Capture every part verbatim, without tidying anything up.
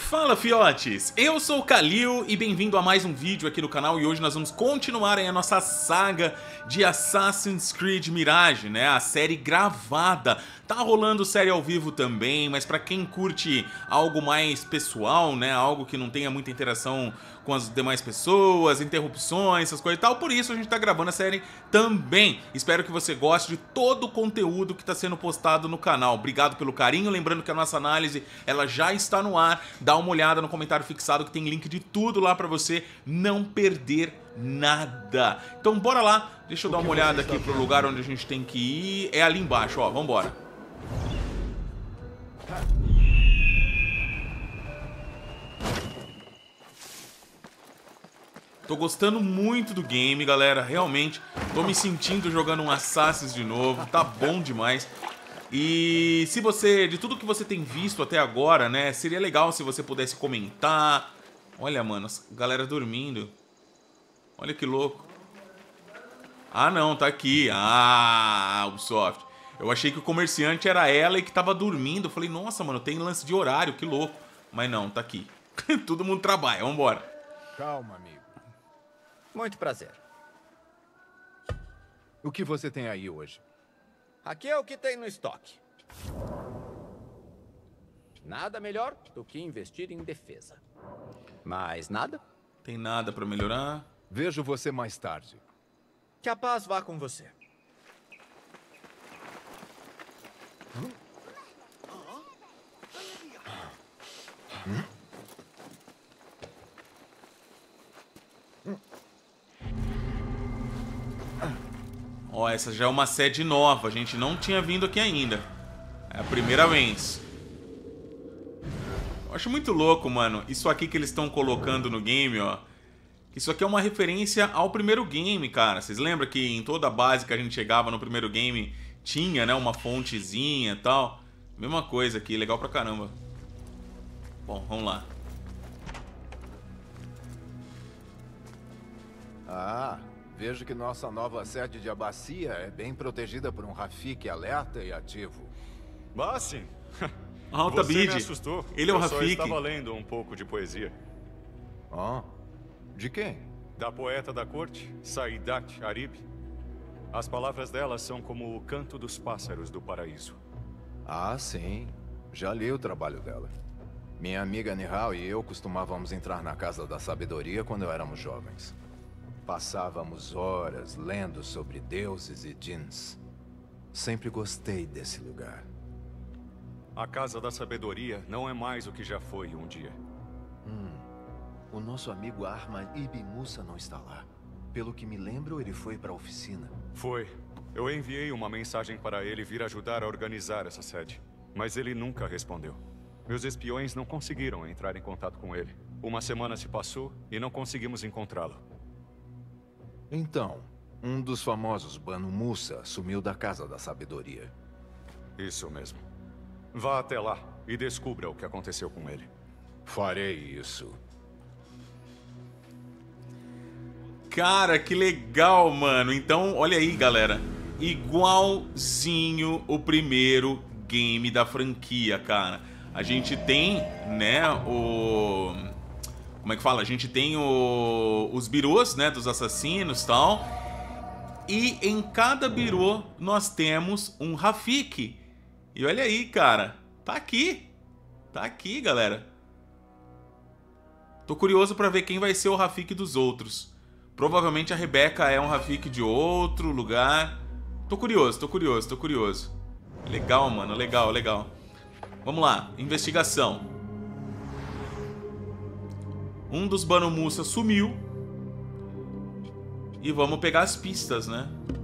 Fala, fiotes! Eu sou o Kalil e bem-vindo a mais um vídeo aqui no canal, e hoje nós vamos continuar aí a nossa saga de Assassin's Creed Mirage, né? A série gravada. Tá rolando série ao vivo também, mas pra quem curte algo mais pessoal, né? Algo que não tenha muita interação com as demais pessoas, interrupções, essas coisas e tal, por isso a gente tá gravando a série também. Espero que você goste de todo o conteúdo que tá sendo postado no canal. Obrigado pelo carinho, lembrando que a nossa análise, ela já está no ar. Dá uma olhada no comentário fixado que tem link de tudo lá pra você não perder nada. Então bora lá, deixa eu dar uma olhada aqui pro lugar onde a gente tem que ir. É ali embaixo, ó, vambora. Tô gostando muito do game, galera, realmente. Tô me sentindo jogando um Assassin's de novo, tá bom demais. E se você, de tudo que você tem visto até agora, né, seria legal se você pudesse comentar. Olha, mano, a galera dormindo. Olha que louco. Ah, não, tá aqui. Ah, Ubisoft. Eu achei que o comerciante era ela e que tava dormindo. Eu falei, nossa, mano, tem lance de horário, que louco. Mas não, tá aqui. Todo mundo trabalha, vambora. Calma, amigo. Muito prazer. O que você tem aí hoje? Aqui é o que tem no estoque. Nada melhor do que investir em defesa. Mais nada? Tem nada pra melhorar? Vejo você mais tarde. Que a paz vá com você. Hum? Hum? Ó, essa já é uma sede nova, a gente não tinha vindo aqui ainda. É a primeira vez. Eu acho muito louco, mano, isso aqui que eles estão colocando no game, ó. Isso aqui é uma referência ao primeiro game, cara. Vocês lembram que em toda a base que a gente chegava no primeiro game tinha, né, uma fontezinha e tal? Mesma coisa aqui, legal pra caramba. Bom, vamos lá. Ah, vejo que nossa nova sede de Abacia é bem protegida por um Rafik alerta e ativo. Mas sim. Alta Você Bid. me assustou. Ele é o Eu só Rafik. estava lendo um pouco de poesia. Oh, de quem? Da poeta da corte, Saidat Arib. As palavras dela são como o canto dos pássaros do paraíso. Ah, sim. Já li o trabalho dela. Minha amiga Nihal e eu costumávamos entrar na Casa da Sabedoria quando éramos jovens. Passávamos horas lendo sobre deuses e djinns. Sempre gostei desse lugar. A Casa da Sabedoria não é mais o que já foi um dia. Hum, o nosso amigo Ahmad Ibn Musa não está lá. Pelo que me lembro, ele foi para a oficina. Foi. Eu enviei uma mensagem para ele vir ajudar a organizar essa sede. Mas ele nunca respondeu. Meus espiões não conseguiram entrar em contato com ele. Uma semana se passou e não conseguimos encontrá-lo. Então, um dos famosos Banu Musa sumiu da Casa da Sabedoria. Isso mesmo. Vá até lá e descubra o que aconteceu com ele. Farei isso. Cara, que legal, mano. Então, olha aí, galera. Igualzinho o primeiro game da franquia, cara. A gente tem, né, o... Como é que fala? A gente tem o... os birôs, né, dos assassinos e tal. E em cada birô nós temos um Rafik. E olha aí, cara. Tá aqui. Tá aqui, galera. Tô curioso pra ver quem vai ser o Rafik dos outros. Provavelmente a Rebeca é um Rafik de outro lugar. Tô curioso, tô curioso, tô curioso. Legal, mano, legal, legal. Vamos lá, investigação. Um dos Banu Musa sumiu. E vamos pegar as pistas, né?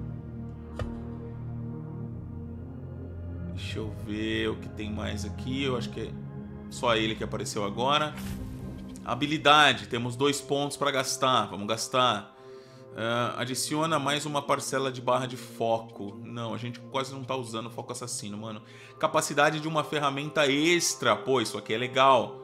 Deixa eu ver o que tem mais aqui. Eu acho que é só ele que apareceu agora. Habilidade, temos dois pontos para gastar. Vamos gastar. Uh, adiciona mais uma parcela de barra de foco. Não, a gente quase não tá usando foco assassino, mano. Capacidade de uma ferramenta extra. Pô, isso aqui é legal.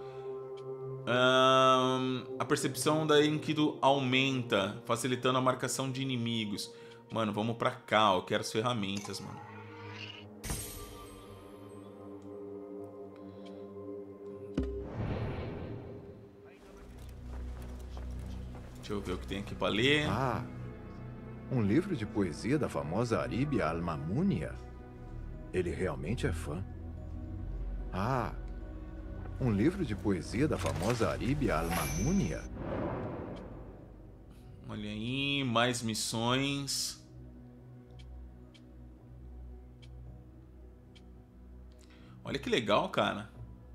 Uh, a percepção da Enkidu aumenta, facilitando a marcação de inimigos. Mano, vamos pra cá. Eu quero as ferramentas, mano. Deixa eu ver o que tem aqui pra ler. Ah, um livro de poesia da famosa Aribia Al-Mamunia. Ele realmente é fã. Ah, um livro de poesia da famosa Aribia Al-Mamunia. Olha aí, mais missões. Olha que legal, cara.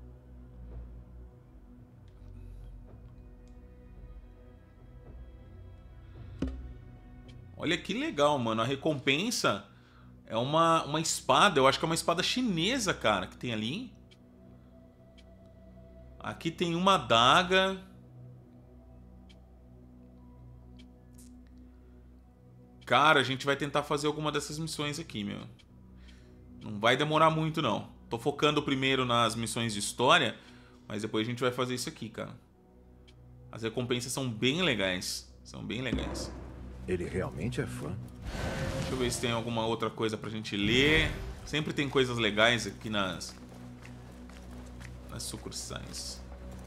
Olha que legal, mano. A recompensa é uma, uma espada. Eu acho que é uma espada chinesa, cara, que tem ali. Aqui tem uma adaga. Cara, a gente vai tentar fazer alguma dessas missões aqui, meu. Não vai demorar muito, não. Tô focando primeiro nas missões de história, mas depois a gente vai fazer isso aqui, cara. As recompensas são bem legais. São bem legais. Ele realmente é fã. Deixa eu ver se tem alguma outra coisa pra gente ler. Sempre tem coisas legais aqui nas, nas sucursais.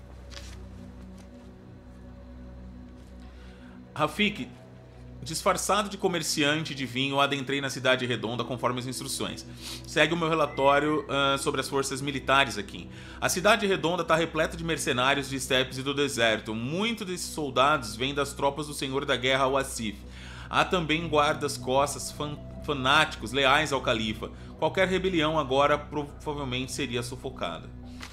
Rafik, disfarçado de comerciante de vinho, adentrei na Cidade Redonda conforme as instruções. Segue o meu relatório uh, sobre as forças militares aqui. A Cidade Redonda está repleta de mercenários de estepes e do deserto. Muitos desses soldados vêm das tropas do Senhor da Guerra Al-Asif. Há também guardas-costas fan fanáticos leais ao califa. Qualquer rebelião agora provavelmente seria sufocada.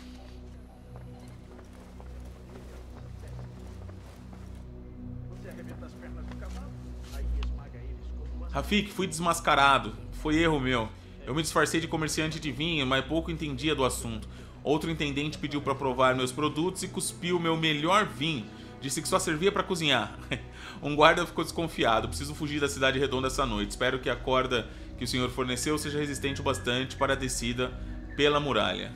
Rafik, fui desmascarado. Foi erro meu. Eu me disfarcei de comerciante de vinho, mas pouco entendia do assunto. Outro intendente pediu para provar meus produtos e cuspiu meu melhor vinho. Disse que só servia para cozinhar. Um guarda ficou desconfiado. Preciso fugir da Cidade Redonda essa noite. Espero que a corda que o senhor forneceu seja resistente o bastante para a descida pela muralha.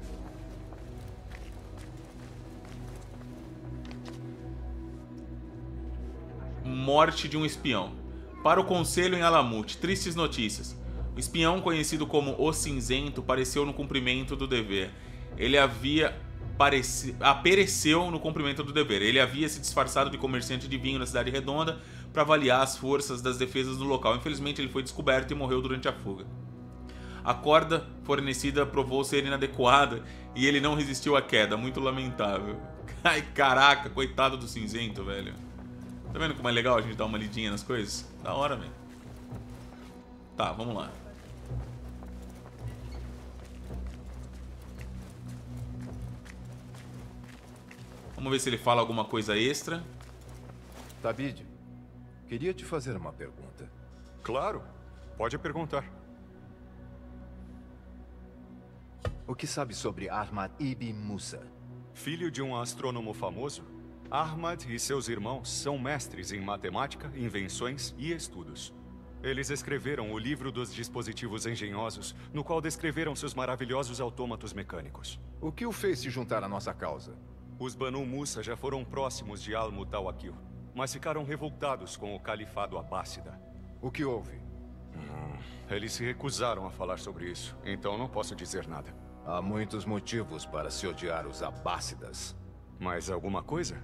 Morte de um espião. Para o conselho em Alamut, tristes notícias. O espião, conhecido como O Cinzento, pareceu no cumprimento do dever. Ele havia pareci... ah, pereceu no cumprimento do dever. Ele havia se disfarçado de comerciante de vinho na Cidade Redonda para avaliar as forças das defesas do local. Infelizmente, ele foi descoberto e morreu durante a fuga. A corda fornecida provou ser inadequada e ele não resistiu à queda. Muito lamentável. Ai, caraca, coitado do Cinzento, velho. Tá vendo como é legal a gente dar uma lidinha nas coisas? Da hora, velho. Tá, vamos lá. Vamos ver se ele fala alguma coisa extra. Tabid, queria te fazer uma pergunta. Claro, pode perguntar. O que sabe sobre Ahmad Ibn Musa? Filho de um astrônomo famoso, Ahmad e seus irmãos são mestres em matemática, invenções e estudos. Eles escreveram o livro dos dispositivos engenhosos, no qual descreveram seus maravilhosos autômatos mecânicos. O que o fez se juntar à nossa causa? Os Banu Musa já foram próximos de Al-Mutawakil, mas ficaram revoltados com o califado Abássida. O que houve? Hum, eles se recusaram a falar sobre isso, então não posso dizer nada. Há muitos motivos para se odiar os Abássidas. Mais alguma coisa?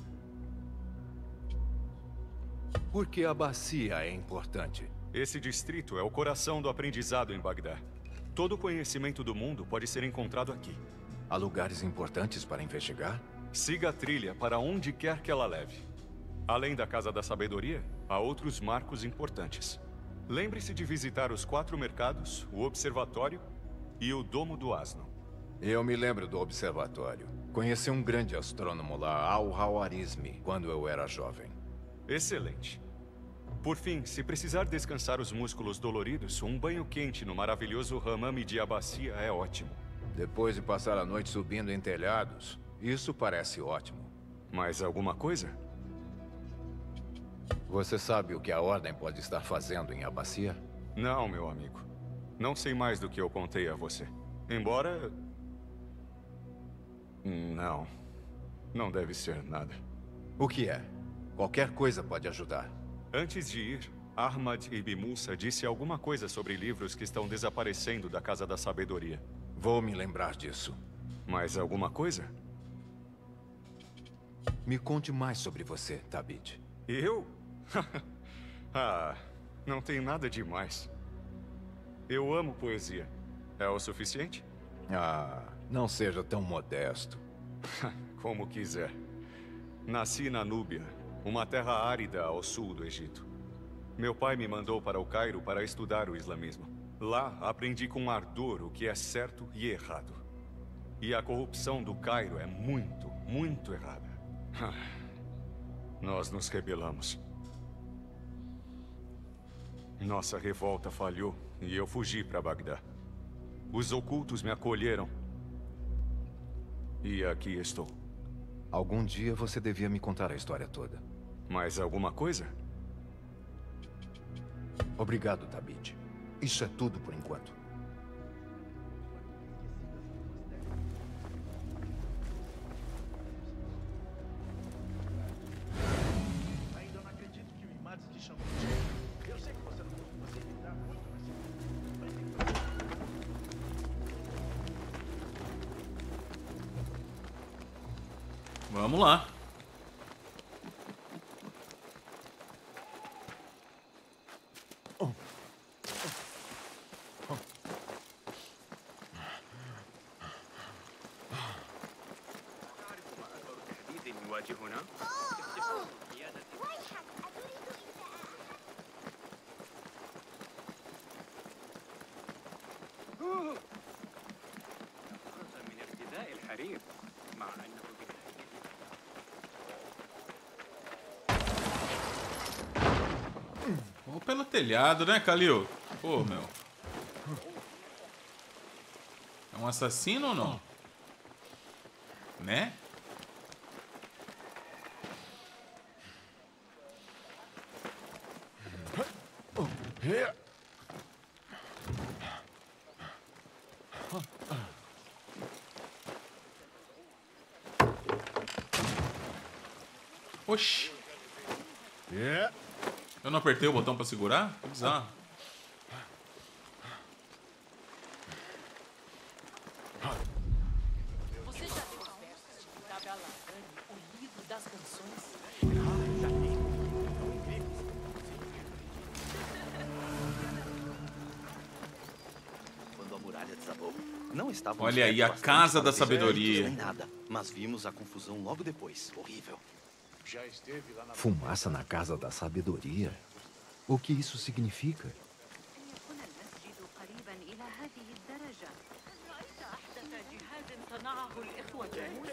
Por que a bacia é importante? Esse distrito é o coração do aprendizado em Bagdá. Todo o conhecimento do mundo pode ser encontrado aqui. Há lugares importantes para investigar? Siga a trilha para onde quer que ela leve. Além da Casa da Sabedoria, há outros marcos importantes. Lembre-se de visitar os quatro mercados, o observatório e o Domo do Asno. Eu me lembro do observatório. Conheci um grande astrônomo lá, Al-Hawarizmi, quando eu era jovem. Excelente. Por fim, se precisar descansar os músculos doloridos, um banho quente no maravilhoso hammam de Abacia é ótimo. Depois de passar a noite subindo em telhados, isso parece ótimo. Mais alguma coisa? Você sabe o que a Ordem pode estar fazendo em Abacia? Não, meu amigo. Não sei mais do que eu contei a você. Embora... Não. Não deve ser nada. O que é? Qualquer coisa pode ajudar. Antes de ir, Ahmad Ibn Musa disse alguma coisa sobre livros que estão desaparecendo da Casa da Sabedoria. Vou me lembrar disso. Mais alguma coisa? Me conte mais sobre você, Tabid. Eu? Ah, não tem nada demais. Eu amo poesia. É o suficiente? Ah, não seja tão modesto. Como quiser. Nasci na Núbia, uma terra árida ao sul do Egito. Meu pai me mandou para o Cairo para estudar o islamismo. Lá, aprendi com ardor o que é certo e errado. E a corrupção do Cairo é muito, muito errada. Nós nos rebelamos. Nossa revolta falhou e eu fugi para Bagdá. Os ocultos me acolheram. E aqui estou. Algum dia você devia me contar a história toda. Mais alguma coisa? Obrigado, Thabit. Isso é tudo por enquanto. Ainda não acredito que o Imads te chamou de gênio. Eu sei que você não você evitar muito, mas... Vamos lá. Vamos pelo telhado, né, Khalil? Pô, meu. É um assassino ou não? Né? Oxi. Eu não apertei o botão pra segurar? Que bizarro. Você já leu os versos de Kitab al-Aghani, o livro das canções? Quando a muralha desabou, não estávamos Olha aí, a perto Casa bastante da para ver Sabedoria. nem nada, mas vimos a confusão logo depois. Horrível. Já esteve lá na... Fumaça na Casa da Sabedoria? O que isso significa? يكون المسجد قريبا إلى هذه الدرجة. رأيت أحدث جهاز صنعه الإخوة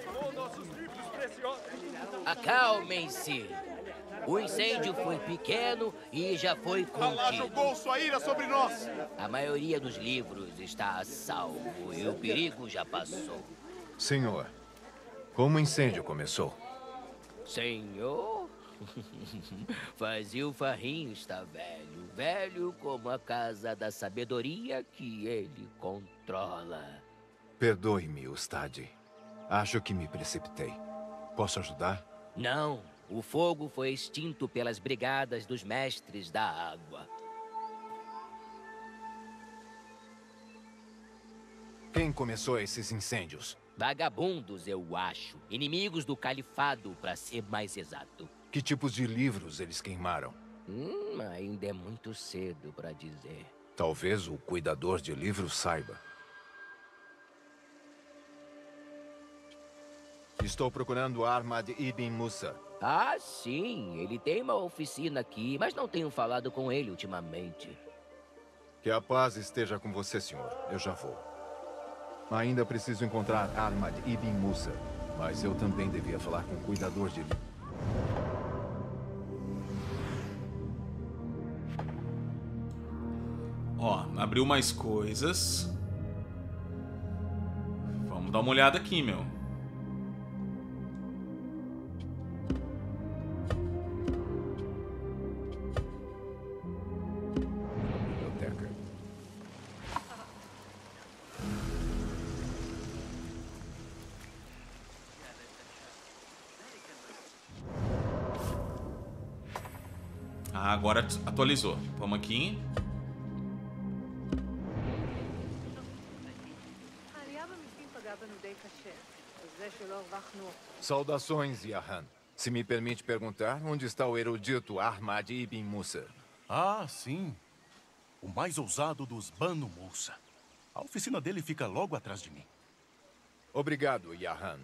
Acalmem-se. O incêndio foi pequeno e já foi contido. sua ira sobre nós! A maioria dos livros está a salvo e o perigo já passou. Senhor, como o incêndio começou? Senhor? Fazil Farrim está velho, velho como a Casa da Sabedoria que ele controla. Perdoe-me, Ustad. Acho que me precipitei. Posso ajudar? Não, o fogo foi extinto pelas brigadas dos mestres da água. Quem começou esses incêndios? Vagabundos, eu acho. Inimigos do califado, para ser mais exato. Que tipos de livros eles queimaram? Hum, ainda é muito cedo para dizer. Talvez o cuidador de livros saiba. Estou procurando Ahmad Ibn Musa. Ah, sim. Ele tem uma oficina aqui, mas não tenho falado com ele ultimamente. Que a paz esteja com você, senhor. Eu já vou. Ainda preciso encontrar Ahmad Ibn Musa. Mas eu também devia falar com o cuidador de livros. Ó, abriu mais coisas. Vamos dar uma olhada aqui, meu. Biblioteca. Ah, agora atualizou. Vamos aqui. העלייה במיסים פגעה בנו די קשה. אז זה שלא הרווחנו... Saudações, Yahan. Se me permite perguntar, onde está o erudito Ahmad Ibn Musa? Ah, sim. O mais ousado dos Banu Musa. A oficina dele fica logo atrás de mim. Obrigado, Yahan.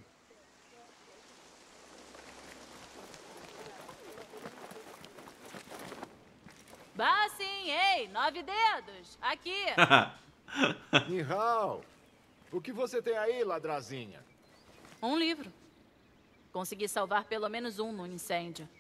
Bah, sim, ei, nove dedos. Aqui. Nihal, o que você tem aí, ladrazinha? Um livro. Consegui salvar pelo menos um no incêndio.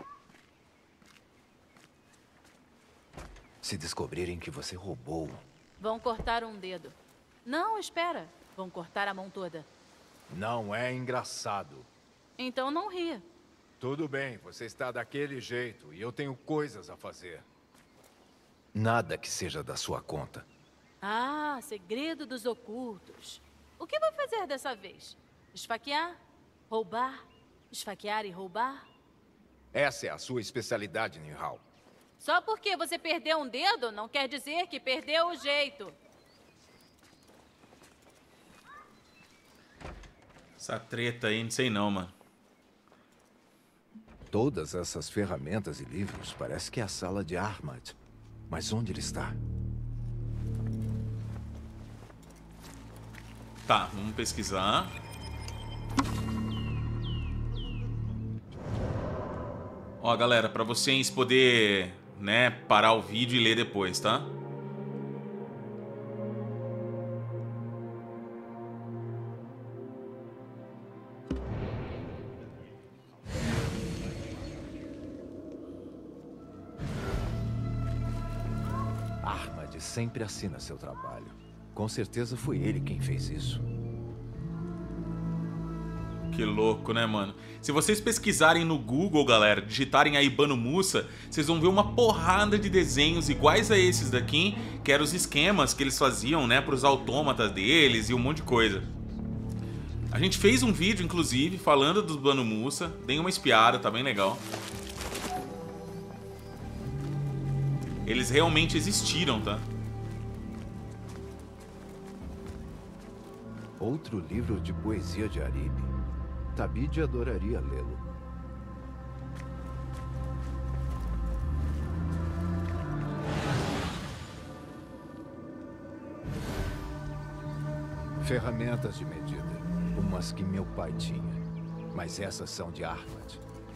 Se descobrirem que você roubou... Vão cortar um dedo. Não, espera. Vão cortar a mão toda. Não é engraçado. Então não ria. Tudo bem, você está daquele jeito e eu tenho coisas a fazer. Nada que seja da sua conta. Ah, segredo dos ocultos. O que vai fazer dessa vez? Esfaquear? Roubar? Esfaquear e roubar? Essa é a sua especialidade, Nihal. Só porque você perdeu um dedo, não quer dizer que perdeu o jeito. Essa treta aí, não sei não, mano. Todas essas ferramentas e livros, parece que é a sala de Ahmad. Mas onde ele está? Tá, vamos pesquisar. Ó, galera, pra vocês poder, né, parar o vídeo e ler depois, tá? Ahmad sempre assina seu trabalho. Com certeza foi ele quem fez isso. Que louco, né, mano? Se vocês pesquisarem no Google, galera, digitarem aí Banu Musa, vocês vão ver uma porrada de desenhos iguais a esses daqui, que eram os esquemas que eles faziam, né, pros autômatas deles e um monte de coisa. A gente fez um vídeo, inclusive, falando dos Banu Musa. Deem uma espiada, tá bem legal. Eles realmente existiram, tá? Outro livro de poesia de Aribe. Tabid adoraria lê-lo. Ferramentas de medida. Umas que meu pai tinha. Mas essas são de Ahmad.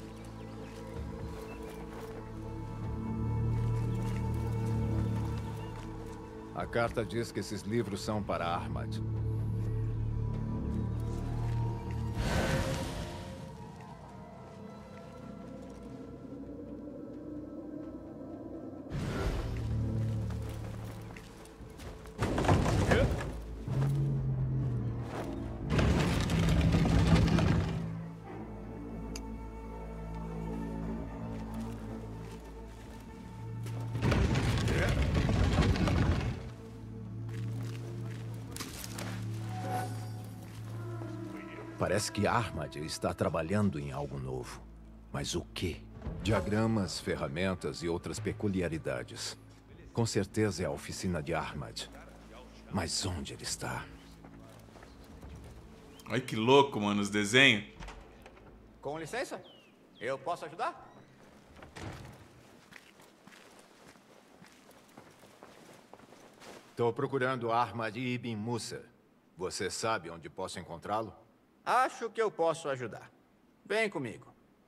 A carta diz que esses livros são para Ahmad. Parece que Ahmad está trabalhando em algo novo. Mas o quê? Diagramas, ferramentas e outras peculiaridades. Com certeza é a oficina de Ahmad. Mas onde ele está? Olha que louco, mano, os desenhos. Com licença, eu posso ajudar? Estou procurando Ahmad Ibn Musa. Você sabe onde posso encontrá-lo? Acho que eu posso ajudar. Vem comigo.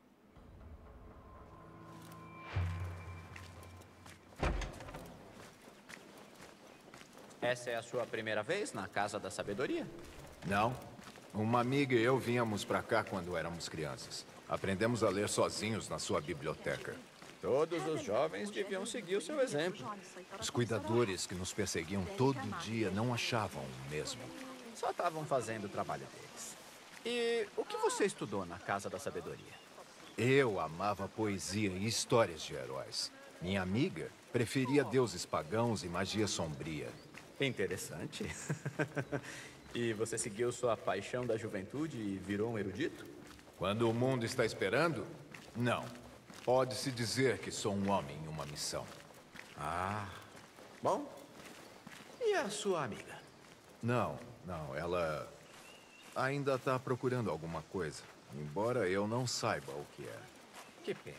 Essa é a sua primeira vez na Casa da Sabedoria? Não. Uma amiga e eu vínhamos para cá quando éramos crianças. Aprendemos a ler sozinhos na sua biblioteca. Todos os jovens deviam seguir o seu exemplo. Os cuidadores que nos perseguiam todo dia não achavam o mesmo. Só estavam fazendo o trabalho deles. E o que você estudou na Casa da Sabedoria? Eu amava poesia e histórias de heróis. Minha amiga preferia deuses pagãos e magia sombria. Interessante. E você seguiu sua paixão da juventude e virou um erudito? Quando o mundo está esperando, não. Pode-se dizer que sou um homem em uma missão. Ah, bom. E a sua amiga? Não, não, ela ainda está procurando alguma coisa. Embora eu não saiba o que é. Que pena.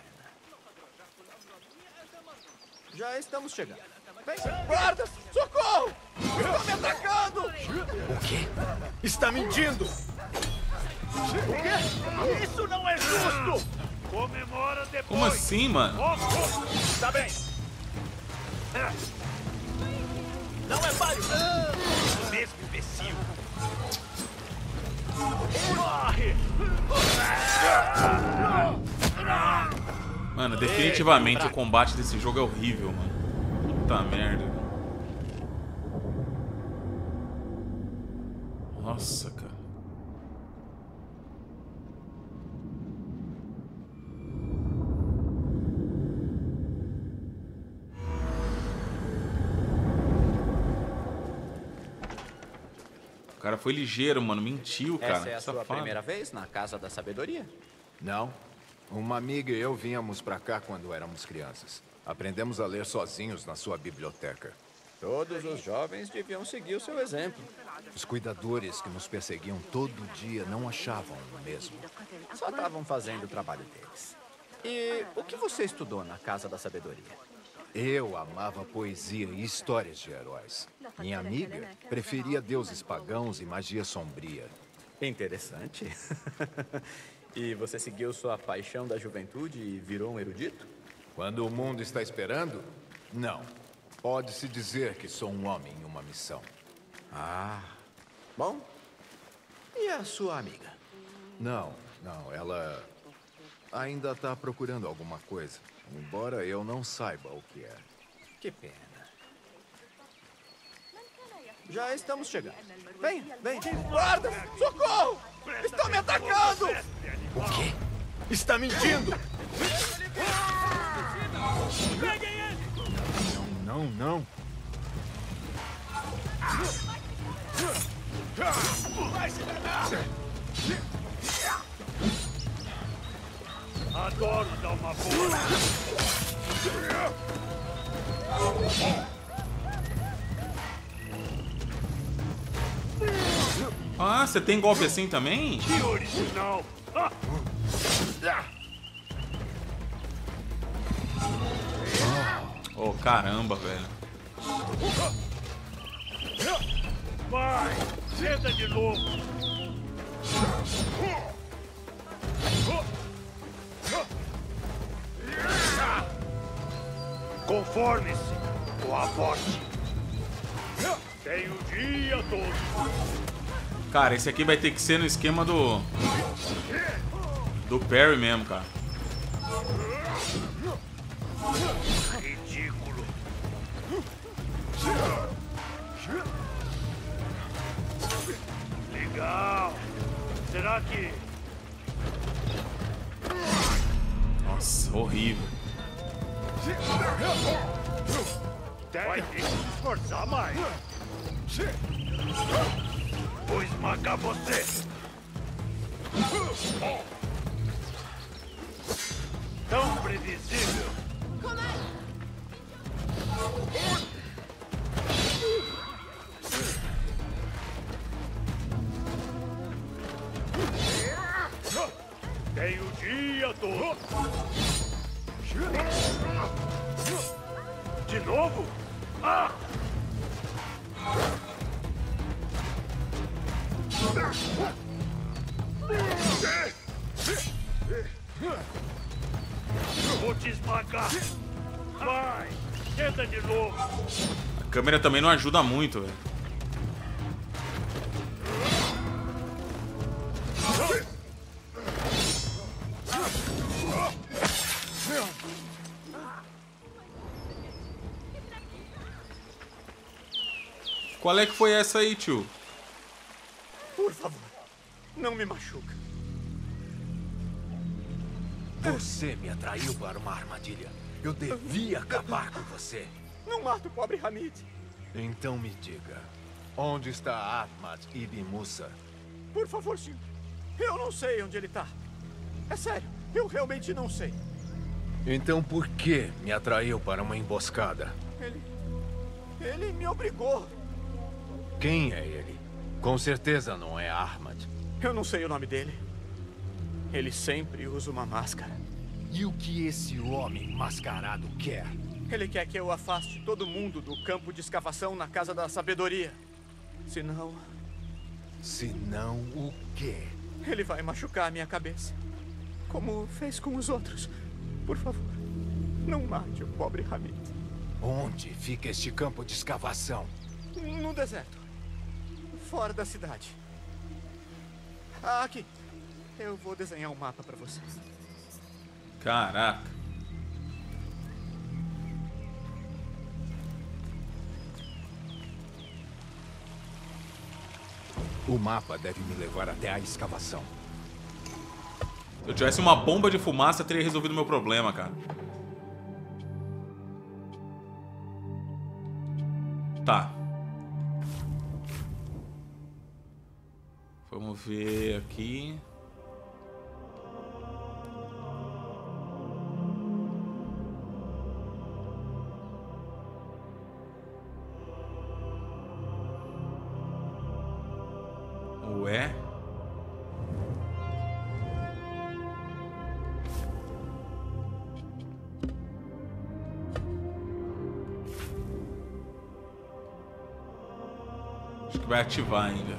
Já estamos chegando. Vem, guardas! Socorro! Estão me atacando! O quê? Está mentindo! O quê? Isso não é justo! Comemora depois! Como assim, mano? Oh, tá bem! Não é válido! O mesmo imbecil! Morre! Mano, definitivamente o combate desse jogo é horrível, mano. Puta merda. Nossa, cara. O cara foi ligeiro, mano. Mentiu, cara. Essa é a sua Safado. primeira vez na Casa da Sabedoria? Não. Uma amiga e eu vínhamos pra cá quando éramos crianças. Aprendemos a ler sozinhos na sua biblioteca. Todos os jovens deviam seguir o seu exemplo. Os cuidadores que nos perseguiam todo dia não achavam o mesmo. Só estavam fazendo o trabalho deles. E o que você estudou na Casa da Sabedoria? Eu amava poesia e histórias de heróis. Minha amiga preferia deuses pagãos e magia sombria. Interessante. E você seguiu sua paixão da juventude e virou um erudito? Quando o mundo está esperando, não. Pode-se dizer que sou um homem em uma missão. Ah, bom. E a sua amiga? Não, não, ela ainda está procurando alguma coisa. Embora eu não saiba o que é. Que pena. Já estamos chegando. Vem, vem. Guardas! Socorro! Estão me atacando! O quê? Está mentindo! Peguem ele! Não, não. Vai se danar! Adoro dar uma boa. Ah, você tem golpe assim também? Que original! Ah. Oh, caramba, velho. Vai! Tenta de novo! Conforme-se com a morte. Tem o dia todo. Cara, esse aqui vai ter que ser no esquema do... Do parry mesmo, cara. Ridículo. Legal. Será que... Nossa, horrível. Vai ter que se esforçar mais. Vou esmagar você. Tão previsível. Tem o dia todo. De novo? Ah! Vou te esmagar. Vai, tenta de novo. A câmera também não ajuda muito, velho. Qual é que foi essa aí, tio? Por favor, não me machuca. Você me atraiu para uma armadilha. Eu devia acabar com você. Não mata o pobre Hamid. Então me diga, onde está Ahmad Ibn Musa? Por favor, senhor. Eu não sei onde ele está. É sério, eu realmente não sei. Então por que me atraiu para uma emboscada? Ele... Ele me obrigou. Quem é ele? Com certeza não é Ahmad. Eu não sei o nome dele. Ele sempre usa uma máscara. E o que esse homem mascarado quer? Ele quer que eu afaste todo mundo do campo de escavação na Casa da Sabedoria. Senão... Senão o quê? Ele vai machucar a minha cabeça. Como fez com os outros. Por favor, não mate o pobre Hamid. Onde fica este campo de escavação? No deserto. Fora da cidade. Ah, aqui. Eu vou desenhar um mapa pra você. Caraca. O mapa deve me levar até a escavação. Se eu tivesse uma bomba de fumaça, teria resolvido o meu problema, cara. Tá. Vamos ver aqui. Ué? Acho que vai ativar ainda.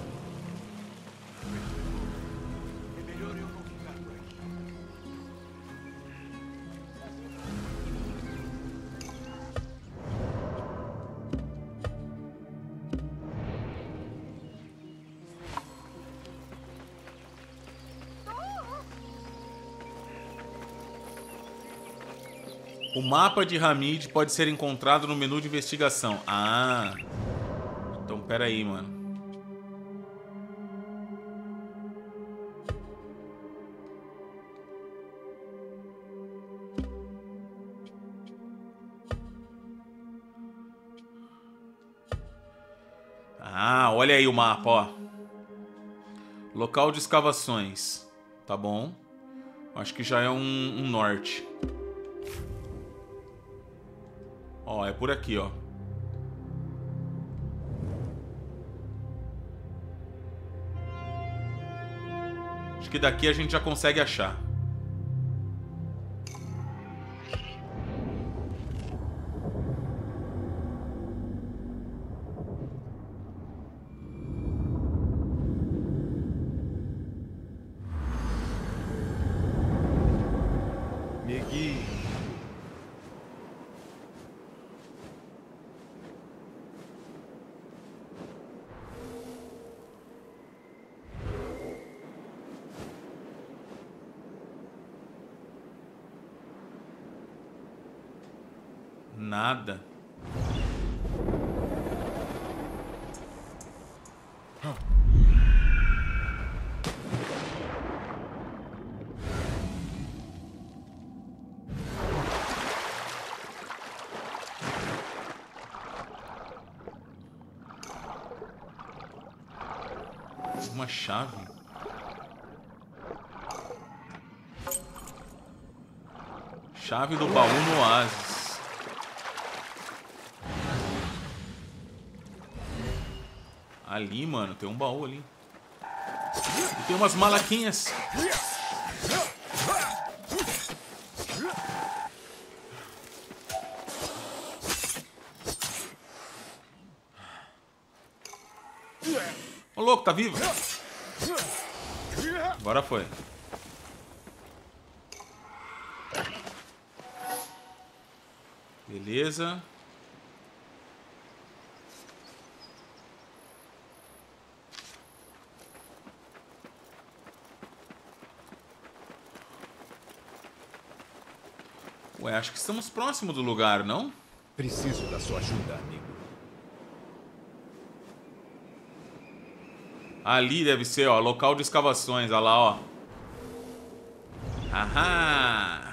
O mapa de Hamid pode ser encontrado no menu de investigação. Ah. Então, pera aí, mano. Ah, olha aí o mapa, ó. Local de escavações. Tá bom. Acho que já é um, um norte. Ó, é por aqui, ó. Acho que daqui a gente já consegue achar. Me guie. Nada. Uma chave. Chave do baú no oásis. Ali, mano, tem um baú ali. E tem umas malaquinhas. Ô, louco, tá vivo? Agora foi. Beleza. Ué, acho que estamos próximos do lugar, não? Preciso da sua ajuda, amigo. Ali deve ser, ó, local de escavações, olha lá, ó. Aham.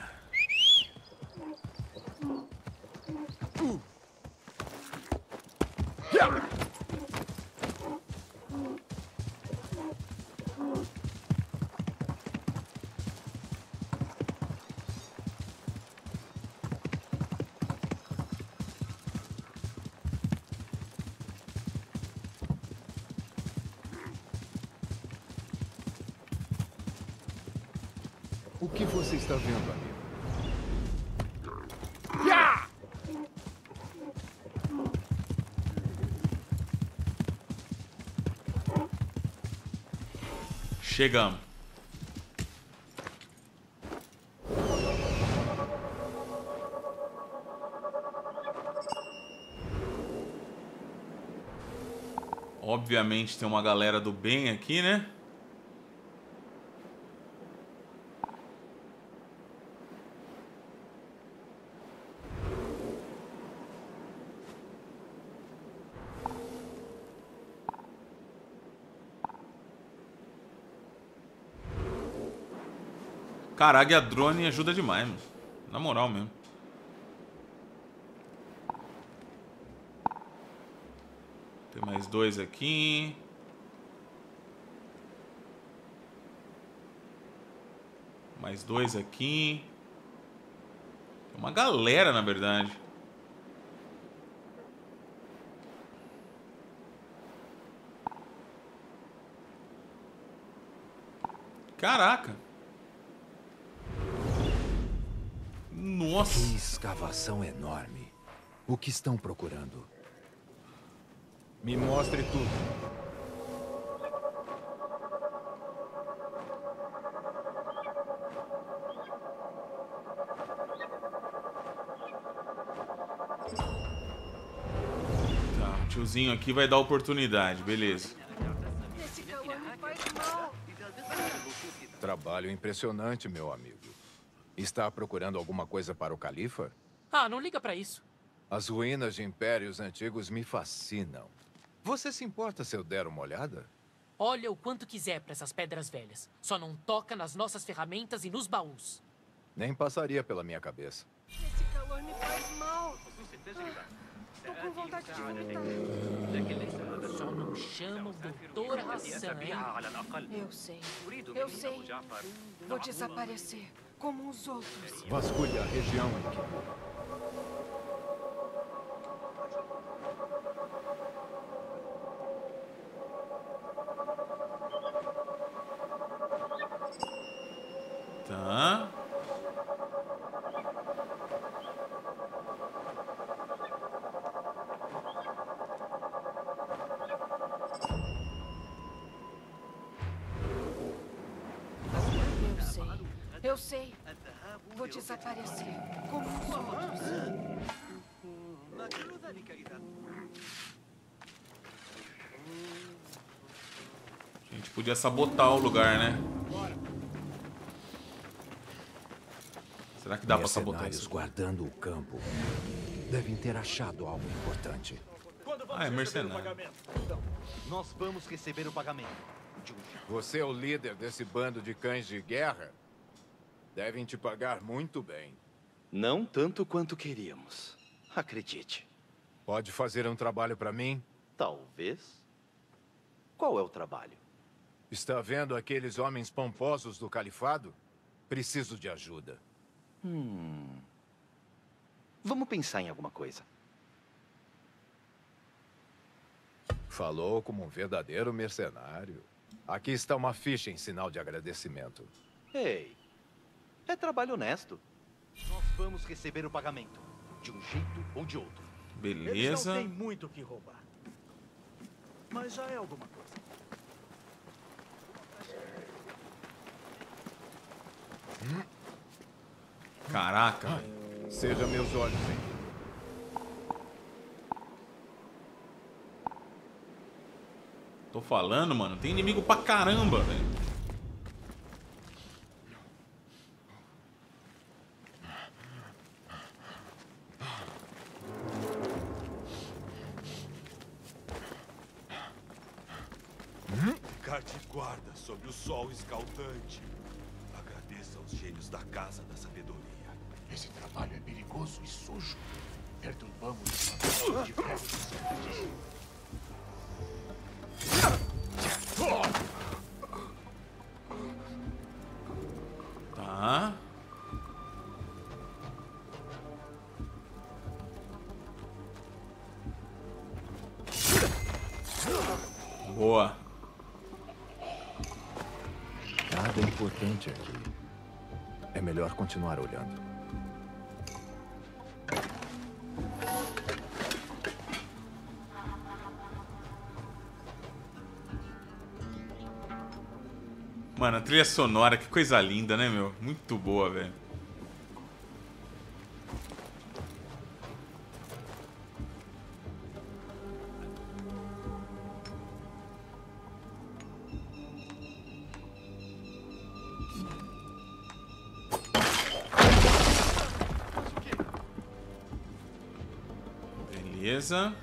O que você está vendo, amigo? Chegamos. Obviamente tem uma galera do bem aqui, né? Cara, a águia drone ajuda demais, mano. Na moral mesmo. Tem mais dois aqui. Mais dois aqui. Tem uma galera, na verdade. Caraca. Nossa. Que escavação enorme. O que estão procurando? Me mostre tudo. Tá, o tiozinho aqui vai dar oportunidade, beleza. Esse calor me faz mal. Trabalho impressionante, meu amigo. Está procurando alguma coisa para o Califa? Ah, não liga pra isso. As ruínas de impérios antigos me fascinam. Você se importa se eu der uma olhada? Olha o quanto quiser pra essas pedras velhas. Só não toca nas nossas ferramentas e nos baús. Nem passaria pela minha cabeça. Esse calor me faz mal. Tô com vontade de vomitar. Só não chama o doutor Hassan, hein? Eu sei. Eu sei. Vou desaparecer, como os outros. Vasculhe a região aqui. Tá. Eu sei. Eu sei. Vou desaparecer, como os outros. A gente podia sabotar o lugar, né? Será que dá pra sabotar Mercenários isso? guardando o campo. Devem ter achado algo importante. Ah, é mercenário. Então, nós vamos receber o pagamento. De um jeito. Você é o líder desse bando de cães de guerra? Devem te pagar muito bem. Não tanto quanto queríamos. Acredite. Pode fazer um trabalho para mim? Talvez. Qual é o trabalho? Está vendo aqueles homens pomposos do califado? Preciso de ajuda. Hum. Vamos pensar em alguma coisa. Falou como um verdadeiro mercenário. Aqui está uma ficha em sinal de agradecimento. Ei, é trabalho honesto. Nós vamos receber o pagamento. De um jeito ou de outro. Eles não Beleza. têm muito o que roubar. Mas já é alguma coisa. Caraca, velho. Seja meus olhos, hein? Tô falando, mano. Tem inimigo pra caramba, velho. Ficar de guarda sob o sol escaldante. Agradeça aos gênios da Casa da Sabedoria. Esse trabalho é perigoso e sujo. Perturbamos o trabalho de velhos servos. Tá. Boa. Nada importante aqui. É melhor continuar olhando. Mano, a trilha sonora, que coisa linda, né, meu? Muito boa, velho. Beleza.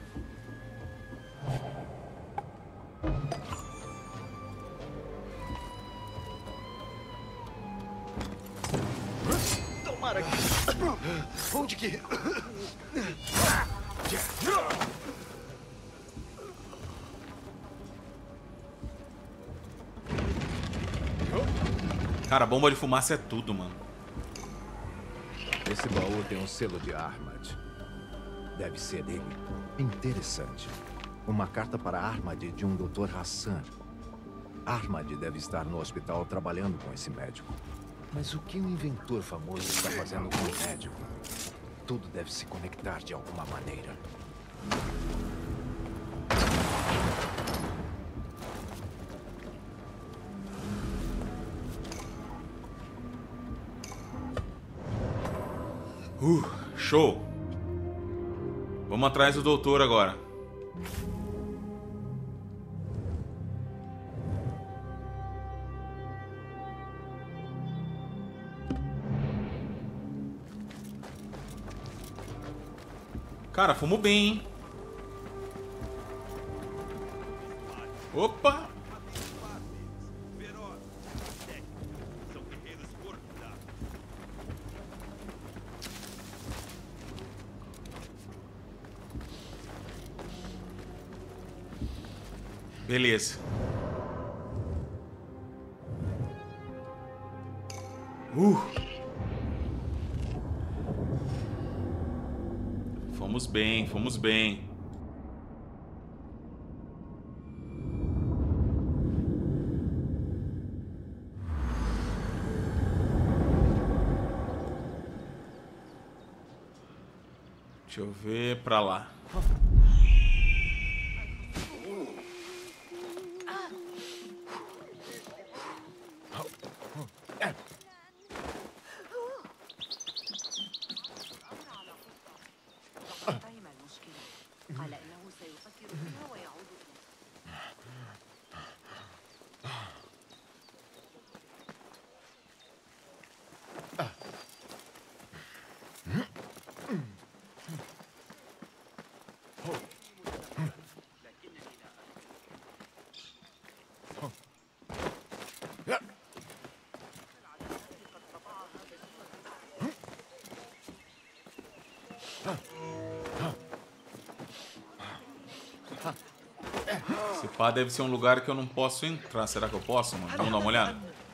Tomara que... Onde que... Cara, bomba de fumaça é tudo, mano. Esse baú tem um selo de Ahmad. Deve ser dele. Interessante. Uma carta para Ahmad de um doutor Hassan. Ahmad deve estar no hospital trabalhando com esse médico. Mas o que um inventor famoso está fazendo com o médico? Tudo deve se conectar de alguma maneira. Uh, show! Vamos atrás do doutor agora. Cara, fomos bem, hein? Opa! Beleza. Uh! Fomos bem, fomos bem. Deixa eu ver pra lá. Esse pá deve ser um lugar que eu não posso entrar. Será que eu posso, mano? Vamos dar uma olhada?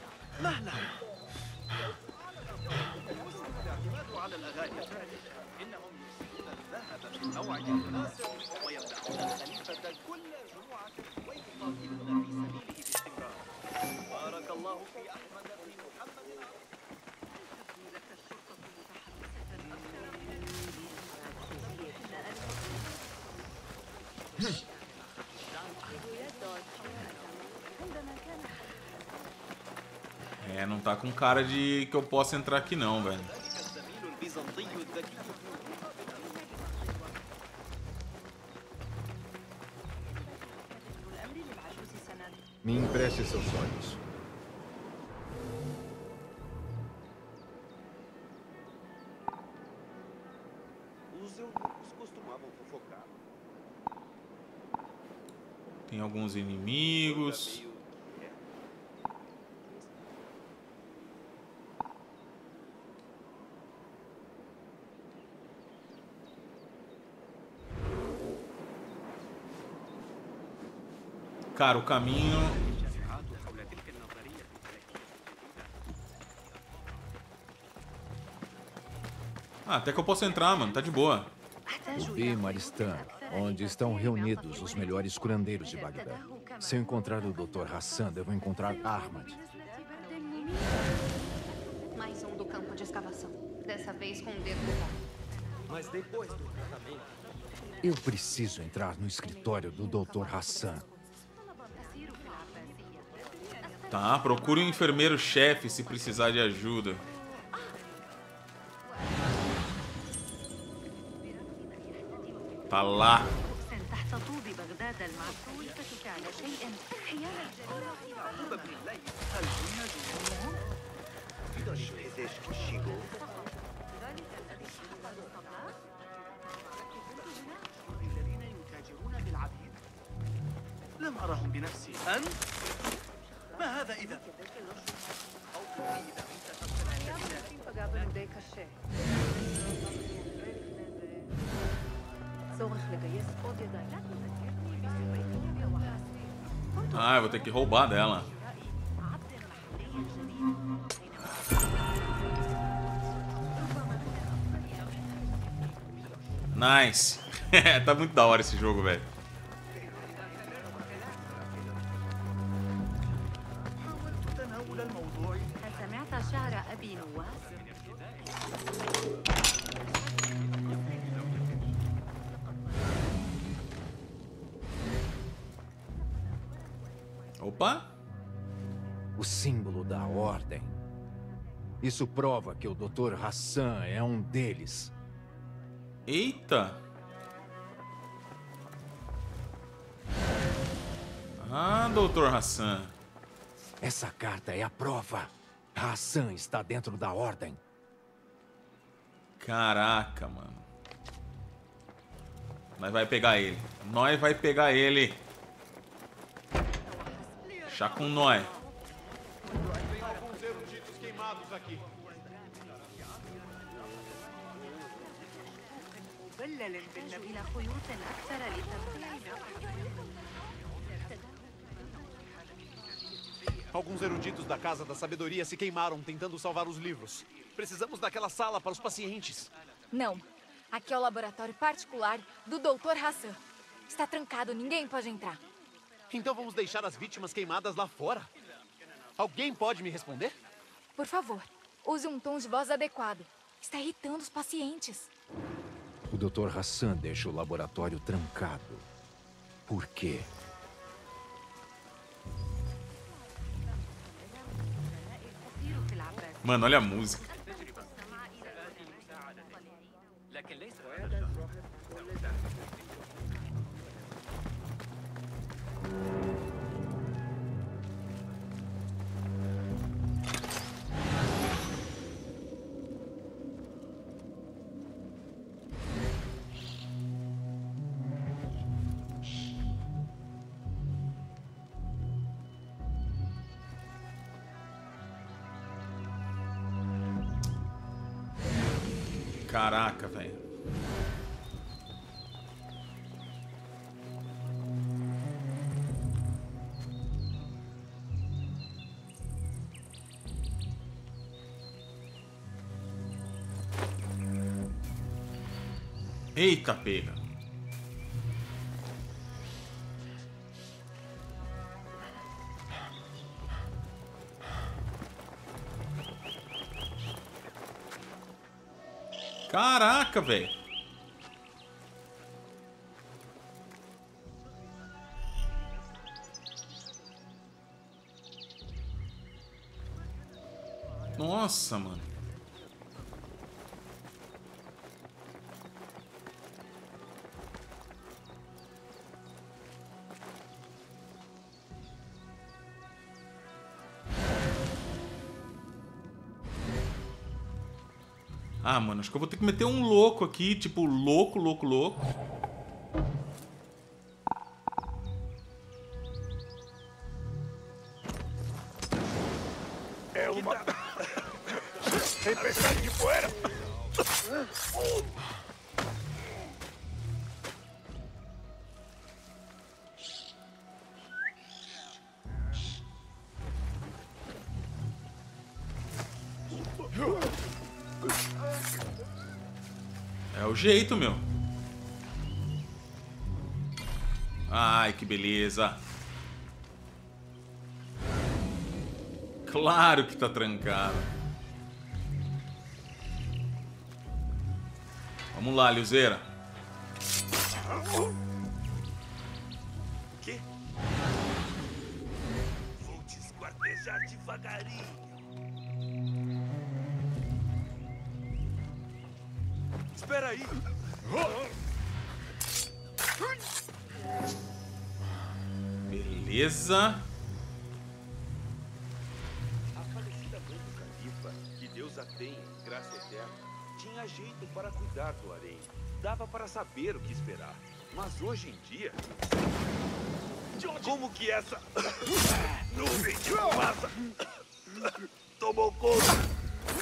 É, não tá com cara de que eu possa entrar aqui não, velho. Me empreste seus olhos. Os eunucos costumavam fofocar. Tem alguns inimigos. Cara, o caminho... Ah, até que eu posso entrar, mano. Tá de boa. Ubi Maristan, onde estão reunidos os melhores curandeiros de Bagdá. Se eu encontrar o doutor Hassan, devo encontrar Ahmad. manutenção do campo de escavação. Dessa vez com o dedo no pau. Mas depois do tratamento... Eu preciso entrar no escritório do doutor Hassan. Tá, procure um enfermeiro-chefe se precisar de ajuda. Tá lá. لم أرهم بنفسي. أنت؟ ما هذا إذا؟ Ah, eu vou ter que roubar dela. Nice. Tá muito da hora esse jogo, velho. Opa! O símbolo da ordem. Isso prova que o doutor Hassan é um deles. Eita! Ah, doutor Hassan. Essa carta é a prova. Hassan está dentro da ordem. Caraca, mano. Nós vai pegar ele. Nós vai pegar ele. Chá com nós. Tem alguns eruditos queimados aqui. Alguns eruditos da Casa da Sabedoria se queimaram tentando salvar os livros. Precisamos daquela sala para os pacientes. Não. Aqui é o laboratório particular do doutor Hassan. Está trancado, ninguém pode entrar. Então vamos deixar as vítimas queimadas lá fora? Alguém pode me responder? Por favor, use um tom de voz adequado. Está irritando os pacientes. O doutor Hassan deixa o laboratório trancado. Por quê? Mano, olha a música. Caraca, velho. Eita, pega. Caraca, velho. Nossa, mano. Ah, mano, acho que eu vou ter que meter um louco aqui, tipo, louco, louco, louco. É uma... tempestade de poeira! É o jeito, meu. Ai, que beleza. Claro que tá trancado. Vamos lá, Liuzeira. O quê? Vou te esquartejar devagarinho. Espera aí. Beleza. A falecida mãe do Califa, que Deus a tenha, graça eterna, tinha jeito para cuidar do harém. Dava para saber o que esperar. Mas hoje em dia... Como que essa nuvem de fumaça tomou conta?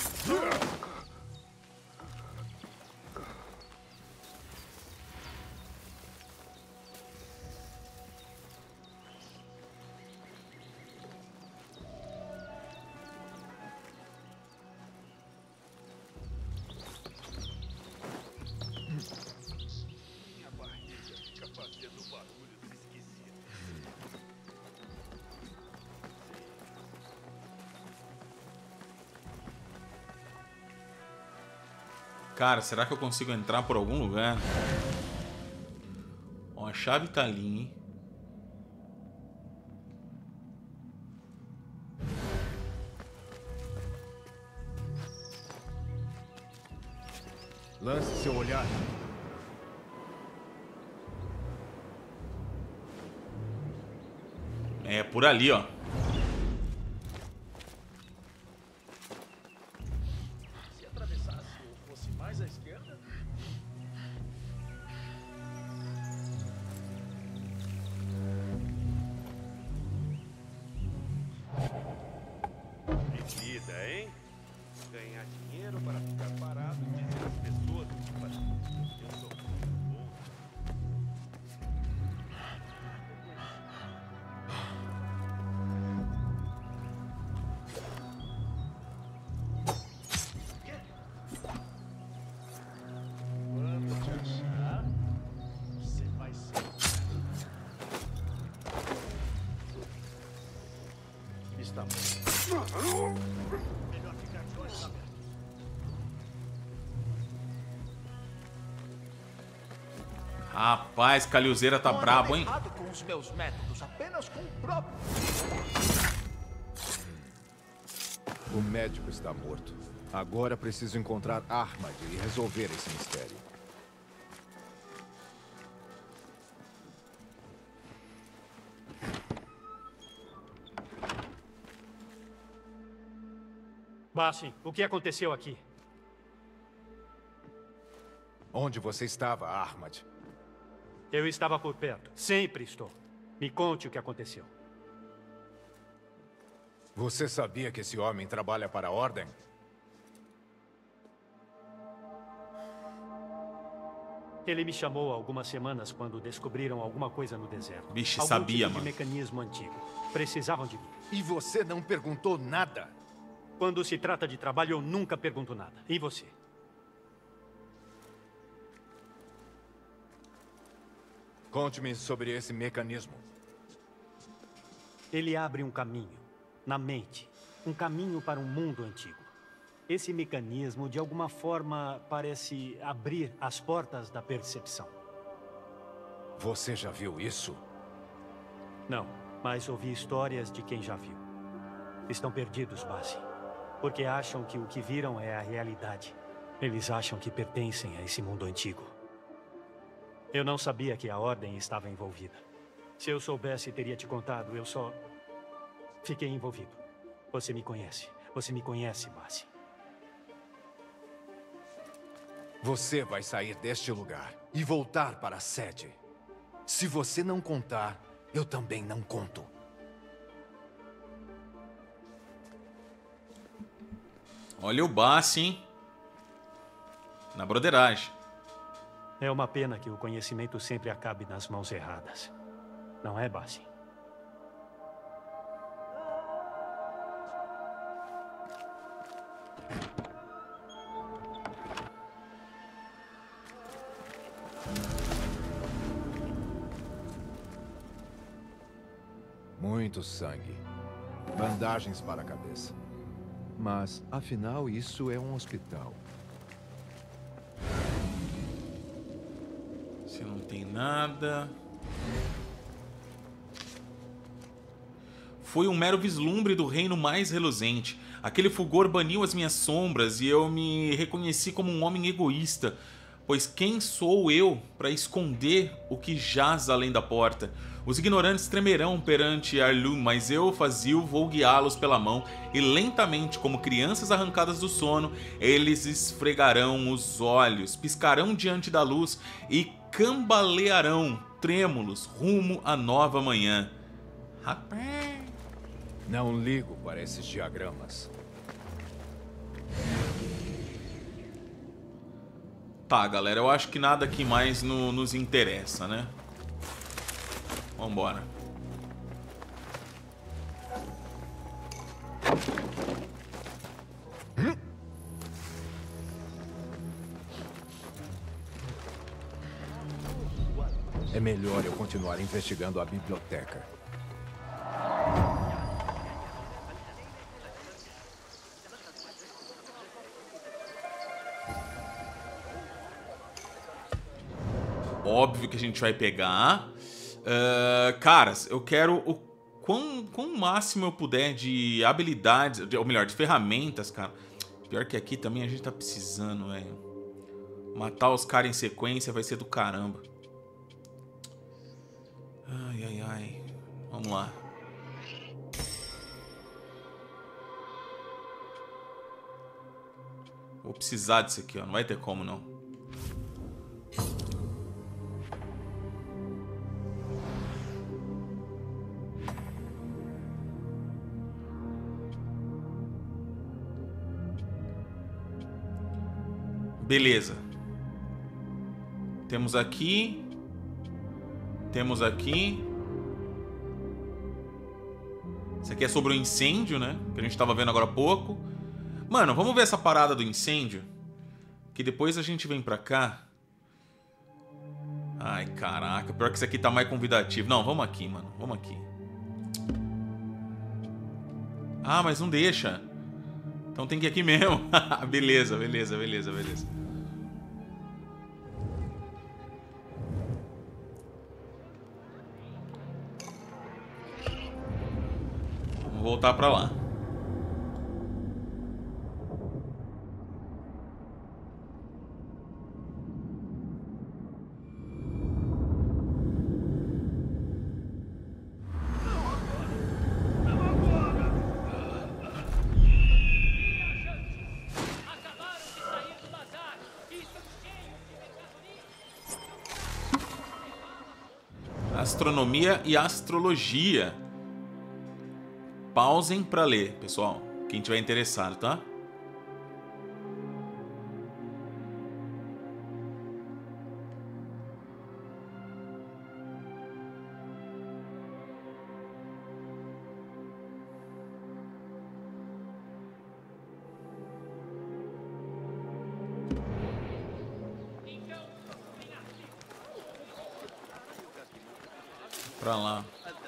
Minha barriga fica fazendo barulhos esquisitos. Cara, será que eu consigo entrar por algum lugar? Ó, a chave tá ali, hein? Lance seu olhar. É, por ali, ó. Se atravessasse ou fosse mais à esquerda... Que vida, hein? Ganhar dinheiro para ficar parado e dizer às pessoas o que fazer. Eu sou muito bom. Quando te achar, você vai ser... Está bom. Melhor ficar de olhos abertos. Rapaz, Caliuzeira tá brabo, hein? Errado com os meus métodos, apenas com o próprio. O médico está morto. Agora preciso encontrar Ahmad e resolver esse mistério. Basim, o que aconteceu aqui? Onde você estava, Ahmad? Eu estava por perto. Sempre estou. Me conte o que aconteceu. Você sabia que esse homem trabalha para a Ordem? Ele me chamou há algumas semanas quando descobriram alguma coisa no deserto. Vixe, Algum sabia, tipo de mano. mecanismo antigo. Precisavam de mim. E você não perguntou nada? Quando se trata de trabalho, eu nunca pergunto nada. E você? Conte-me sobre esse mecanismo. Ele abre um caminho, na mente. Um caminho para um mundo antigo. Esse mecanismo, de alguma forma, parece abrir as portas da percepção. Você já viu isso? Não, mas ouvi histórias de quem já viu. Estão perdidos, Basim. Porque acham que o que viram é a realidade. Eles acham que pertencem a esse mundo antigo. Eu não sabia que a Ordem estava envolvida. Se eu soubesse, teria te contado. Eu só fiquei envolvido. Você me conhece. Você me conhece, Basim. Você vai sair deste lugar e voltar para a sede. Se você não contar, eu também não conto. Olha o Basim, hein? Na broderagem. É uma pena que o conhecimento sempre acabe nas mãos erradas. Não é, Basim? Muito sangue. Bandagens para a cabeça. Mas, afinal, isso é um hospital. Se não tem nada. Foi um mero vislumbre do reino mais reluzente. Aquele fulgor baniu as minhas sombras e eu me reconheci como um homem egoísta. Pois quem sou eu para esconder o que jaz além da porta? Os ignorantes tremerão perante Arlum, mas eu, Fazil, vou guiá-los pela mão e lentamente, como crianças arrancadas do sono, eles esfregarão os olhos, piscarão diante da luz e cambalearão, trêmulos, rumo à nova manhã. Rapaz... Não ligo para esses diagramas. Tá, galera, eu acho que nada aqui mais no, nos interessa, né? Vambora. Hum? É melhor eu continuar investigando a biblioteca. Óbvio que a gente vai pegar. Uh, caras, eu quero o quão, quão máximo eu puder de habilidades, ou melhor, de ferramentas, cara. Pior que aqui também a gente tá precisando, velho. Matar os caras em sequência vai ser do caramba. Ai, ai, ai. Vamos lá. Vou precisar disso aqui, ó. Não vai ter como, não. Beleza. Temos aqui. Temos aqui. Isso aqui é sobre o incêndio, né? Que a gente tava vendo agora há pouco. Mano, vamos ver essa parada do incêndio. Que depois a gente vem pra cá. Ai, caraca. Pior que isso aqui tá mais convidativo. Não, vamos aqui, mano. Vamos aqui. Ah, mas não deixa. Então tem que ir aqui mesmo. Beleza, beleza, beleza, beleza. Vamos voltar pra lá. Astronomia e astrologia. Pausem para ler, pessoal. Quem tiver interessado, tá? Pra lá.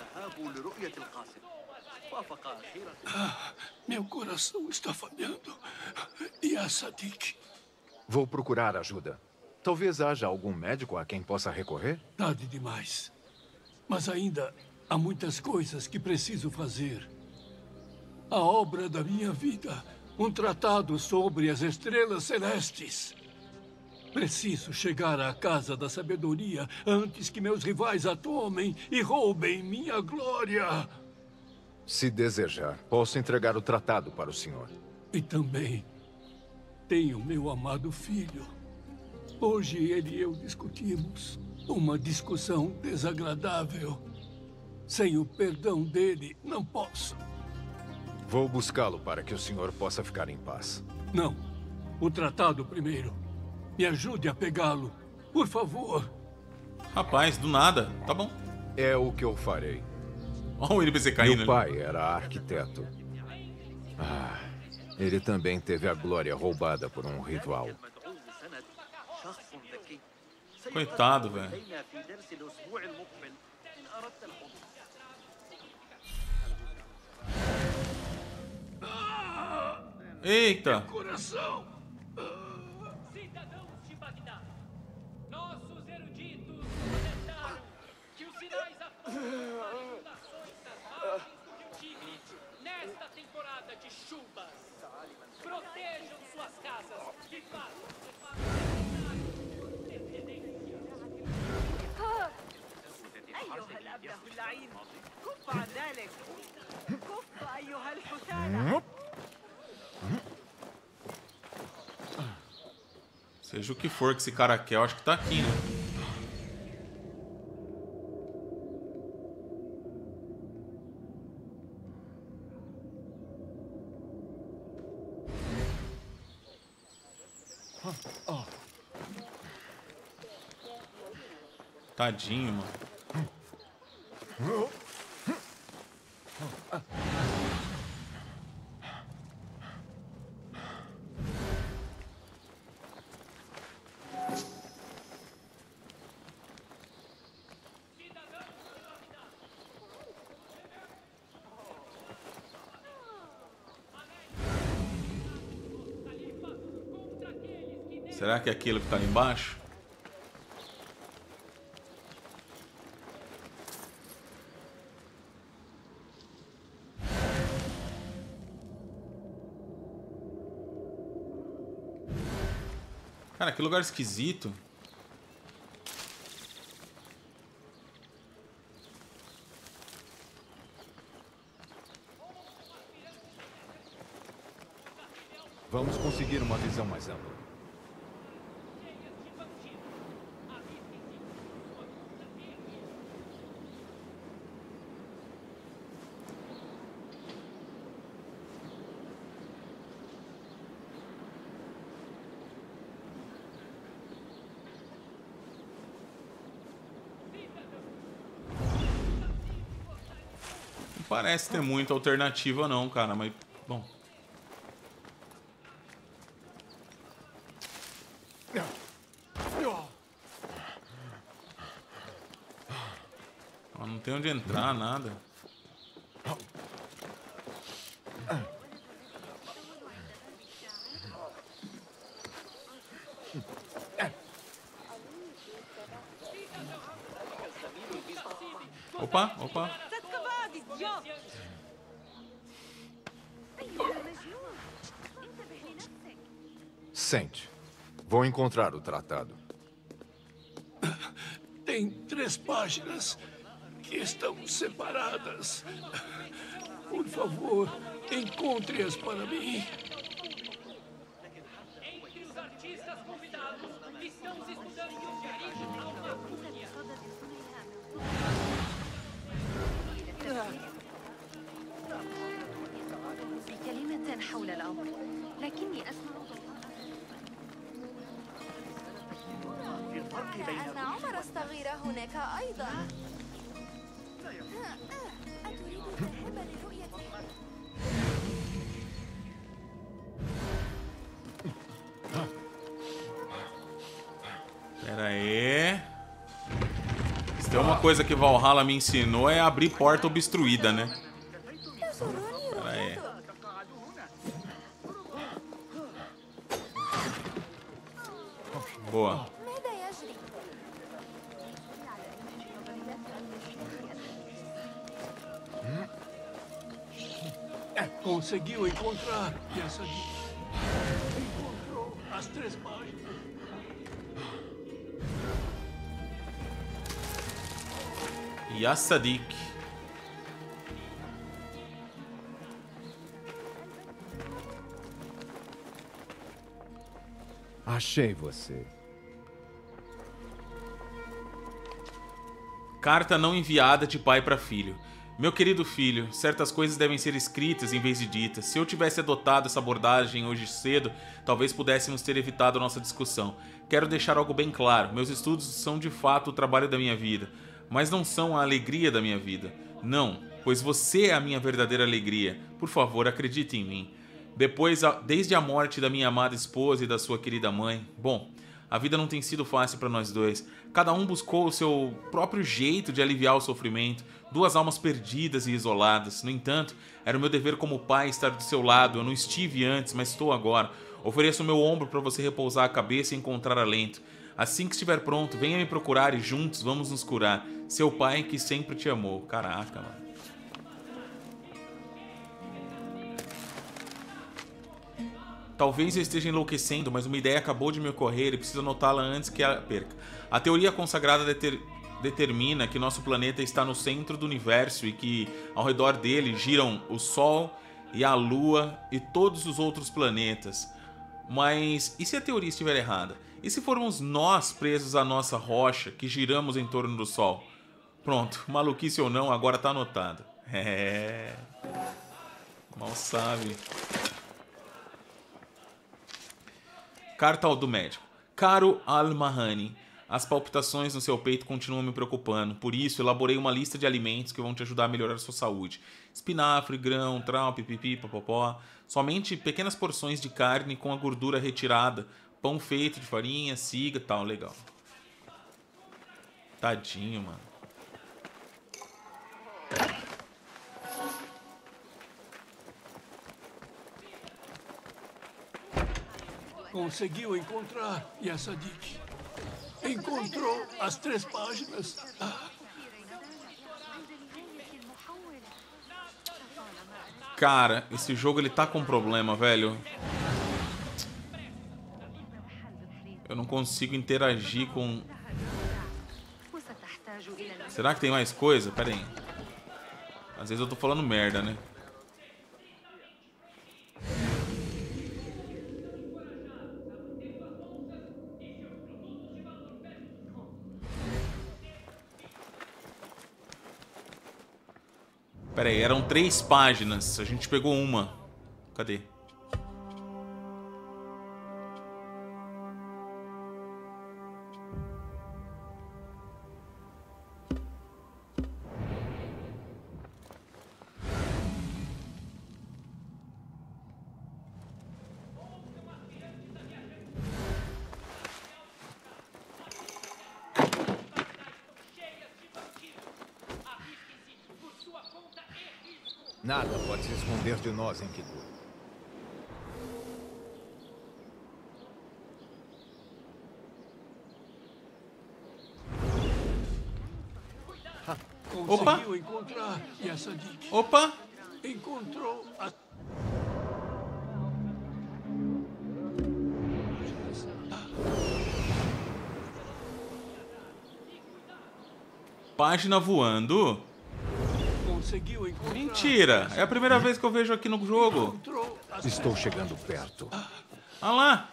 Ah, meu coração está falhando. E a Sadiq? Vou procurar ajuda. Talvez haja algum médico a quem possa recorrer? Tarde demais. Mas ainda há muitas coisas que preciso fazer. A obra da minha vida. Um tratado sobre as estrelas celestes. Preciso chegar à Casa da Sabedoria antes que meus rivais a tomem e roubem minha glória. Se desejar, posso entregar o tratado para o senhor. E também tenho meu amado filho. Hoje ele e eu discutimos uma discussão desagradável. Sem o perdão dele, não posso. Vou buscá-lo para que o senhor possa ficar em paz. Não. O tratado primeiro. Me ajude a pegá-lo, por favor. Rapaz, do nada. Tá bom. É o que eu farei. Olha o N P C caindo. Meu pai era arquiteto. Ah, ele também teve a glória roubada por um rival. Coitado, velho. Eita. Meu coração. Cidadãos de Bagdá, nossos eruditos Seja o que for que esse cara quer, eu acho que tá aqui, né? Tadinho, mano. Será que é aquilo que tá ali embaixo? Cara, que lugar esquisito. Vamos conseguir uma visão mais ampla. Parece ter muita alternativa não, cara, mas bom. Não tem onde entrar, nada. Opa, opa. Sente. Vou encontrar o tratado. Tem três páginas que estão separadas. Por favor, encontre-as para mim. Entre os artistas convidados, estamos estudando os direitos autorais. بكلمة حول الأمر لكني أسمع أن عمر الصغير هناك أيضا. أتريد الذهاب لرؤيته؟ Pera aí. Se tem uma coisa que Valhalla me ensinou é abrir porta obstruída, né? Pera aí. Boa. Conseguiu encontrar essa aqui. Encontrou as três páginas. Yassadik. Achei você. Carta não enviada de pai para filho. Meu querido filho, certas coisas devem ser escritas em vez de ditas. Se eu tivesse adotado essa abordagem hoje cedo, talvez pudéssemos ter evitado nossa discussão. Quero deixar algo bem claro. Meus estudos são de fato o trabalho da minha vida, mas não são a alegria da minha vida. Não, pois você é a minha verdadeira alegria. Por favor, acredite em mim. Depois, desde a morte da minha amada esposa e da sua querida mãe, bom, a vida não tem sido fácil para nós dois. Cada um buscou o seu próprio jeito de aliviar o sofrimento, duas almas perdidas e isoladas. No entanto, era o meu dever como pai estar do seu lado. Eu não estive antes, mas estou agora. Ofereço o meu ombro para você repousar a cabeça e encontrar alento. Assim que estiver pronto, venha me procurar e juntos vamos nos curar. Seu pai que sempre te amou. Caraca, mano. Talvez eu esteja enlouquecendo, mas uma ideia acabou de me ocorrer e preciso anotá-la antes que a perca. A teoria consagrada determina que nosso planeta está no centro do universo e que ao redor dele giram o Sol e a Lua e todos os outros planetas. Mas e se a teoria estiver errada? E se formos nós presos à nossa rocha que giramos em torno do Sol? Pronto, maluquice ou não, agora tá anotado. É... Mal sabe. Carta ao do médico. Caro Al-Mahani, as palpitações no seu peito continuam me preocupando. Por isso, elaborei uma lista de alimentos que vão te ajudar a melhorar a sua saúde. Espinafre, grão, trau, pipipi, popopó. Somente pequenas porções de carne com a gordura retirada. Pão feito de farinha, siga e tal. Legal. Tadinho, mano. Conseguiu encontrar Yasadik. Encontrou as três páginas. Ah. Cara, esse jogo ele tá com um problema, velho. Eu não consigo interagir com... Será que tem mais coisa? Pera aí. Às vezes eu tô falando merda, né? Pera aí, eram três páginas. A gente pegou uma. Cadê? Nada pode se esconder de nós, Enkidu. Opa! Conseguiu encontrar Yasadik. Opa! Encontrou a... Página voando? Conseguiu encontrar... Mentira! É a primeira vez que eu vejo aqui no jogo. Estou chegando perto. Olha lá!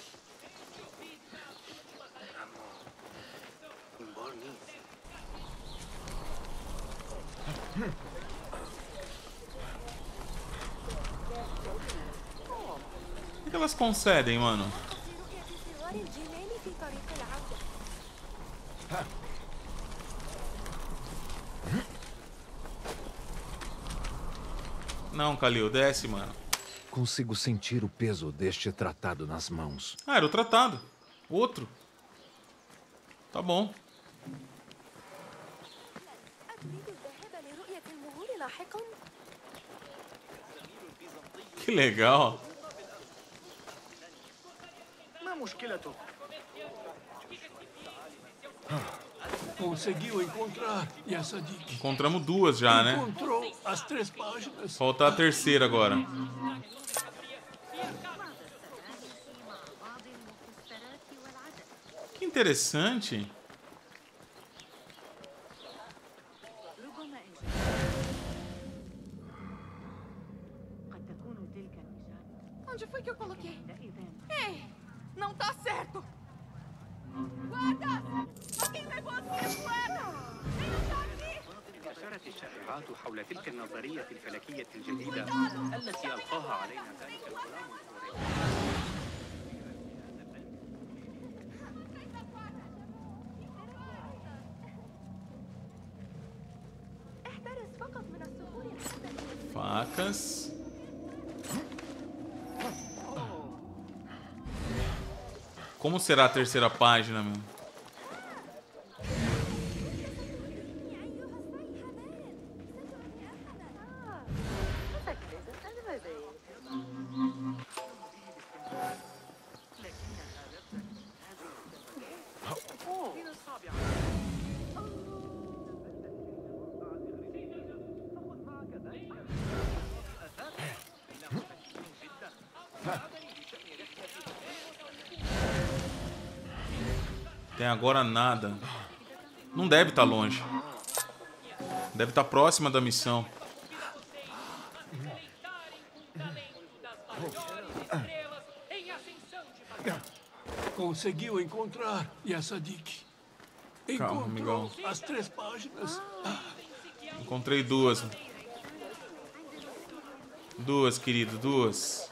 O que elas concedem, mano? Não, Kalil, desce, mano. Consigo sentir o peso deste tratado nas mãos. Ah, era o tratado. Outro. Tá bom. Que legal. Conseguiu encontrar Yasadik. Encontramos duas já, né? Encontrou as três páginas. Falta a terceira agora. Que interessante. Onde foi que eu coloquei? Ei, não tá certo. Guarda! Alguém levou as minhas moedas! انتشرت الشائعات حول تلك النظرية الفلكية الجديدة التي ألقاها علينا ذلك الغلام الكوري. Facas. Como será a terceira página, meu? Tem agora nada. Não deve estar longe. Deve estar próxima da missão. Conseguiu encontrar Yassadik. Calma, Encontrou amigão. as três páginas. Ah, Encontrei duas. Duas, querido, duas.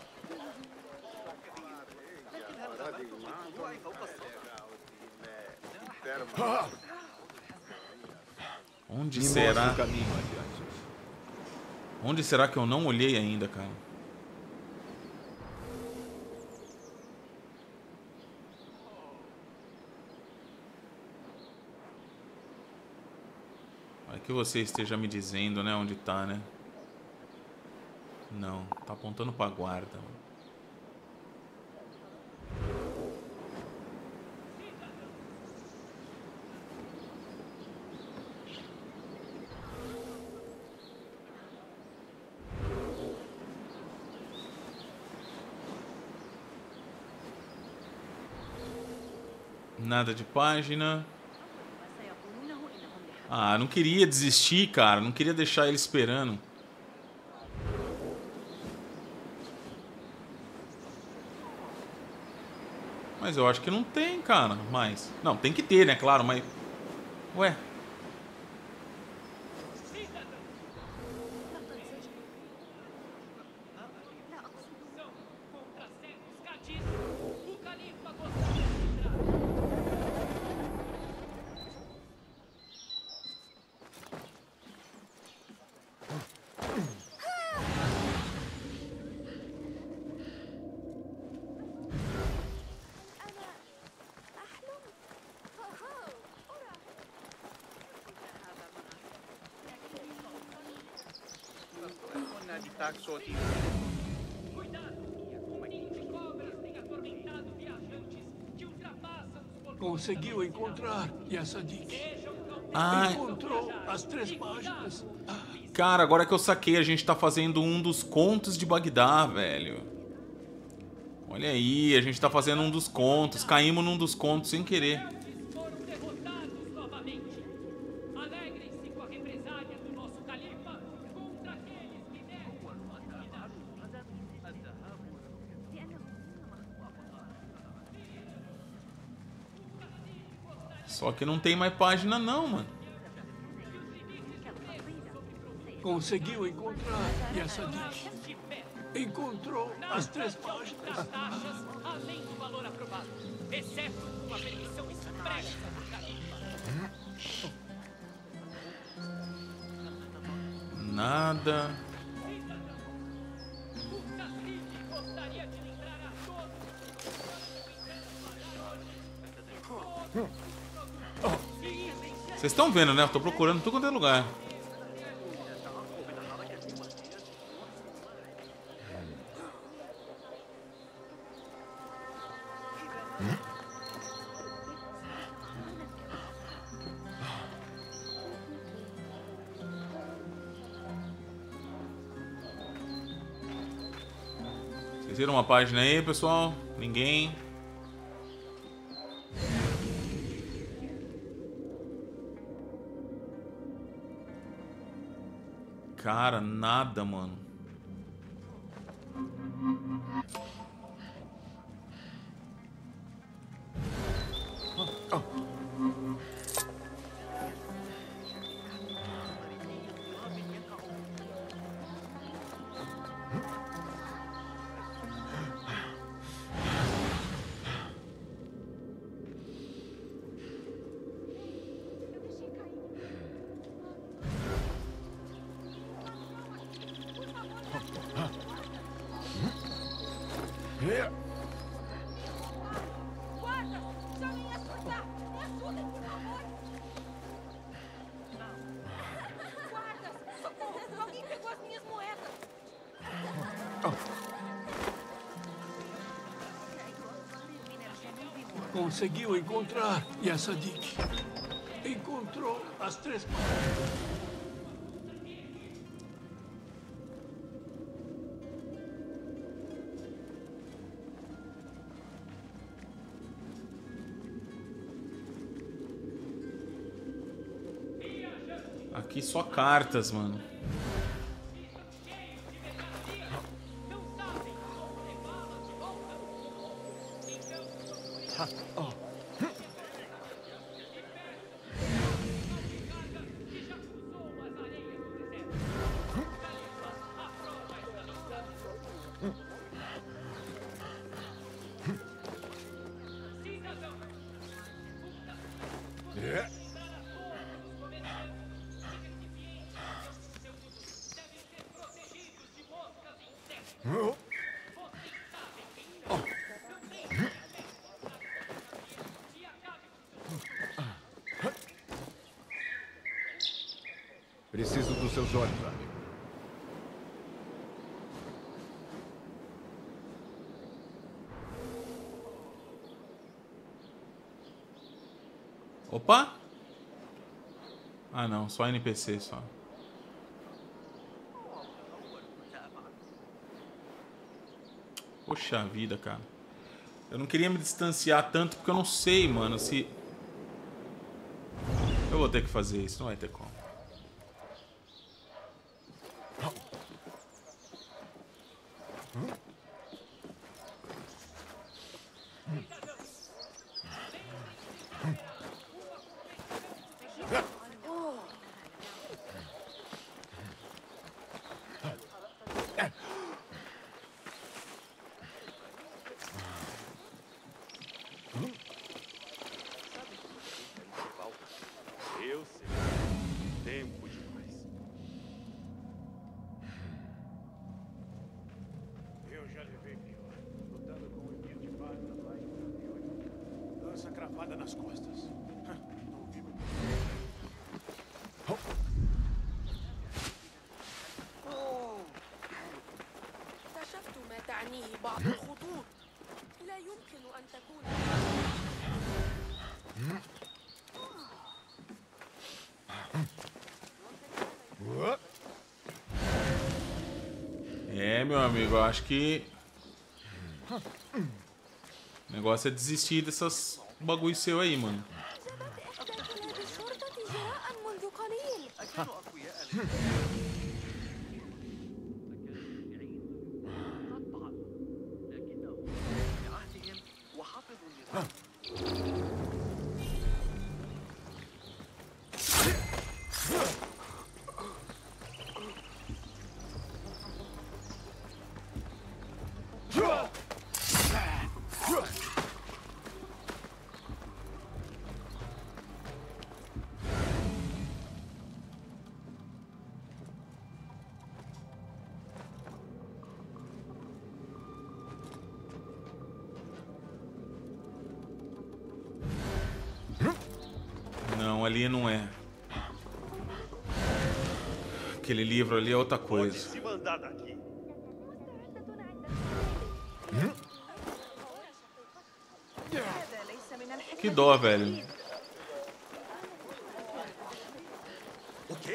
Onde Me será? mostra o caminho adiante. Onde será que eu não olhei ainda, cara? Vai que você esteja me dizendo, né, onde tá, né? Não, tá apontando pra guarda. Nada de página. Ah, não queria desistir, cara. Não queria deixar ele esperando. Mas eu acho que não tem, cara, mais. Não, tem que ter, né? Claro, mas... Ué... Conseguiu encontrar Yassadik. Ah, Encontrou as três páginas. Ah, cara, agora que eu saquei, a gente tá fazendo um dos contos de Bagdá, velho. Olha aí, a gente tá fazendo um dos contos. Caímos num dos contos sem querer. Só que não tem mais página não, mano. conseguiu encontrar Yassadik. Encontrou as três páginas. taxas além do valor aprovado, exceto uma permissão expressa do Califa. Nada. Vocês estão vendo, né? Eu tô procurando em tudo quanto é lugar. Vocês viram uma página aí, pessoal? Ninguém. Cara, nada, mano. Guarda! Chamem a escutar! Me ajudem, por favor! Guardas! Socorro! Alguém pegou as minhas moedas! Conseguiu encontrar Yassadik. Encontrou as três páginas. Aqui só cartas, mano. Preciso dos seus olhos, amigo. Opa! Ah não, só N P C só. Poxa vida, cara. Eu não queria me distanciar tanto porque eu não sei, mano, se... Eu vou ter que fazer isso, não vai ter como. Eu sei. Tempo demais. Eu já levei pior. Lutando com o Emir de Varna lá em noventa e oito. Lança cravada nas costas. Não vi meu... اكتشفت ما تعنيه بعض الخطوط. لا يمكن أن تكون É, meu amigo, eu acho que o negócio é desistir dessas bagulho seu aí, mano. Não, ali não é. Aquele livro ali é outra coisa. Se mandar daqui. Que dó, velho. O quê?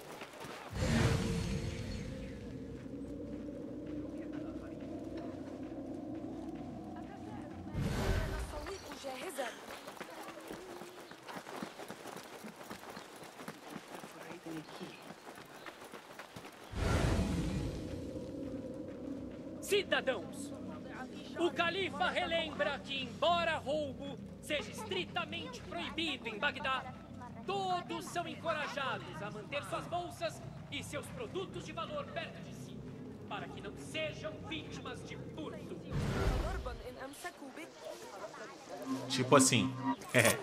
Cidadãos, o califa relembra que, embora roubo seja estritamente proibido em Bagdá, todos são encorajados a manter suas bolsas e seus produtos de valor perto de si, para que não sejam vítimas de furto. Tipo assim. É.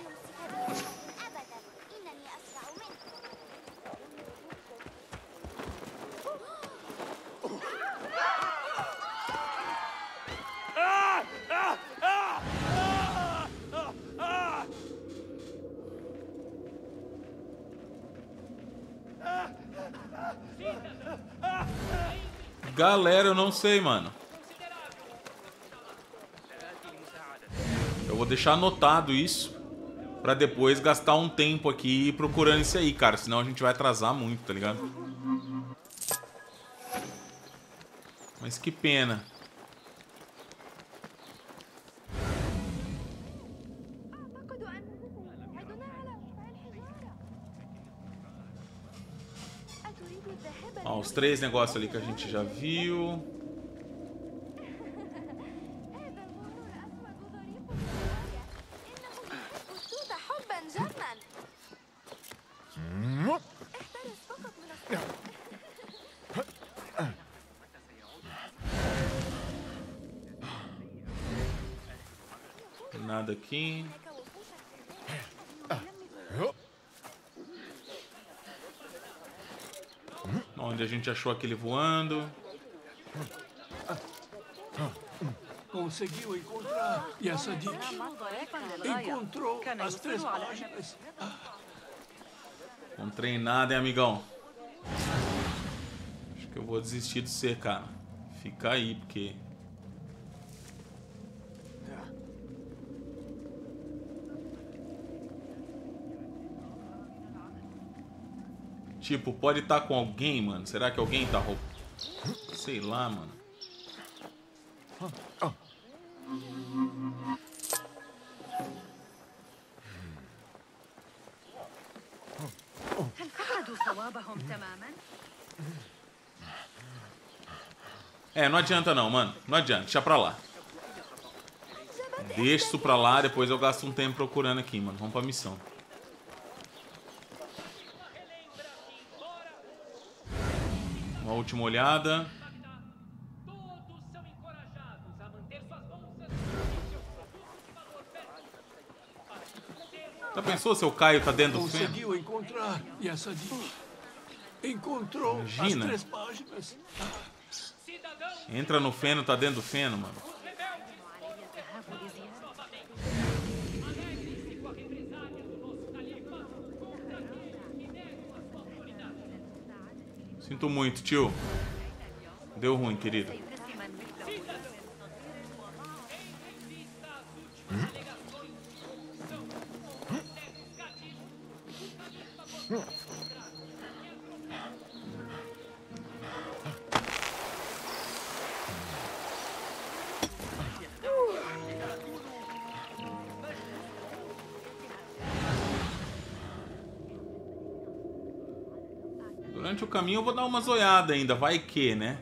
Galera, eu não sei, mano. Eu vou deixar anotado isso pra depois gastar um tempo aqui procurando isso aí, cara. Senão a gente vai atrasar muito, tá ligado? Mas que pena. Ó, os três negócios ali que a gente já viu. Nada aqui. Onde a gente achou aquele voando. Conseguiu encontrar. E essa Dick encontrou as três páginas. Encontrei nada, hein, amigão? Acho que eu vou desistir de ser, cara. Fica aí, porque... Tipo, pode estar com alguém, mano. Será que alguém tá roubando? Sei lá, mano. É, não adianta não, mano. Não adianta, deixa pra lá. Deixa isso pra lá, depois eu gasto um tempo procurando aqui, mano. Vamos pra missão. Uma última olhada. Já pensou se o Caio tá dentro do feno? Conseguiu encontrar. E essa Dick encontrou Imagina. as três páginas. Entra no feno, tá dentro do feno, mano. Sinto muito, tio. Deu ruim, querido. Durante o caminho eu vou dar uma zoiada ainda, vai que, né?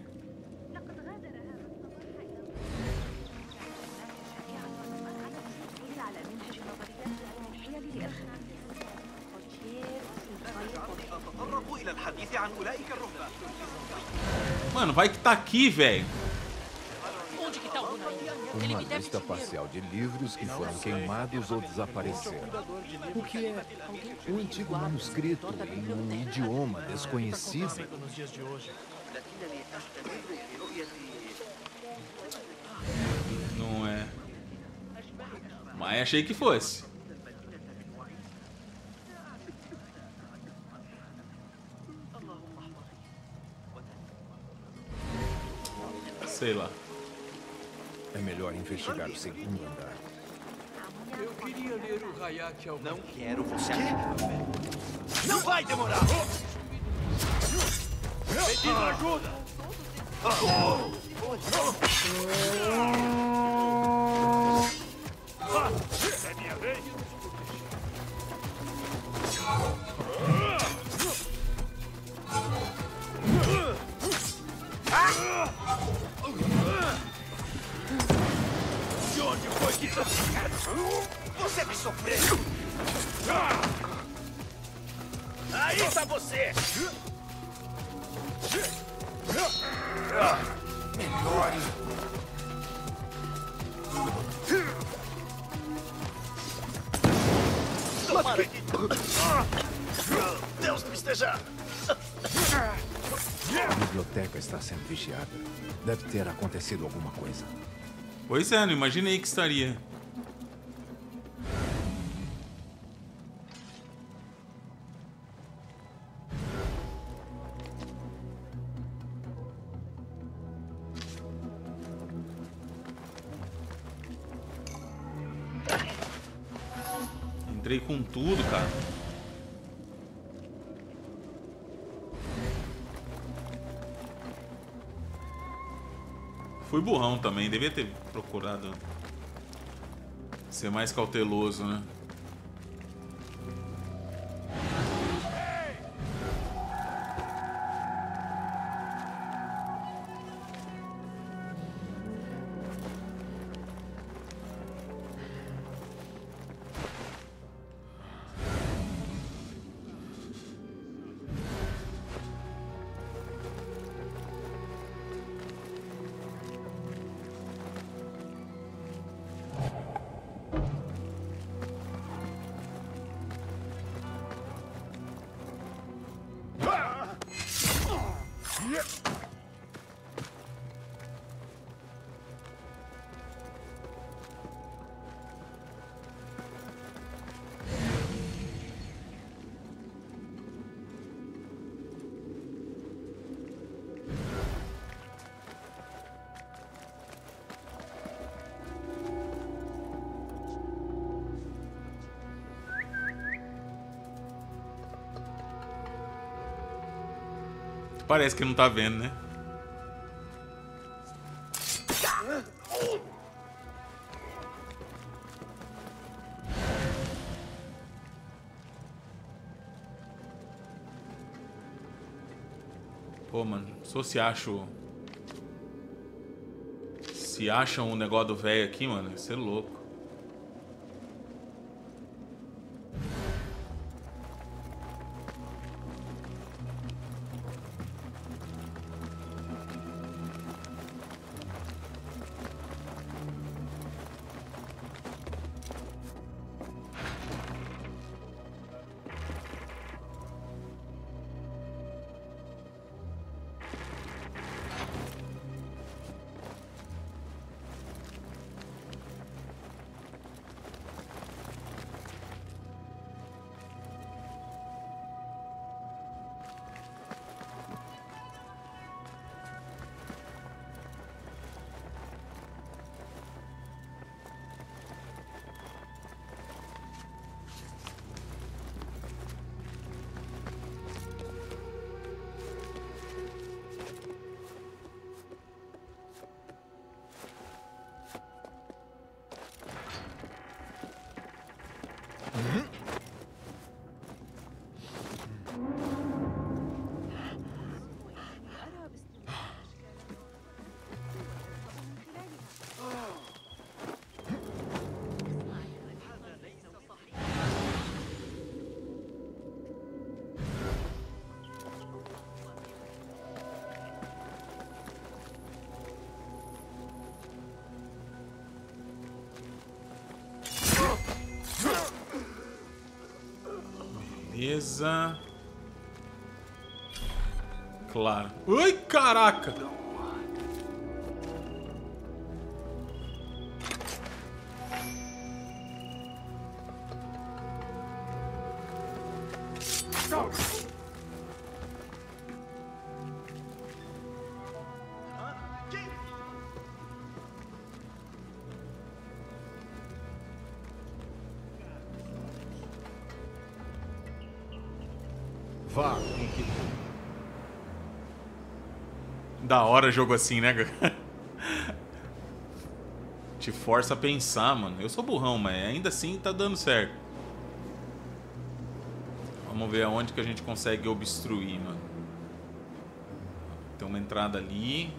Mano, vai que tá aqui, velho. Onde que tá o Hunain? Uma lista parcial de livros que foram queimados ou desapareceram. O que é um antigo manuscrito em um idioma desconhecido? Não é. Mas achei que fosse. Sei lá. É melhor investigar o segundo andar. Eu queria ler o Hayat ao Não quero você. Não vai demorar! Pedindo ajuda! É minha vez? De onde foi que... Você vai sofrer! Aí está você! Melhore! Tomara que... Deus me esteja... A biblioteca está sendo vigiada. Deve ter acontecido alguma coisa. Pois é, não imaginei que estaria. Entrei com tudo, cara. Fui burrão também, devia ter procurado ser mais cauteloso, né? Parece que não tá vendo, né? Pô, mano, só se acha o... Se acham o negócio do velho aqui, mano, ia ser louco. Beleza. Claro. Ai, caraca! Vá, tem que... Da hora jogo assim, né? Te força a pensar, mano. Eu sou burrão, mas ainda assim tá dando certo. Vamos ver aonde que a gente consegue obstruir, mano. Tem uma entrada ali.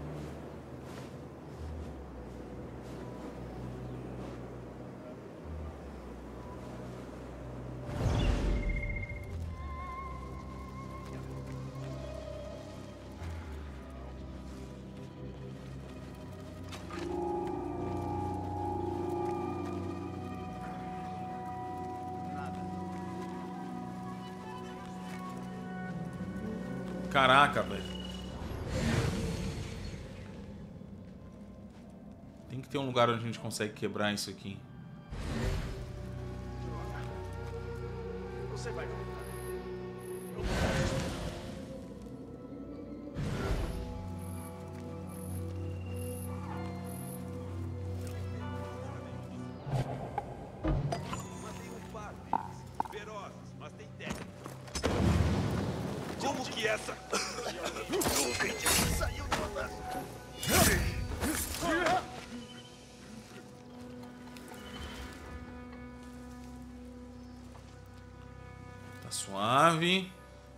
Caraca, velho. Tem que ter um lugar onde a gente consegue quebrar isso aqui. Você vai voltar. Eu Matei um par deles. Ferozes, mas tem técnica. Como que essa? Saiu de uma das... Tá suave.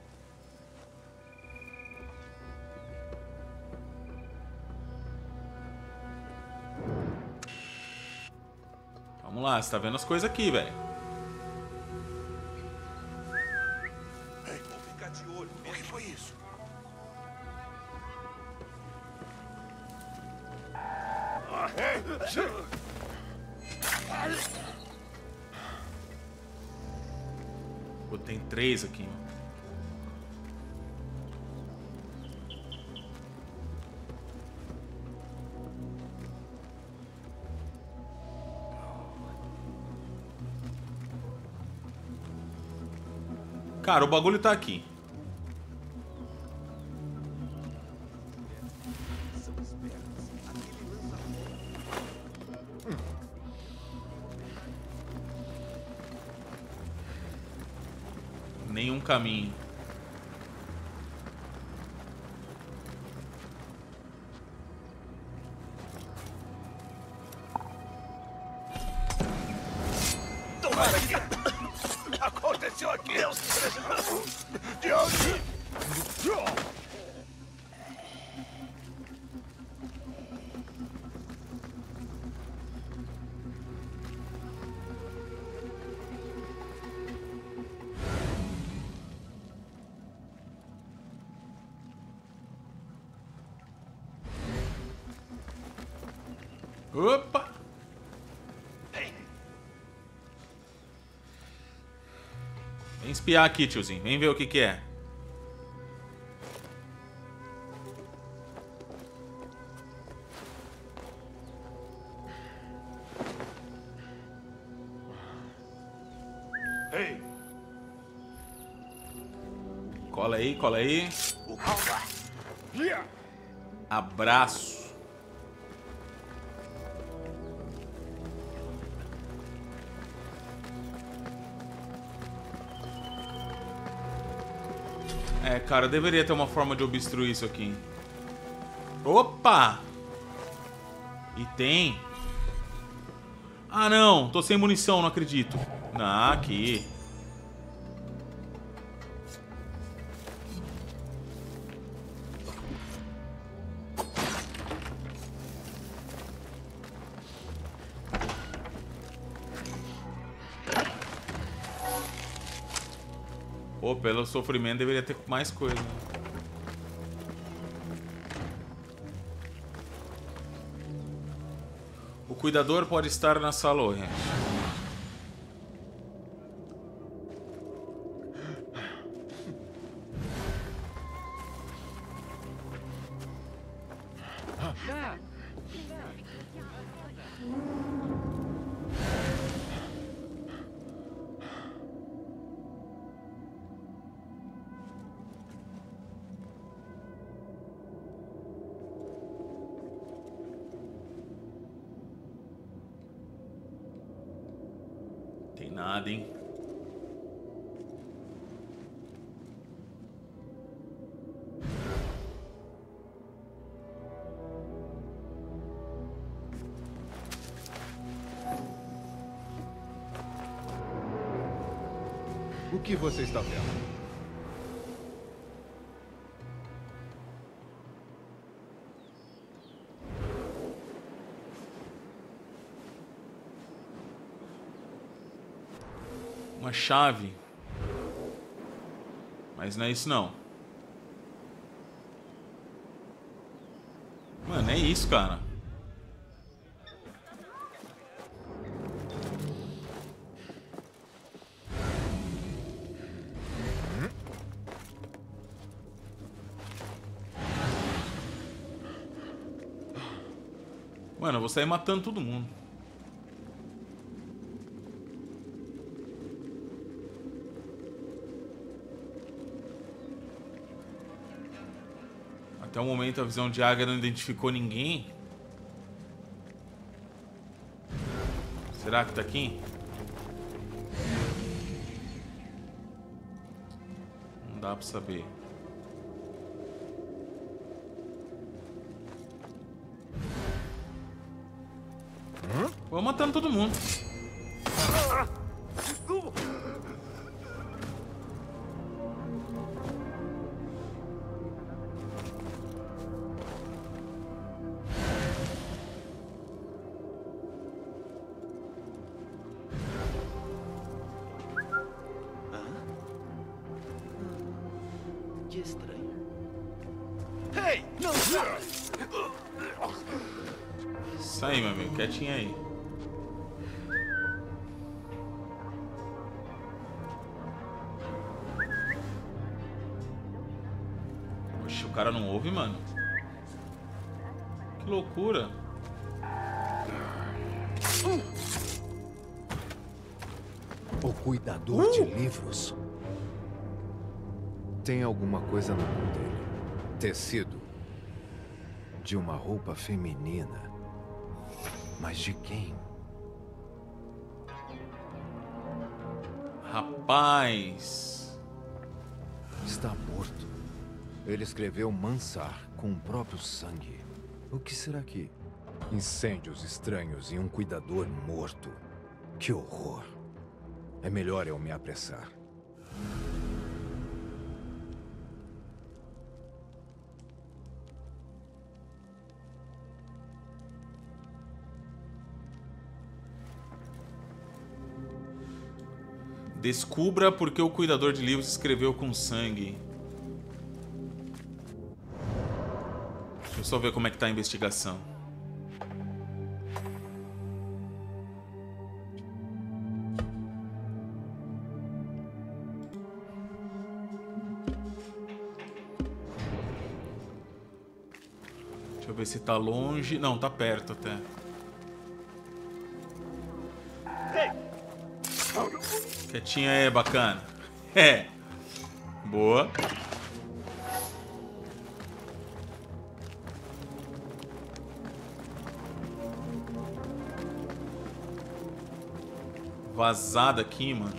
Vamos lá, você tá vendo as coisas aqui, velho. Vou ficar de olho. O que foi isso? Pô, tem três aqui, mano. Cara, o bagulho tá aqui. Nenhum caminho. Tomara que aconteceu aqui. Deus, de onde? Opa! Vem espiar aqui, tiozinho. Vem ver o que que é. Ei! Cola aí, cola aí. Abraço. É, cara, deveria ter uma forma de obstruir isso aqui. Opa! E tem. Ah, não. Tô sem munição, não acredito. Ah, aqui. Pô, pelo sofrimento deveria ter mais coisa. O cuidador pode estar na sala hoje. Tem nada, hein? O que você está vendo? Uma chave. Mas não é isso, não. Mano, é isso, cara. Mano, eu vou sair matando todo mundo. Até o momento a visão de águia não identificou ninguém. Será que tá aqui? Não dá pra saber. Vou matando todo mundo. Que estranho. Ei, não! Isso aí, meu amigo. Quietinho aí. Oxe, o cara não ouve, mano. Que loucura. O cuidador Uh! de livros. Tem alguma coisa na mão dele. Tecido. De uma roupa feminina. Mas de quem? Rapaz. Está morto. Ele escreveu Mansar com o próprio sangue. O que será que... Incêndios estranhos e um cuidador morto. Que horror. É melhor eu me apressar. Descubra por que o cuidador de livros escreveu com sangue. Deixa eu só ver como é que tá a investigação. Deixa eu ver se tá longe. Não, tá perto até. Quietinha aí, bacana. É. Boa. Vazada aqui, mano.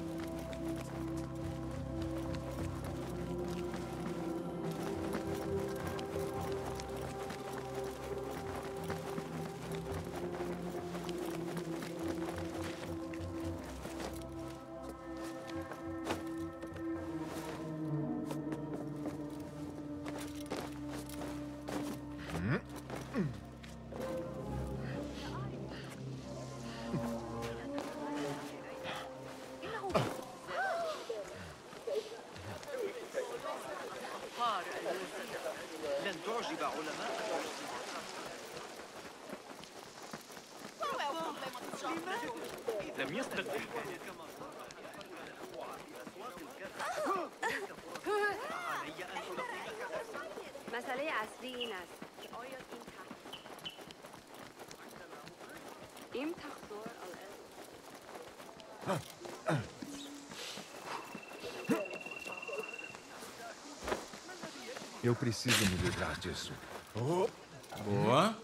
Eu preciso me livrar disso. Boa.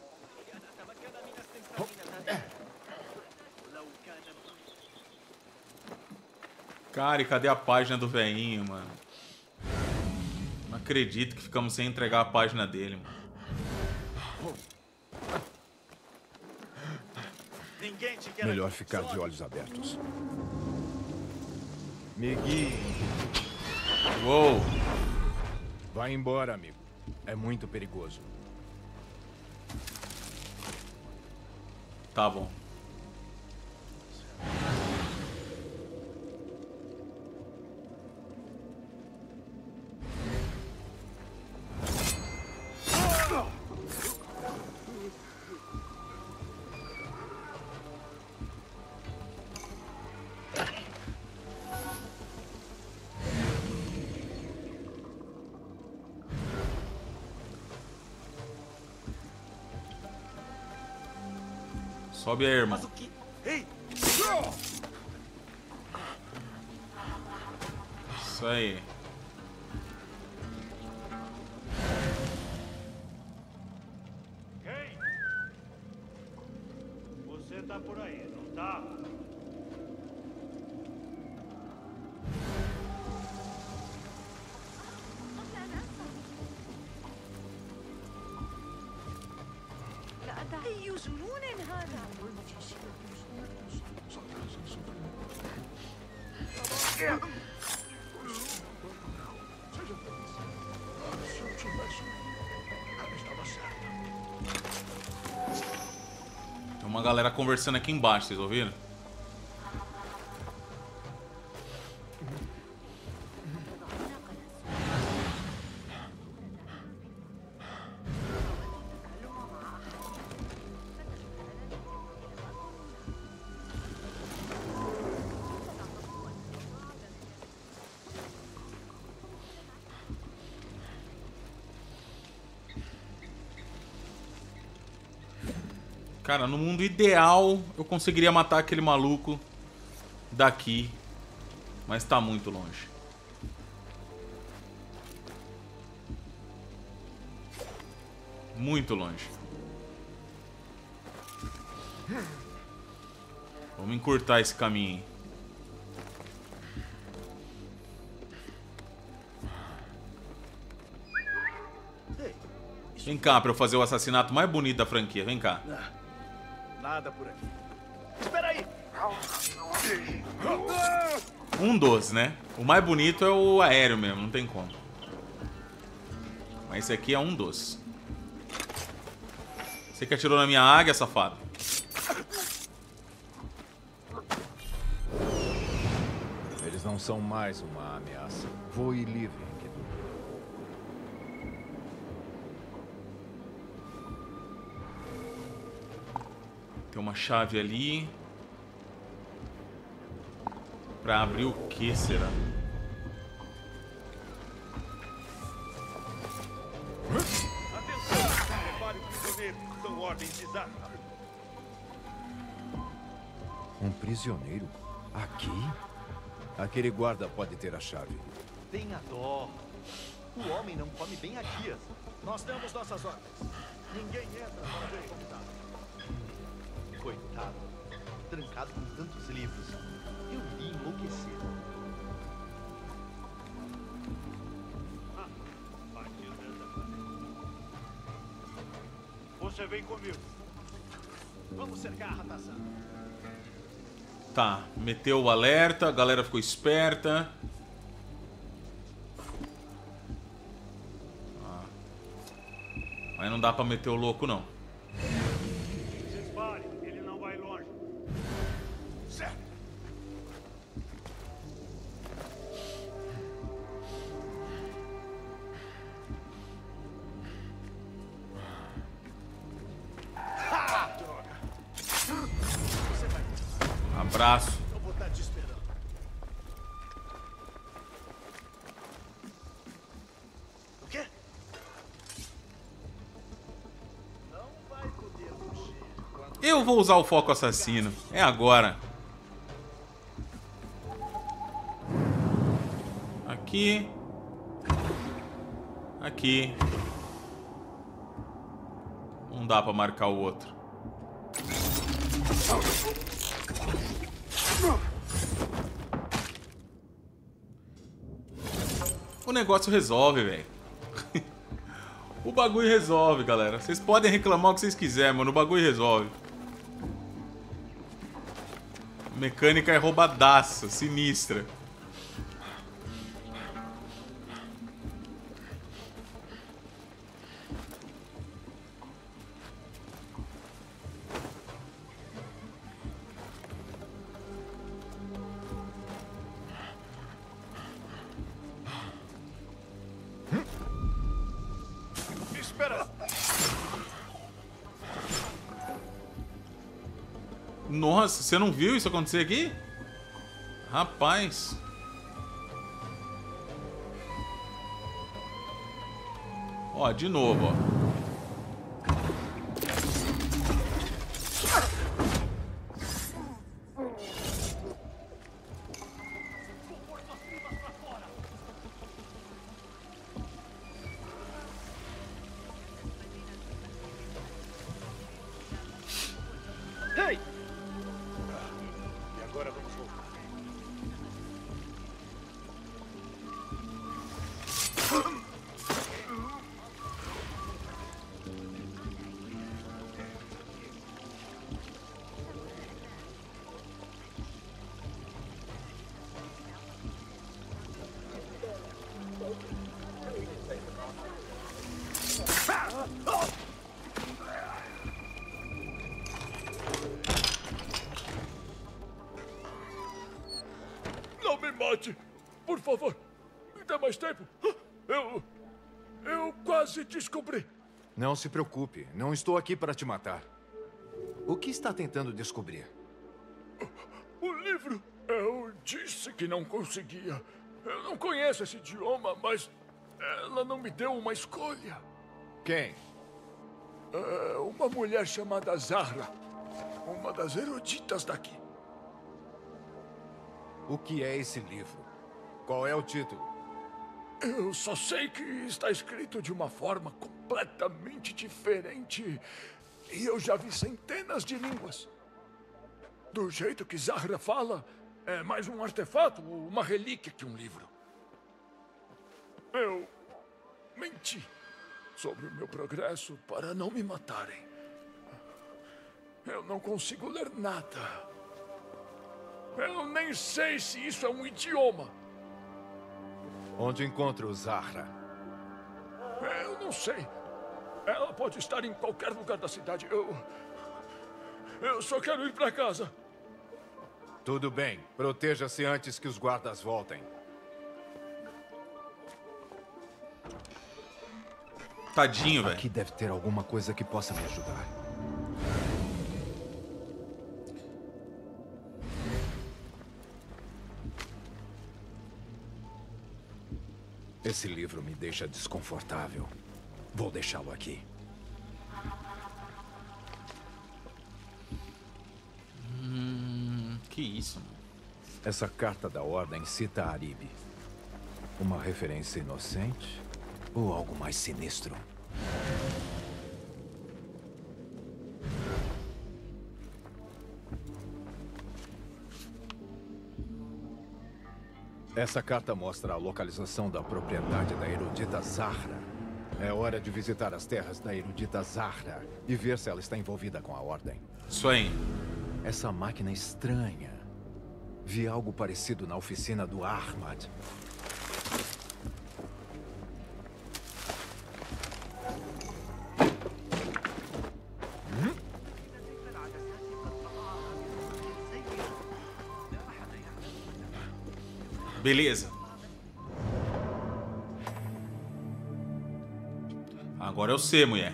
Cara, e cadê a página do velhinho, mano? Não acredito que ficamos sem entregar a página dele, mano. Melhor ficar de olhos abertos. Me guie. Uou. Vai embora, amigo. É muito perigoso. Tá bom. Sobe aí, irmão. Isso aí. Quem? Você tá por aí, não tá? أي جنون هذا؟ Tem uma galera conversando aqui embaixo, vocês ouviram? Cara, no mundo ideal eu conseguiria matar aquele maluco daqui, mas tá muito longe. Muito longe. Vamos encurtar esse caminho. Vem cá pra eu fazer o assassinato mais bonito da franquia. Vem cá. Nada por aqui. Espera aí! Um dos, né? O mais bonito é o aéreo mesmo, não tem como. Mas esse aqui é um dos. Você que atirou na minha águia, safado. Eles não são mais uma ameaça. Voe livre, Enkidu. Tem uma chave ali. Pra abrir o que será? Atenção! Prepare o prisioneiro. São ordens exatas. Um prisioneiro? Aqui? Aquele guarda pode ter a chave. Tenha dó. O homem não come bem há dias. Nós temos nossas ordens. Ninguém entra para ver convidado. Coitado. Trancado com tantos livros. Eu ia enlouquecer. Ah, partiu dessa maneira. Você vem comigo. Vamos cercar a Ratazana. Tá, meteu o alerta, a galera ficou esperta. Ah. Mas não dá pra meter o louco, não. Se espalhe, ele não vai longe. Certo. Ah, droga. Você vai. Abraço. Eu vou estar te esperando. O quê? Não vai poder fugir. Eu vou usar o foco assassino. É agora. Aqui. Aqui. Não dá pra marcar o outro. O negócio resolve, velho. O bagulho resolve, galera. Vocês podem reclamar o que vocês quiserem, mano. O bagulho resolve. A mecânica é roubadaça, sinistra. Espera. Nossa, você não viu isso acontecer aqui? Rapaz. Ó, de novo, ó. Ei! E agora vamos voltar. Não me mate! Por favor, me dê mais tempo. Eu... Eu quase descobri. Não se preocupe, não estou aqui para te matar. O que está tentando descobrir? O livro. Eu disse que não conseguia. Eu não conheço esse idioma, mas ela não me deu uma escolha. Quem? É uma mulher chamada Zahra. Uma das eruditas daqui. O que é esse livro? Qual é o título? Eu só sei que está escrito de uma forma completamente diferente. E eu já vi centenas de línguas. Do jeito que Zahra fala, é mais um artefato ou uma relíquia que um livro. Eu menti sobre o meu progresso para não me matarem. Eu não consigo ler nada. Eu nem sei se isso é um idioma. Onde encontro Zahra? Eu não sei. Ela pode estar em qualquer lugar da cidade. Eu... Eu só quero ir para casa. Tudo bem. Proteja-se antes que os guardas voltem. Tadinho, velho. Aqui deve ter alguma coisa que possa me ajudar. Esse livro me deixa desconfortável. Vou deixá-lo aqui. Hum, que isso, mano? Essa carta da Ordem cita Aribe. Uma referência inocente ou algo mais sinistro? Essa carta mostra a localização da propriedade da erudita Zahra. É hora de visitar as terras da erudita Zahra e ver se ela está envolvida com a Ordem. Isso aí. Essa máquina estranha. Vi algo parecido na oficina do Ahmad. Beleza. Agora eu sei, mulher.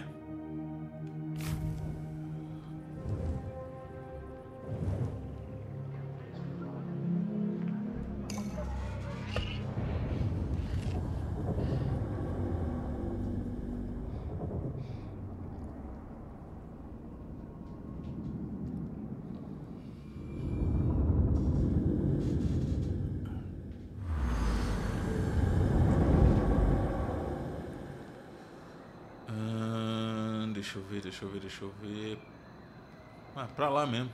Deixa eu ver, deixa eu ver, deixa eu ver. Ah, pra lá mesmo.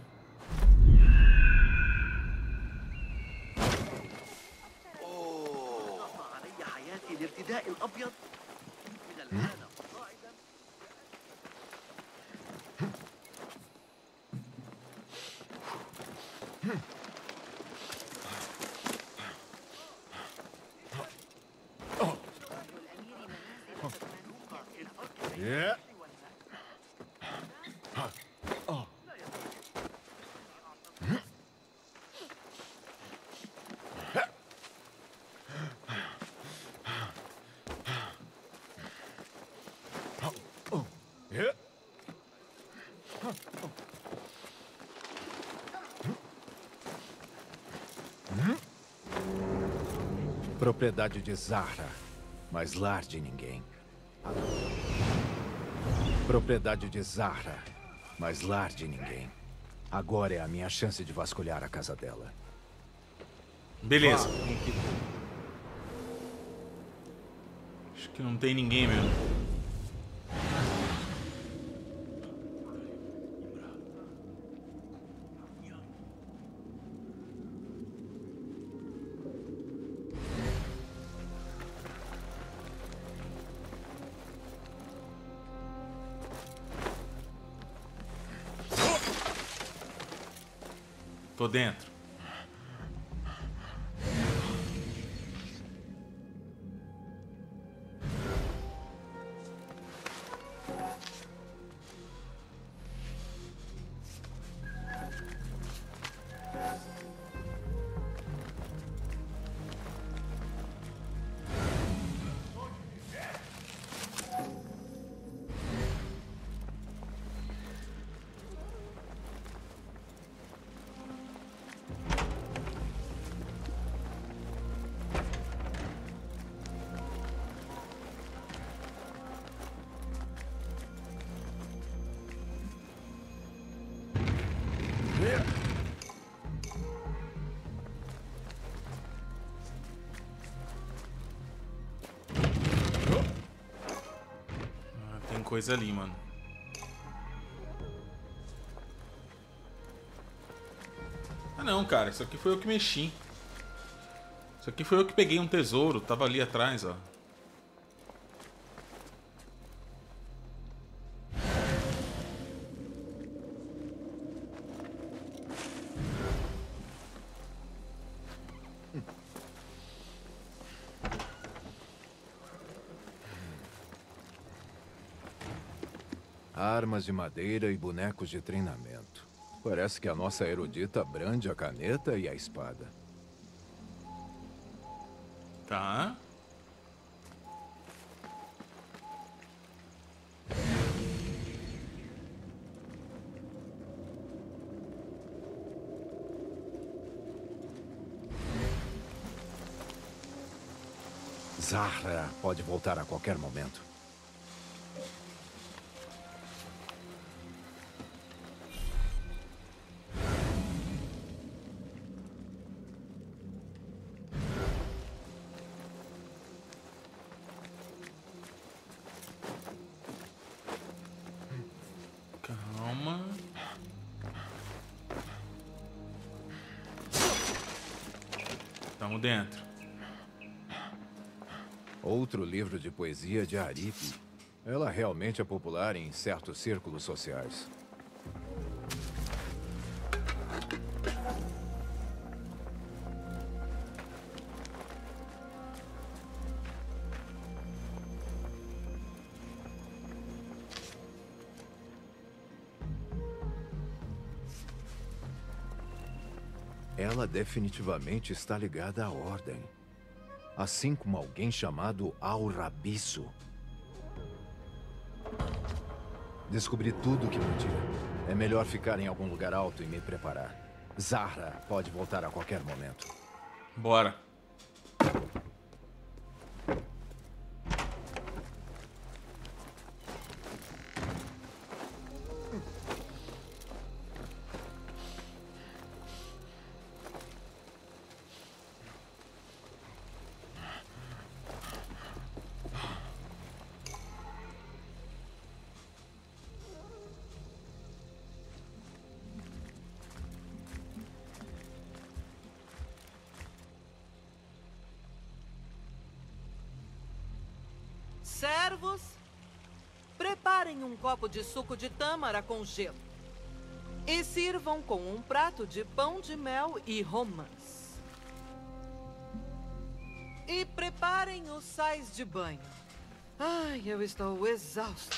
Yeah. Propriedade de Zahra, mas lar de ninguém. Propriedade de Zahra, mas lar de ninguém. Agora é a minha chance de vasculhar a casa dela. Beleza. Acho que não tem ninguém mesmo. Tô dentro. coisa ali, mano. Ah não, cara, isso aqui foi eu que mexi. Isso aqui foi eu que peguei um tesouro, tava ali atrás, ó. Armas de madeira e bonecos de treinamento. Parece que a nossa erudita brande a caneta e a espada. Tá. Zahra pode voltar a qualquer momento. Calma. Estamos dentro. Outro livro de poesia de Aripe. Ela realmente é popular em certos círculos sociais. Ela definitivamente está ligada à Ordem. Assim como alguém chamado Al-Rabisso. Descobri tudo o que podia. É melhor ficar em algum lugar alto e me preparar. Zahra pode voltar a qualquer momento. Bora. Servos, preparem um copo de suco de tâmara com gelo. E sirvam com um prato de pão de mel e romãs. E preparem os sais de banho. Ai, eu estou exausta.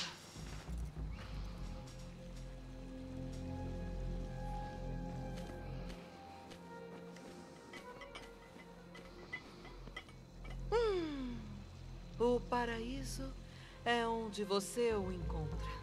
Hum, o paraíso é onde você o encontra.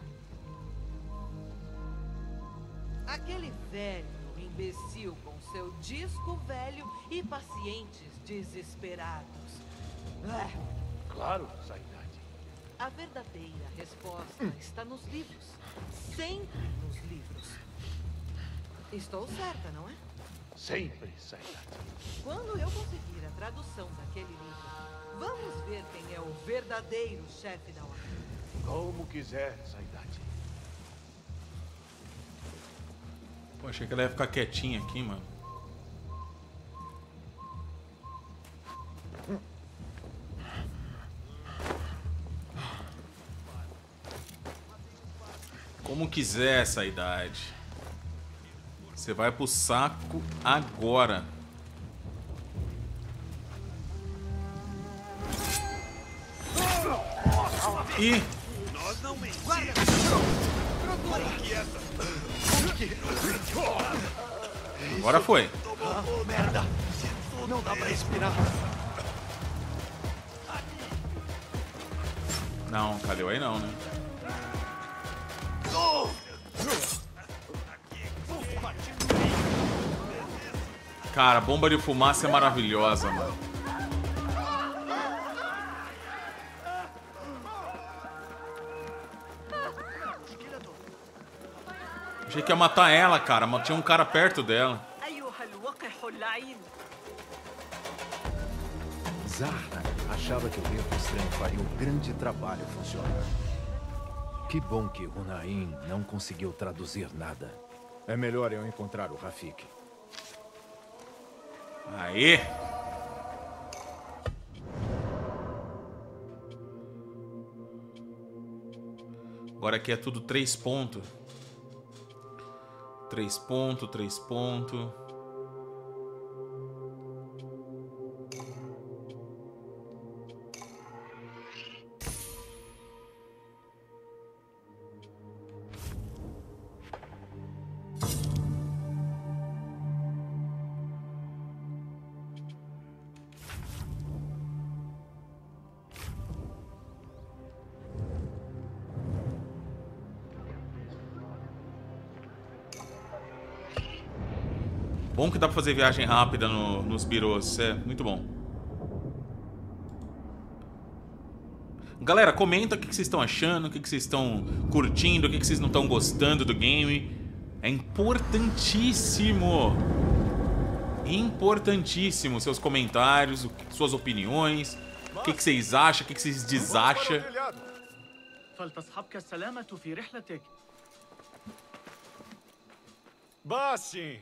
Aquele velho imbecil com seu disco velho e pacientes desesperados. Ah, Claro, Saidade. a verdadeira resposta está nos livros. Sempre nos livros. Estou certa, não é? Sempre, Saidade. Quando eu conseguir a tradução daquele livro, vamos ver quem é o verdadeiro chefe da ordem. Como quiser, Saidade. Pô, achei que ela ia ficar quietinha aqui, mano. Como quiser essa idade. Você vai pro saco agora. Ih! Nós não mentimos. Agora foi. Oh, merda. Não dá pra respirar. Não, cadê aí não, né? Cara, a bomba de fumaça é maravilhosa, mano. Achei que ia matar ela, cara, mas tinha um cara perto dela. Zahra achava que o livro estranho faria um grande trabalho funcionar. Que bom que o Naim não conseguiu traduzir nada. É melhor eu encontrar o Rafik. Aê! Agora aqui é tudo três pontos. Três pontos, três pontos. Bom que dá pra fazer viagem rápida no, nos birôs, é muito bom. Galera, comenta o que vocês estão achando, o que vocês estão curtindo, o que vocês não estão gostando do game. É importantíssimo. Importantíssimo seus comentários, suas opiniões, o que vocês acham, o que vocês desacham. Basim!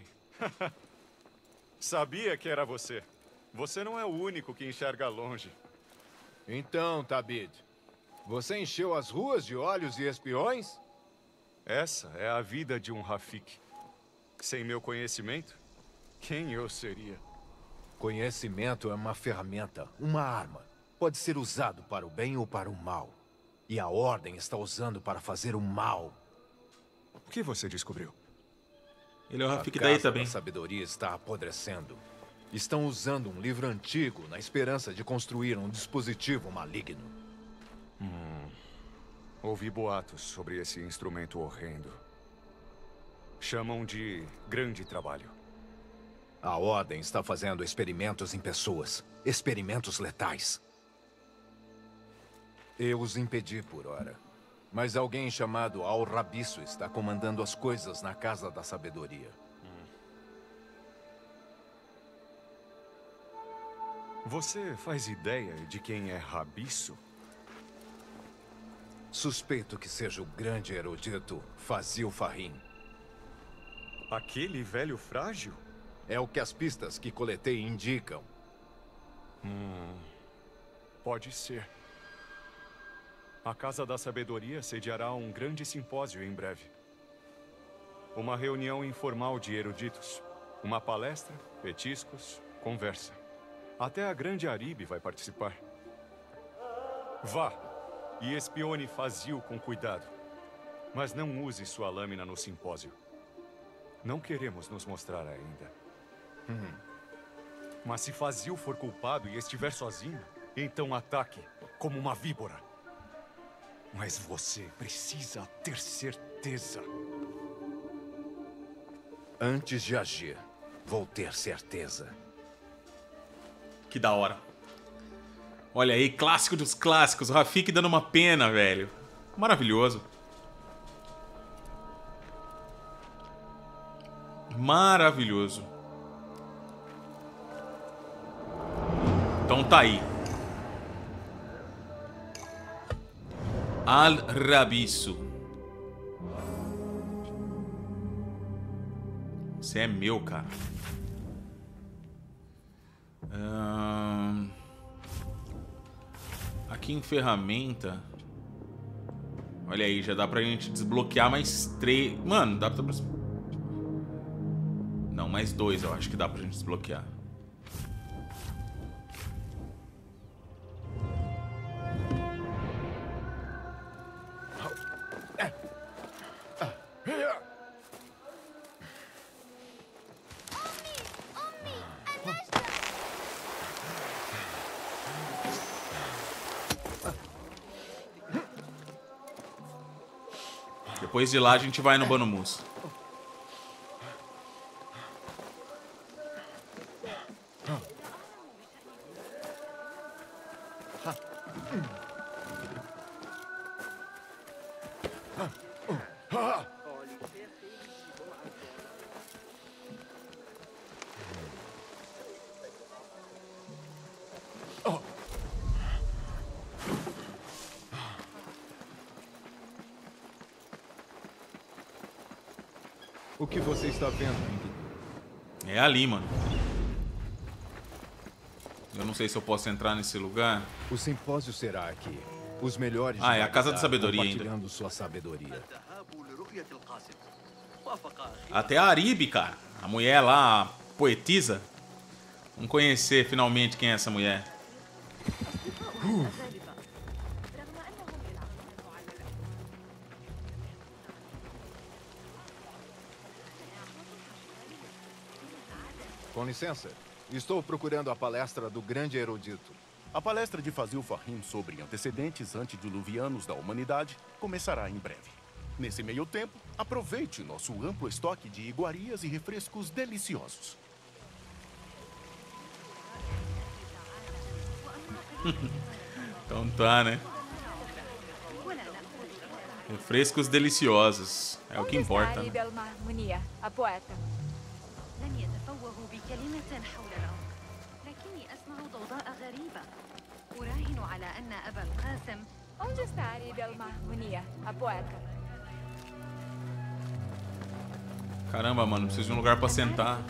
Sabia que era você. Você não é o único que enxerga longe. Então, Tabid, você encheu as ruas de olhos e espiões? Essa é a vida de um Rafik. Sem meu conhecimento, quem eu seria? Conhecimento é uma ferramenta, uma arma. Pode ser usado para o bem ou para o mal. E a Ordem está usando para fazer o mal. O que você descobriu? Ele é o Rafik daí também. A sabedoria está apodrecendo. Estão usando um livro antigo na esperança de construir um dispositivo maligno. Hum. Ouvi boatos sobre esse instrumento horrendo. Chamam de grande trabalho. A Ordem está fazendo experimentos em pessoas. Experimentos letais. Eu os impedi por hora. Mas alguém chamado Al-Rabisso está comandando as coisas na Casa da Sabedoria. Hum. Você faz ideia de quem é Rabisso? Suspeito que seja o grande erudito Fazil Fahim. Aquele velho frágil? É o que as pistas que coletei indicam. Hum. Pode ser. A Casa da Sabedoria sediará um grande simpósio em breve. Uma reunião informal de eruditos. Uma palestra, petiscos, conversa. Até a grande Aribe vai participar. Vá e espione Fazil com cuidado. Mas não use sua lâmina no simpósio. Não queremos nos mostrar ainda. Hum. Mas se Fazil for culpado e estiver sozinho, então ataque como uma víbora. Mas você precisa ter certeza. Antes de agir, vou ter certeza. Que da hora. Olha aí, clássico dos clássicos. O Rafik dando uma pena, velho. Maravilhoso. Maravilhoso. Então tá aí. Al-Rabisso. Você é meu, cara. Hum... Aqui em ferramenta. Olha aí, já dá pra gente desbloquear mais três. Mano, dá pra... Não, mais dois eu acho que dá pra gente desbloquear. Depois de lá a gente vai no Banu Mus. O que você está vendo, Henry? É ali, mano. Eu não sei se eu posso entrar nesse lugar. O simpósio será aqui. Os melhores. Ah, é a Casa da Sabedoria ainda. Compartilhando sua sabedoria. Até a Aribe, cara. A mulher lá, a poetisa. Vamos conhecer finalmente quem é essa mulher. Uh. Com licença. Estou procurando a palestra do grande erudito. A palestra de Fazil Fahim sobre antecedentes antediluvianos da humanidade começará em breve. Nesse meio tempo, aproveite nosso amplo estoque de iguarias e refrescos deliciosos. Então tá, né? Refrescos deliciosos. É o que importa. Né? A poeta. Onde está Arib al-Mahmunia, a poeta? Caramba, mano, preciso de um lugar pra sentar.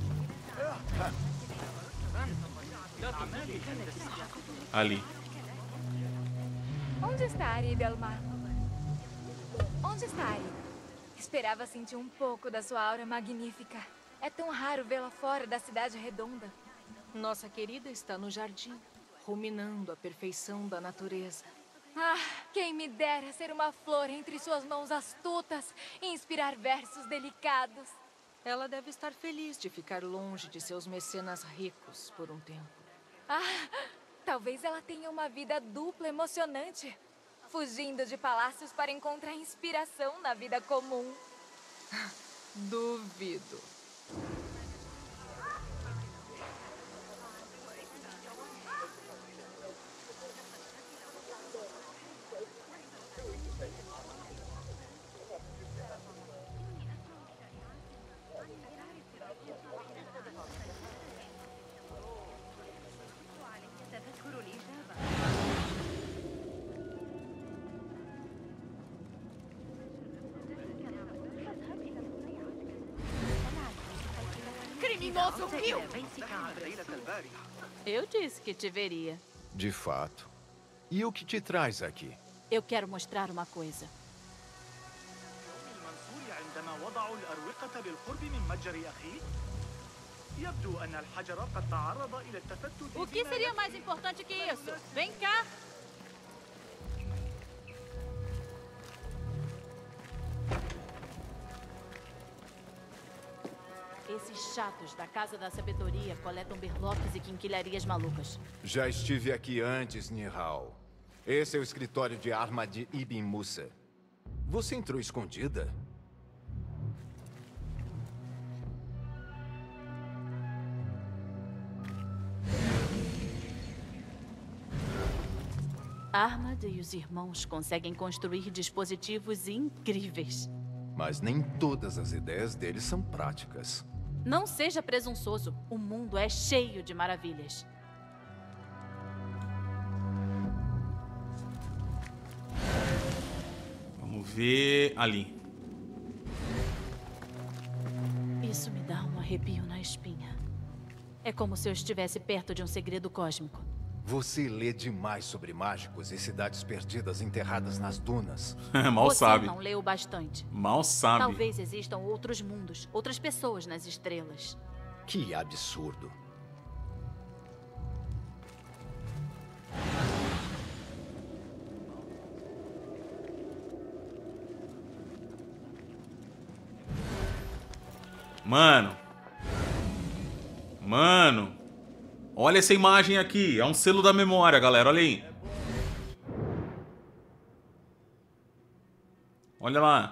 Ali. Onde está Arib al-Mahmunia? Onde está Arib? Esperava sentir um pouco da sua aura magnífica. É tão raro vê-la fora da cidade redonda. Nossa querida está no jardim, ruminando a perfeição da natureza. Ah, quem me dera ser uma flor entre suas mãos astutas e inspirar versos delicados. Ela deve estar feliz de ficar longe de seus mecenas ricos por um tempo. Ah, talvez ela tenha uma vida dupla emocionante, fugindo de palácios para encontrar inspiração na vida comum. Duvido. Criminoso vil! Eu disse que te veria. De fato. E o que te traz aqui? Eu quero mostrar uma coisa. O que seria mais importante que isso? Vem cá! Esses chatos da Casa da Sabedoria coletam berloques e quinquilharias malucas. Já estive aqui antes, Nihal. Esse é o escritório de Ahmad Ibn Musa. Você entrou escondida? Ahmad e os irmãos conseguem construir dispositivos incríveis. Mas nem todas as ideias deles são práticas. Não seja presunçoso. O mundo é cheio de maravilhas. Vamos ver ali. Isso me dá um arrepio na espinha. É como se eu estivesse perto de um segredo cósmico. Você lê demais sobre mágicos e cidades perdidas enterradas nas dunas. Mal Você sabe. não leu bastante. Mal sabe. Talvez existam outros mundos, outras pessoas nas estrelas. Que absurdo. Mano. Mano. Olha essa imagem aqui. É um selo da memória, galera. Olha aí. Olha lá.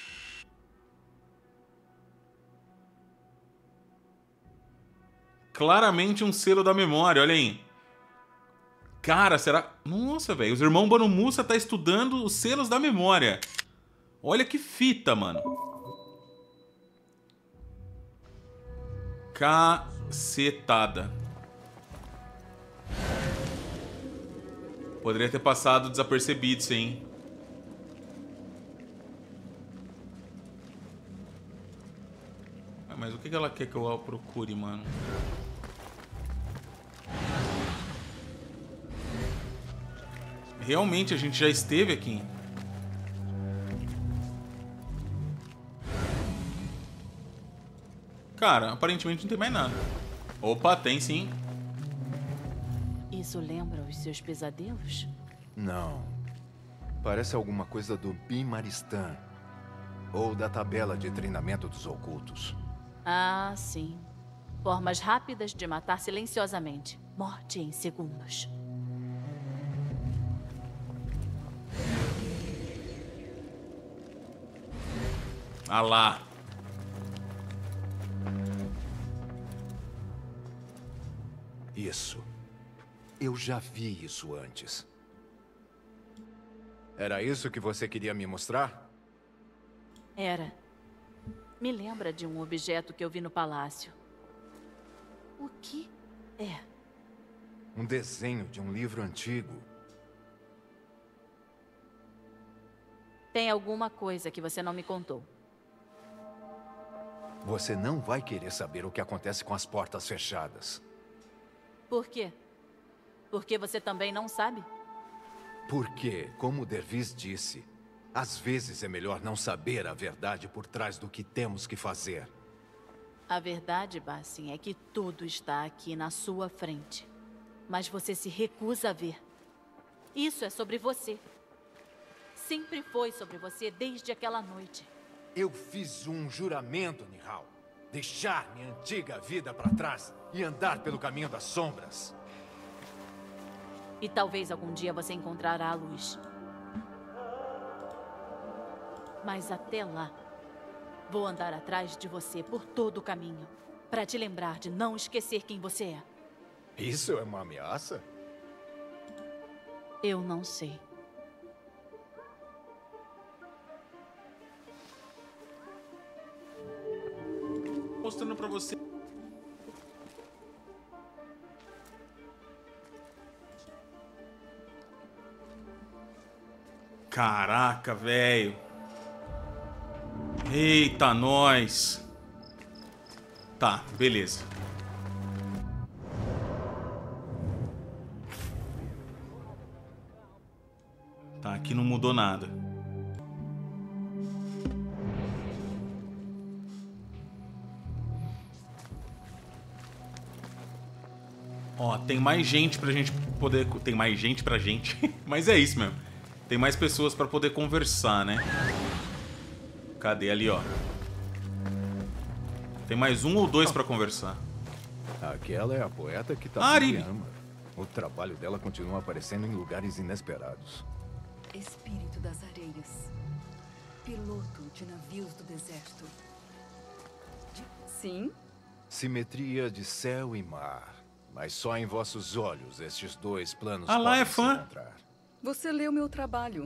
Claramente um selo da memória. Olha aí. Cara, será... Nossa, velho. Os irmãos Banu Musa tá estudando os selos da memória. Olha que fita, mano. Cacetada. Poderia ter passado desapercebido, sim. mas o que ela quer que eu procure, mano? Realmente, a gente já esteve aqui. Cara, aparentemente não tem mais nada. Opa, tem sim. Isso lembra os seus pesadelos? Não. Parece alguma coisa do Bimaristan. Ou da tabela de treinamento dos ocultos. Ah, sim. Formas rápidas de matar silenciosamente. Morte em segundos. Ah lá. Isso. Eu já vi isso antes. Era isso que você queria me mostrar? Era. Me lembra de um objeto que eu vi no palácio. O que é? Um desenho de um livro antigo. Tem alguma coisa que você não me contou. Você não vai querer saber o que acontece com as portas fechadas. Por quê? Porque você também não sabe? Porque, como o Dervis disse, às vezes é melhor não saber a verdade por trás do que temos que fazer. A verdade, Bassin, é que tudo está aqui na sua frente. Mas você se recusa a ver. Isso é sobre você. Sempre foi sobre você desde aquela noite. Eu fiz um juramento, Nihal. Deixar minha antiga vida para trás e andar pelo caminho das sombras. E talvez algum dia você encontrará a luz. Mas até lá, vou andar atrás de você por todo o caminho, para te lembrar de não esquecer quem você é. Isso é uma ameaça? Eu não sei. Mostrando pra você. Caraca, velho. Eita, nós. Tá, beleza. Tá, aqui não mudou nada. Ó, tem mais gente pra gente poder... Tem mais gente pra gente. Mas é isso mesmo. Tem mais pessoas pra poder conversar, né? Cadê? Ali, ó. Tem mais um ou dois pra conversar. Aquela é a poeta que tá Ari. ama. O trabalho dela continua aparecendo em lugares inesperados. Espírito das areias. Piloto de navios do deserto. De... Sim? Simetria de céu e mar. Mas só em vossos olhos estes dois planos Ah lá, podem é fã. se encontrar. Você leu meu trabalho.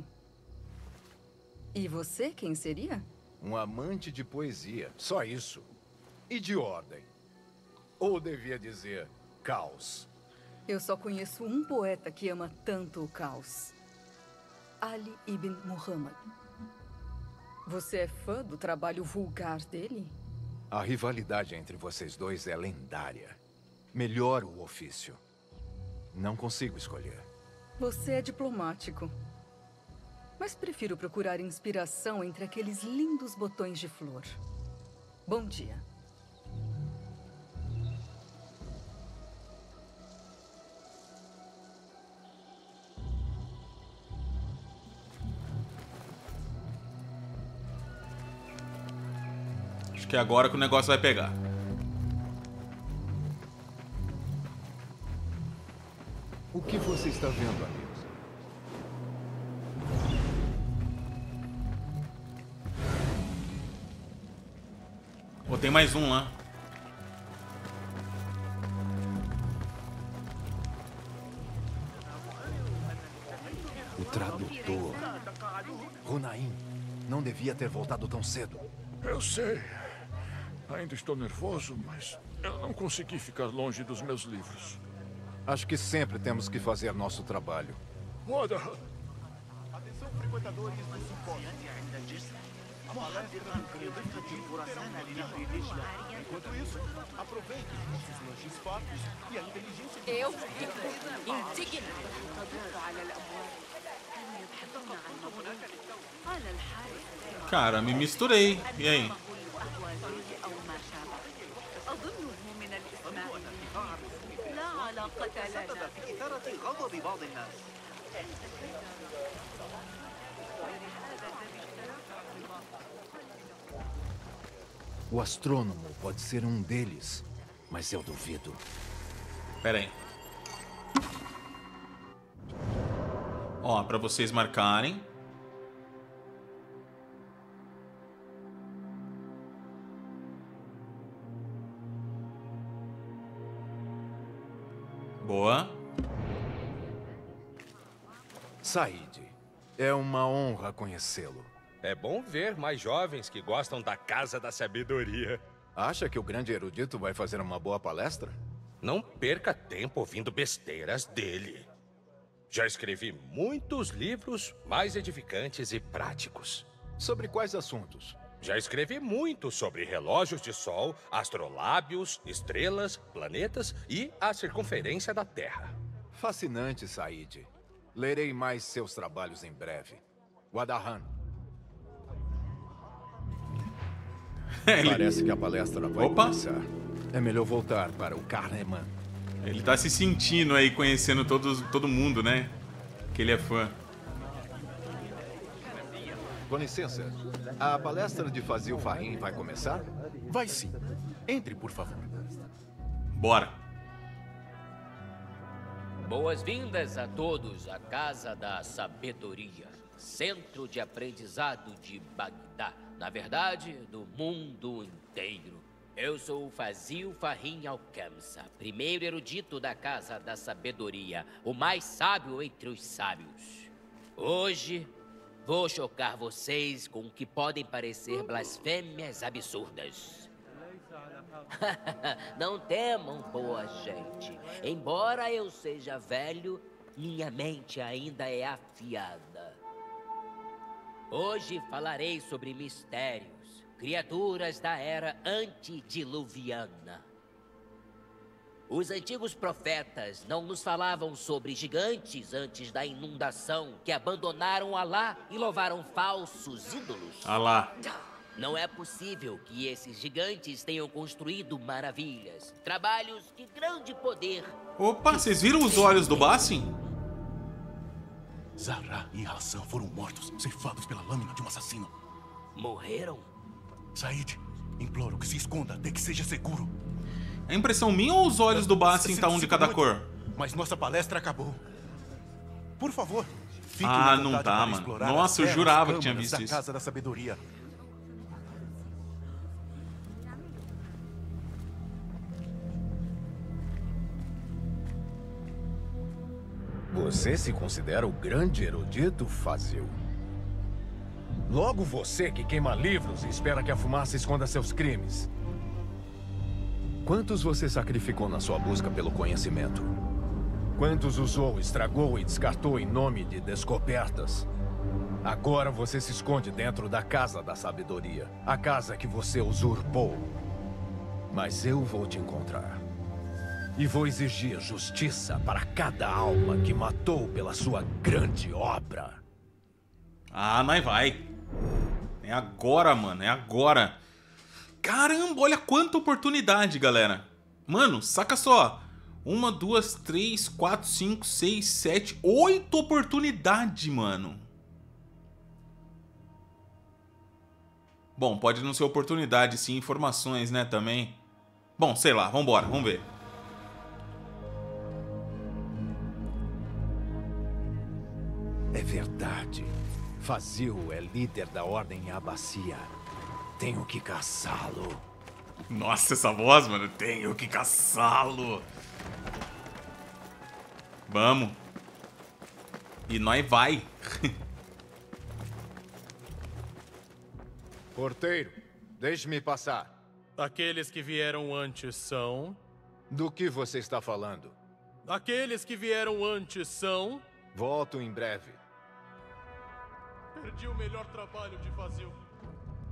E você quem seria? Um amante de poesia. Só isso. E de ordem. Ou devia dizer, caos. Eu só conheço um poeta que ama tanto o caos. Ali ibn Muhammad. Você é fã do trabalho vulgar dele? A rivalidade entre vocês dois é lendária. Melhor o ofício. Não consigo escolher. Você é diplomático. Mas prefiro procurar inspiração entre aqueles lindos botões de flor. Bom dia. Acho que é agora que o negócio vai pegar. O que você está vendo, amigos? Pô, tem mais um lá. O tradutor. Runaim não devia ter voltado tão cedo. Eu sei. Ainda estou nervoso, mas eu não consegui ficar longe dos meus livros. Acho que sempre temos que fazer nosso trabalho. Moda! Atenção, frequentadores do simpósio. Enquanto isso, aproveite nossos lanches fartos e a inteligência... Eu fico indignada. Cara, me misturei. E aí? O astrônomo pode ser um deles, mas eu duvido. Pera aí. Ó, pra vocês marcarem. Boa. Said, é uma honra conhecê-lo. É bom ver mais jovens que gostam da Casa da Sabedoria. Acha que o grande erudito vai fazer uma boa palestra? Não perca tempo ouvindo besteiras dele. Já escrevi muitos livros mais edificantes e práticos. Sobre quais assuntos? Já escrevi muito sobre relógios de sol, astrolábios, estrelas, planetas e a circunferência da Terra. Fascinante, Said. Lerei mais seus trabalhos em breve. Wadahan. Parece que a palestra vai Opa. começar. É melhor voltar para o Kahneman. Ele tá se sentindo aí, conhecendo todos, todo mundo, né? Que ele é fã. Com licença, a palestra de Fazil Fahim vai começar? Vai sim. Entre, por favor. Bora. Boas-vindas a todos à Casa da Sabedoria, centro de aprendizado de Bagdá. Na verdade, do mundo inteiro. Eu sou o Fazil Fahim Al-Khamsa, primeiro erudito da Casa da Sabedoria, o mais sábio entre os sábios. Hoje, vou chocar vocês com o que podem parecer blasfêmias absurdas. Não temam, boa gente. Embora eu seja velho, minha mente ainda é afiada. Hoje falarei sobre mistérios, criaturas da era antediluviana. Os antigos profetas não nos falavam sobre gigantes antes da inundação que abandonaram Alá e louvaram falsos ídolos. Alá. Não é possível que esses gigantes tenham construído maravilhas, trabalhos de grande poder. Opa, vocês viram os olhos do Basim? Zahra e Hassan foram mortos, cefados pela lâmina de um assassino. Morreram? Said, imploro que se esconda até que seja seguro. É impressão minha ou os olhos do Basim tá um de cada cor? Mas nossa palestra acabou. Por favor, fique Ah, à não vontade tá, para mano. explorar Nossa, as eu jurava belas que tinha câmaras visto da isso. Casa da Sabedoria. Você se considera o grande erudito, Fazil? Logo você que queima livros e espera que a fumaça esconda seus crimes. Quantos você sacrificou na sua busca pelo conhecimento? Quantos usou, estragou e descartou em nome de descobertas? Agora você se esconde dentro da Casa da Sabedoria. A casa que você usurpou. Mas eu vou te encontrar. E vou exigir justiça para cada alma que matou pela sua grande obra. Ah, nós vai. É agora, mano. É agora. Caramba, olha quanta oportunidade, galera. Mano, saca só. Uma, duas, três, quatro, cinco, seis, sete, oito oportunidades, mano. Bom, pode não ser oportunidade, sim. Informações, né, também. Bom, sei lá. Vambora, vamos ver. É verdade. Fazil é líder da Ordem Abbasia. Tenho que caçá-lo. Nossa, essa voz, mano. Tenho que caçá-lo. Vamos. E nós vai. Porteiro, deixe-me passar. Aqueles que vieram antes são... Do que você está falando? Aqueles que vieram antes são... Volto em breve. Perdi o melhor trabalho de Fazil.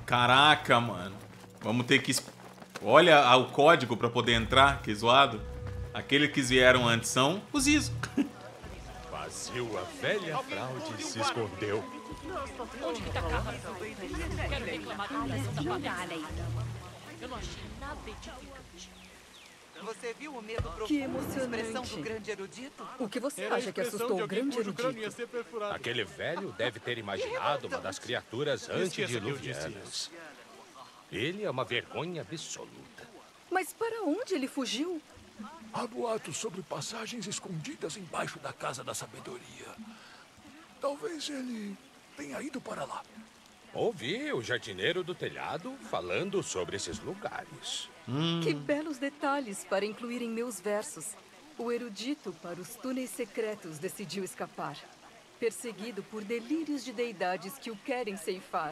Caraca, mano. Vamos ter que... Olha o código pra poder entrar, que zoado. Aqueles que vieram antes são os Iso. Vazio, a velha fraude se escondeu. Onde que tá a capa? Quero reclamar da pressão da palestra. Eu não achei nada edificante. Você viu o medo profundo Que da expressão emocionante. do grande erudito? O que você Era a acha que expressão assustou de o alguém grande cujo crânio ia erudito? ser perfurado. Aquele velho deve ter imaginado uma das criaturas Esqueça que eu disse antediluvianas. Ele é uma vergonha absoluta. Mas para onde ele fugiu? Há boatos sobre passagens escondidas embaixo da Casa da Sabedoria. Talvez ele tenha ido para lá. Ouvi o jardineiro do telhado falando sobre esses lugares. Que belos detalhes para incluir em meus versos. O erudito para os túneis secretos decidiu escapar, perseguido por delírios de deidades que o querem ceifar.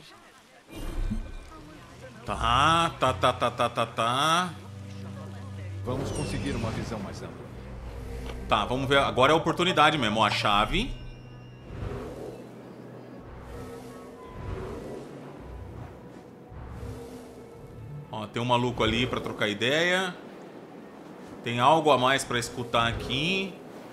Tá, tá, tá, tá, tá, tá, tá. Vamos conseguir uma visão mais ampla. Tá, vamos ver. Agora é a oportunidade mesmo. Ó, a chave. Ó, tem um maluco ali pra trocar ideia. Tem algo a mais pra escutar aqui.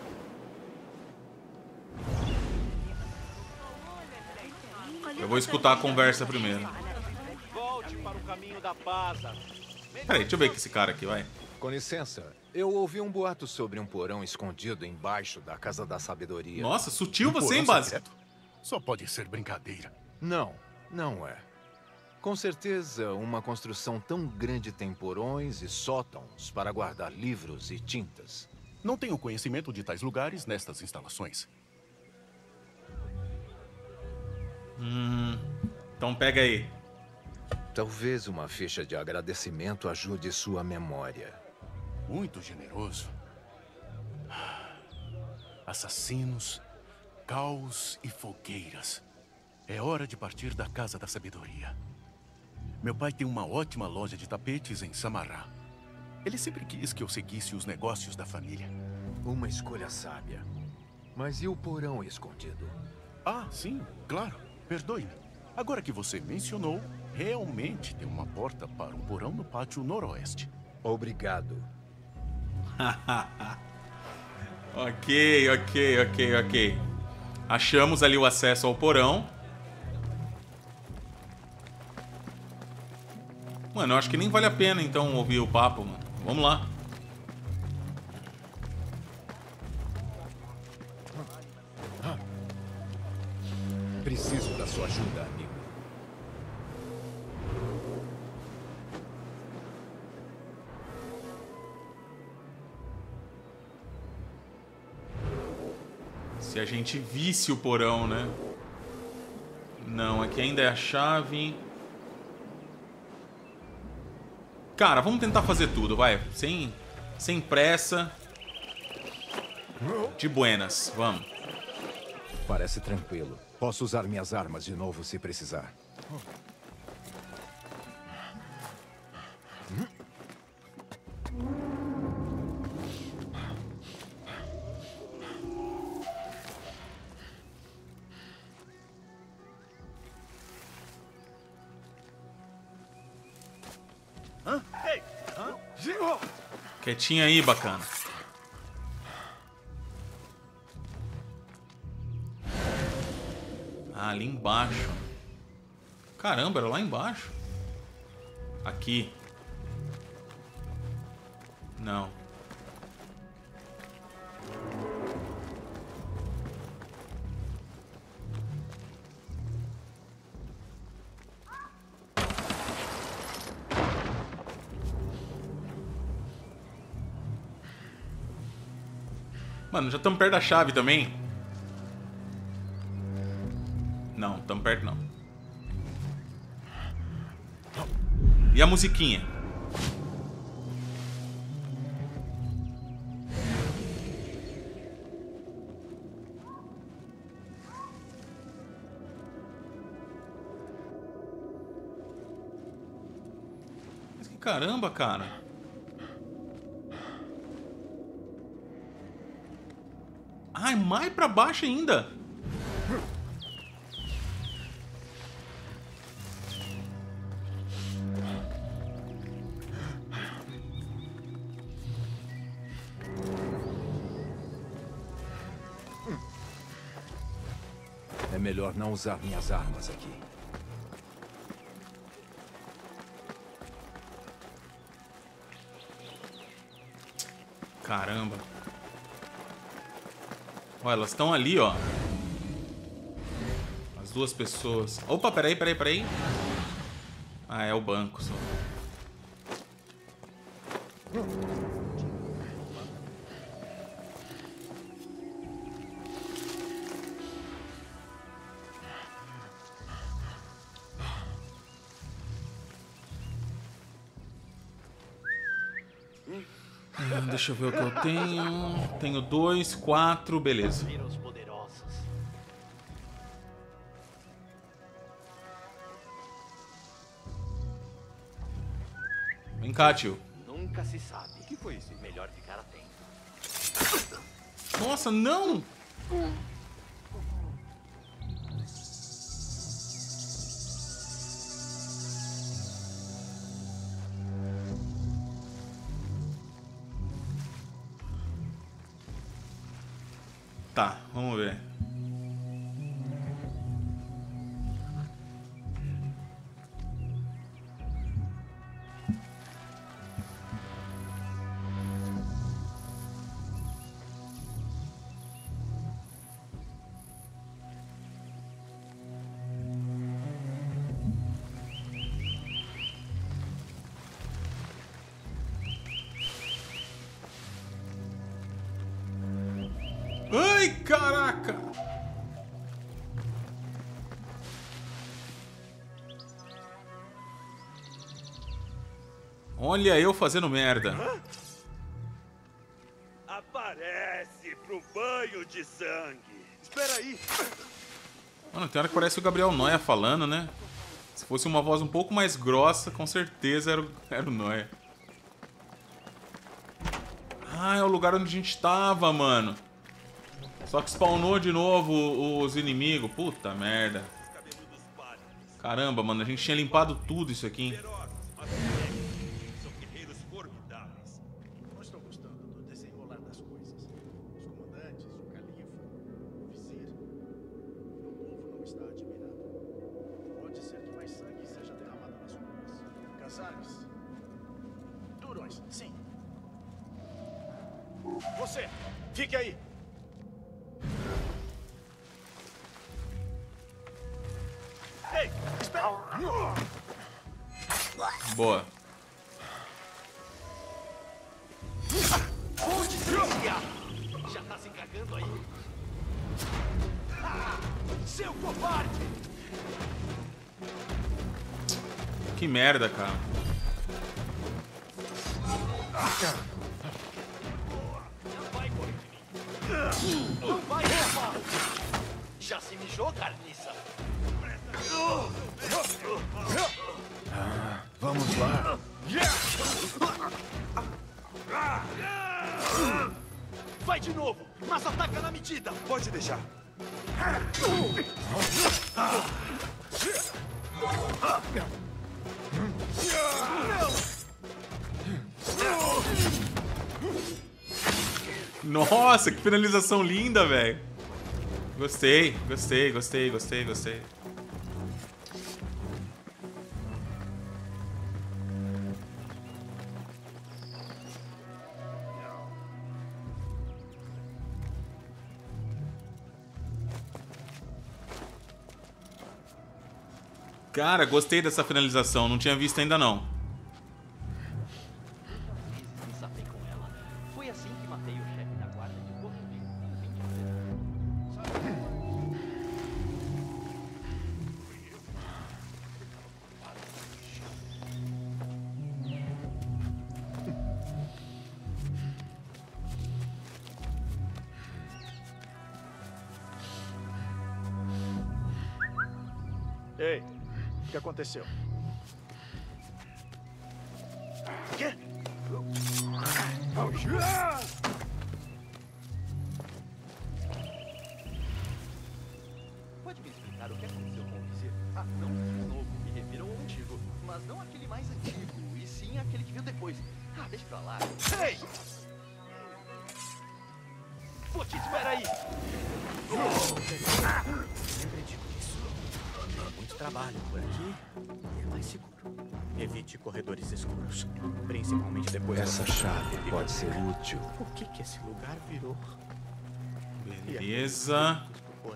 Eu vou escutar a conversa primeiro. Volte para o caminho da paz. Peraí, deixa eu ver aqui esse cara aqui, vai. Com licença, eu ouvi um boato sobre um porão escondido embaixo da Casa da Sabedoria. Nossa, sutil Um você, hein, porão Base? secreto? Só pode ser brincadeira. Não, não é. Com certeza, uma construção tão grande tem porões e sótãos para guardar livros e tintas. Não tenho conhecimento de tais lugares nestas instalações. Hum, então pega aí. Talvez uma ficha de agradecimento ajude sua memória. Muito generoso. Assassinos, caos e fogueiras. É hora de partir da Casa da Sabedoria. Meu pai tem uma ótima loja de tapetes em Samará. Ele sempre quis que eu seguisse os negócios da família. Uma escolha sábia. Mas e o porão escondido? Ah, sim, claro. Perdoe-me. Agora que você mencionou, realmente tem uma porta para um porão no pátio noroeste. Obrigado. Ok, ok, ok, ok. Achamos ali o acesso ao porão. Mano, eu acho que nem vale a pena então ouvir o papo, mano. Vamos lá. Preciso da sua ajuda, amigo. Se a gente visse o porão, né? Não, aqui ainda é a chave. Cara, vamos tentar fazer tudo, vai. Sem, sem pressa. De buenas, vamos. Parece tranquilo. Posso usar minhas armas de novo se precisar. Quietinho aí, bacana. Ah, ali embaixo. Caramba, era lá embaixo. Aqui. Não. Mano, já estamos perto da chave também. Não, estamos perto não. E a musiquinha? Mas que caramba, cara. Ai, mais pra baixo ainda. É melhor não usar minhas armas aqui. Caramba. Ó, elas estão ali, ó. As duas pessoas. Opa, peraí, peraí, peraí. Ah, é o banco só. Ah, deixa eu ver o que eu tenho. Tenho dois, quatro, beleza. Vem cá, tio. Nunca se sabe. O que foi isso? Melhor ficar atento. Nossa, não! Tá, vamos ver. Ai, caraca! Olha eu fazendo merda. Aparece pro banho de sangue. Espera aí. Mano, tem hora que parece o Gabriel Noia falando, né? Se fosse uma voz um pouco mais grossa, com certeza era o, era o Noia. Ah, é o lugar onde a gente tava, mano. Só que spawnou de novo os inimigos. Puta merda. Caramba, mano. A gente tinha limpado tudo isso aqui. São guerreiros formidáveis. Não estou gostando do desenrolar das coisas. Os comandantes, o califa, o vizir. O povo não está admirado. Pode ser que mais sangue seja derramado nas ruas. Casares. Durões, sim. Você, fique aí. Ei, espera! Boa. Onde desviar? Já tá se cagando aí? Ah, seu covarde! Que merda, cara. Não vai correr de mim. Não vai, rapaz! Já se mijou, carniça? Ah, vamos lá. Vai de novo, mas ataca na medida. Pode deixar. Nossa, que finalização linda, velho. Gostei, gostei, gostei, gostei, gostei. Cara, gostei dessa finalização. Não tinha visto ainda, não. Me safei com ela. Foi assim que matei o chefe da guarda de Porto Rico. Ei, o que aconteceu? Quê? Pode me explicar o que aconteceu com o vizir? Ah, não o novo, me refiro ao antigo. Mas não aquele mais antigo, e sim aquele que veio depois. Ah, deixa pra lá. Ei! Putz, espera aí! Lembre trabalho por aqui é mais seguro. Evite corredores escuros, principalmente depois Essa da... chave pode ser útil. O que que esse lugar virou? Beleza.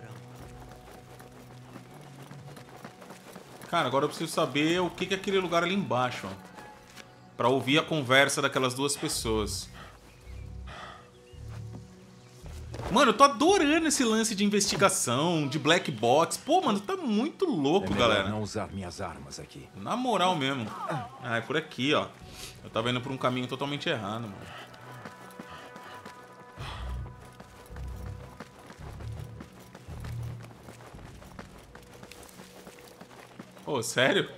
Cara, agora eu preciso saber o que que é aquele lugar ali embaixo, ó, pra ouvir a conversa daquelas duas pessoas. Mano, eu tô adorando esse lance de investigação, de black box. Pô, mano, tá muito louco, É melhor galera. não usar minhas armas aqui. Na moral mesmo. Ah, é por aqui, ó. Eu tava indo por um caminho totalmente errado, mano. Pô, sério?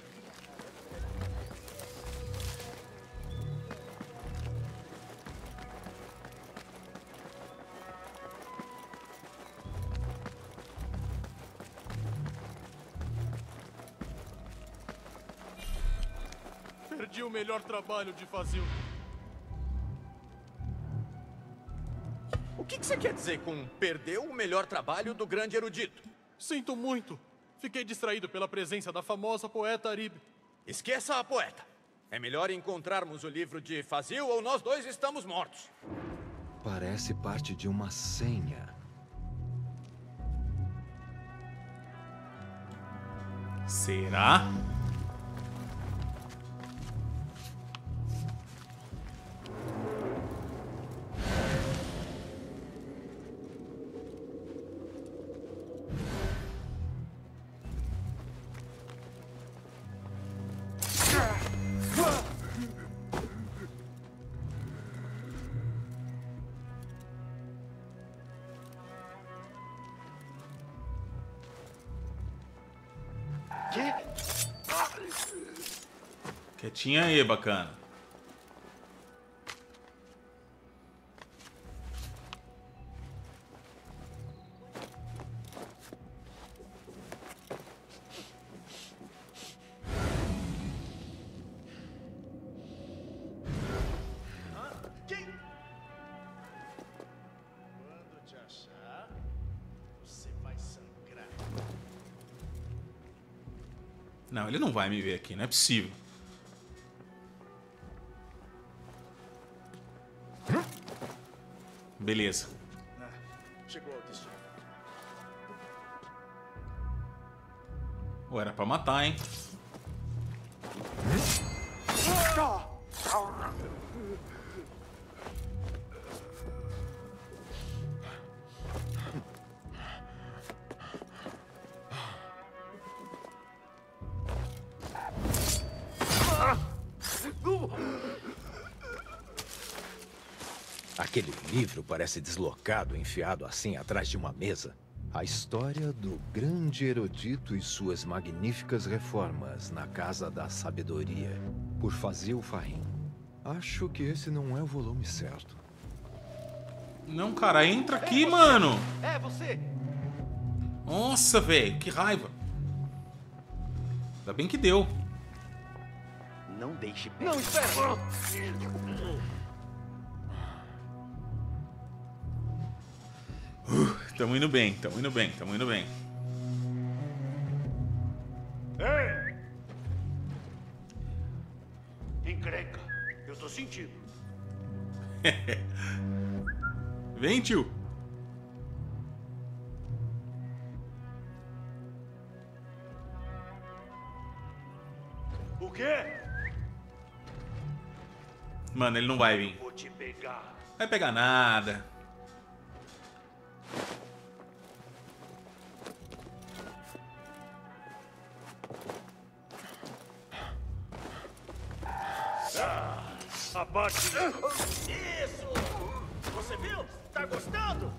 Perdi o melhor trabalho de fazer. O que que você quer dizer com perdeu o melhor trabalho do grande erudito? Sinto muito. Fiquei distraído pela presença da famosa poeta Arib. Esqueça a poeta. É melhor encontrarmos o livro de Fazil ou nós dois estamos mortos. Parece parte de uma senha. Será? Quietinha aí, bacana. Quando te achar, você vai sangrar. Não, ele não vai me ver aqui, não é possível. Beleza. Chegou ao destino. Ou era pra matar, hein? Aquele livro parece deslocado, enfiado assim atrás de uma mesa. A história do grande erudito e suas magníficas reformas na Casa da Sabedoria, por Fazil Fahim. Acho que esse não é o volume certo. Não, cara, entra aqui, mano. É você! Nossa, velho, que raiva. Ainda bem que deu. Não deixe... Não, espera! Uh, tamo indo bem, tamo indo bem, tamo indo bem. Ei! Encrenca. Eu tô sentindo. Vem, tio. O quê? Mano, ele não vai vir. Vou te pegar. Vai pegar nada. Ah, abate. Isso! Você viu? Tá gostando?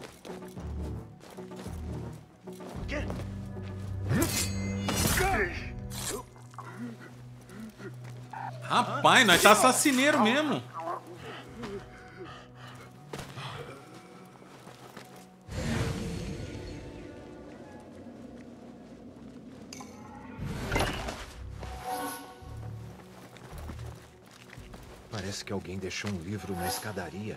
O quê? Rapaz, nós tá assassineiro mesmo. Parece que alguém deixou um livro na escadaria.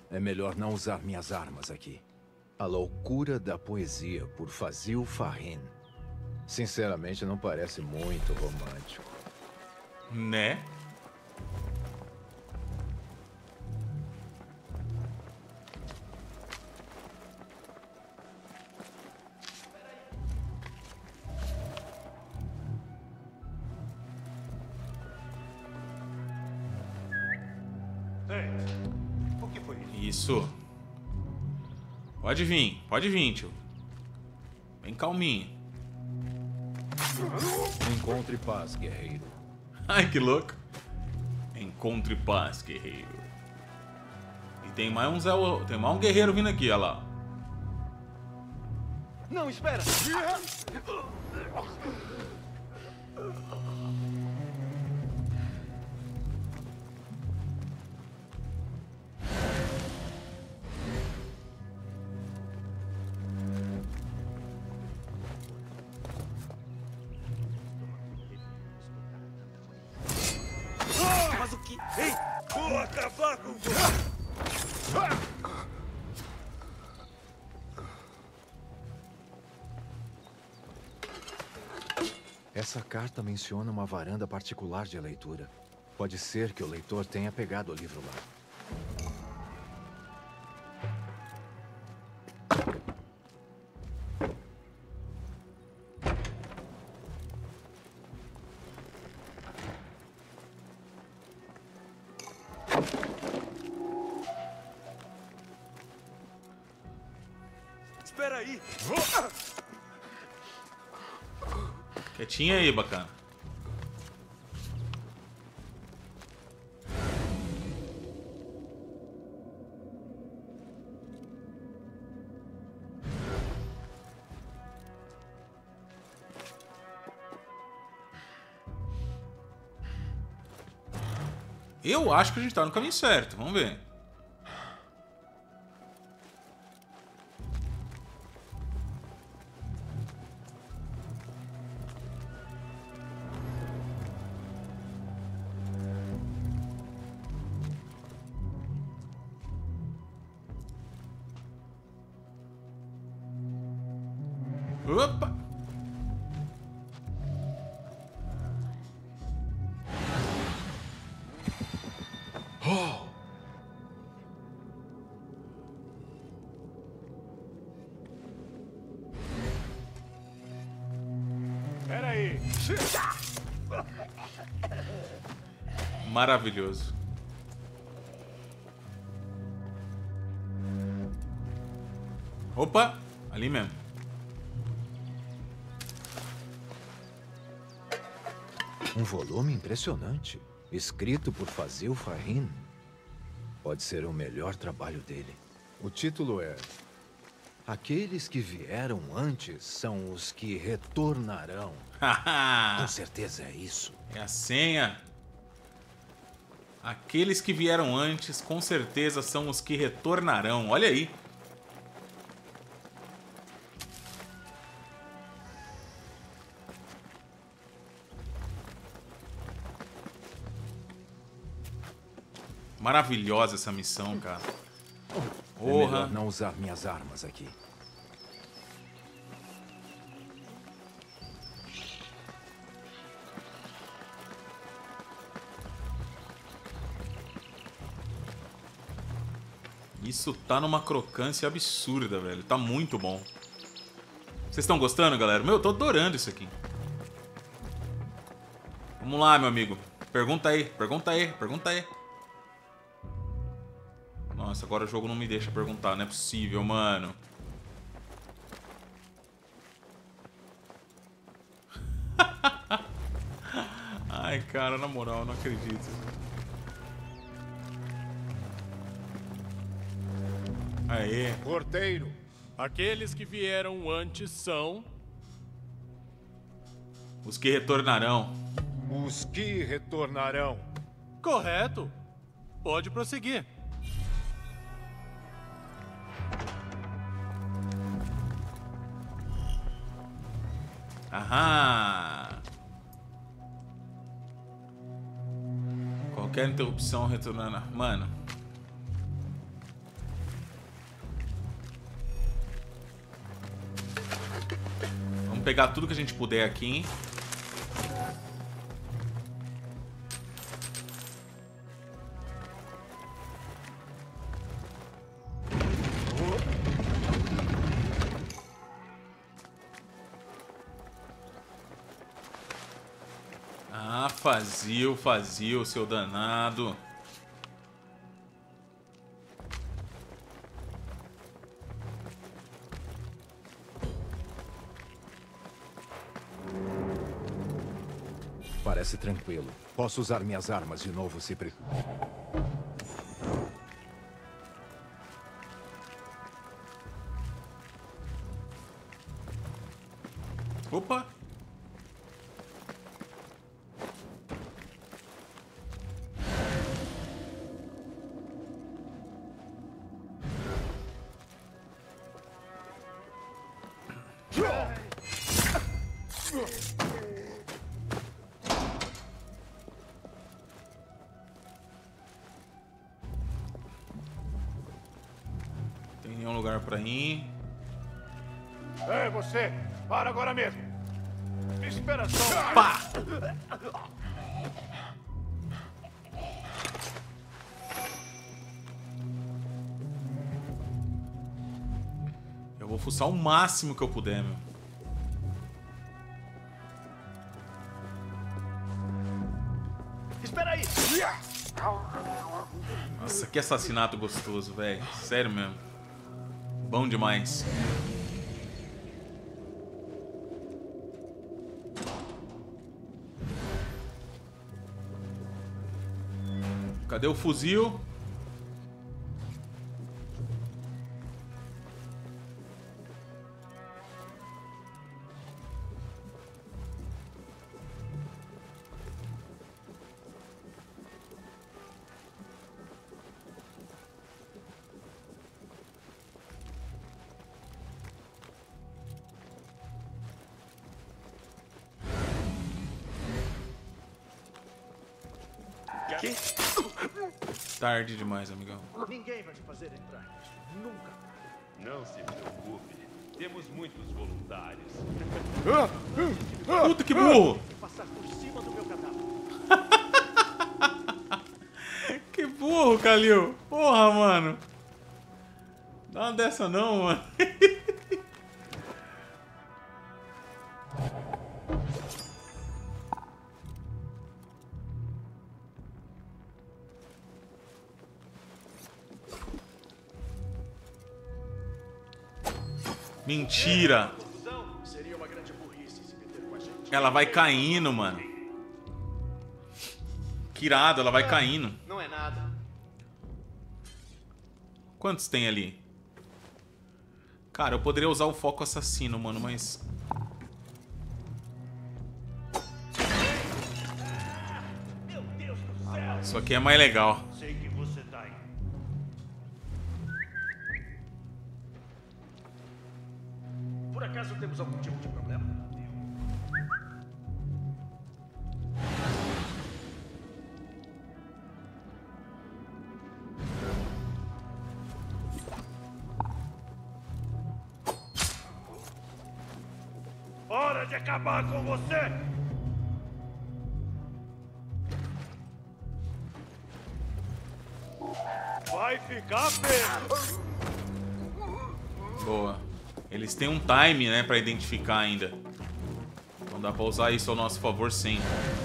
É melhor não usar minhas armas aqui. A loucura da poesia por Fazil Farhin. Sinceramente, não parece muito romântico. Né? O que foi isso? Isso. Pode vir, pode vir, tio. Bem calminho. Encontre paz, guerreiro. Ai, que louco. Encontre paz, guerreiro. E tem mais um Zé, tem mais um guerreiro vindo aqui, olha lá. Não, espera! Mas o que? Ei! Vou acabar com você! Essa carta menciona uma varanda particular de leitura. Pode ser que o leitor tenha pegado o livro lá. Espera aí! Quietinho aí, bacana. Eu acho que a gente tá no caminho certo. Vamos ver. Opa! Oh! Espera aí! Maravilhoso. Opa! Ali mesmo. Um volume impressionante, escrito por Fazil Farhin. Pode ser o melhor trabalho dele. O título é... Aqueles que vieram antes são os que retornarão. Com certeza é isso. É a senha. Aqueles que vieram antes, com certeza, são os que retornarão. Olha aí. Maravilhosa essa missão, cara. É melhor não usar minhas armas aqui. Isso tá numa crocância absurda, velho. Tá muito bom. Vocês estão gostando, galera? Meu, eu tô adorando isso aqui. Vamos lá, meu amigo. Pergunta aí, pergunta aí, pergunta aí. Nossa, agora o jogo não me deixa perguntar. Não é possível, mano. Ai, cara, na moral, eu não acredito. Aê. Porteiro. Aqueles que vieram antes são... Os que retornarão. Os que retornarão. Correto. Pode prosseguir. Aham. Qualquer interrupção retornando. Mano. pegar tudo que a gente puder aqui, hein? Ah, fazia, fazia, seu danado. Parece tranquilo. Posso usar minhas armas de novo se pre... Opa! Tem nenhum lugar pra ir. Ei, você! Para agora mesmo! Espera só! Pá! Eu vou fuçar o máximo que eu puder, meu. Espera aí! Nossa, que assassinato gostoso, velho. Sério mesmo. Bom demais. Cadê o fuzil? Aqui? Tarde demais, amigão. Ninguém vai te fazer entrar nisso. Nunca. Não se preocupe. Temos muitos voluntários. Puta que burro! Passar por cima do meu cadáver. Que burro, Kalil. Porra, mano. Dá uma dessa não, mano. Mentira. Seria uma grande burrice se meter com a gente. Ela vai caindo, mano. Que irado, ela vai caindo. Não é nada. Quantos tem ali? Cara, eu poderia usar o foco assassino, mano, mas... Meu Deus do céu. Isso aqui é mais legal. Sei que você tá aí. Por acaso temos algum tipo de problema? Hora de acabar com você! Vai ficar preso! Boa. Eles têm um time, né, pra identificar ainda. Então dá pra usar isso ao nosso favor, sim.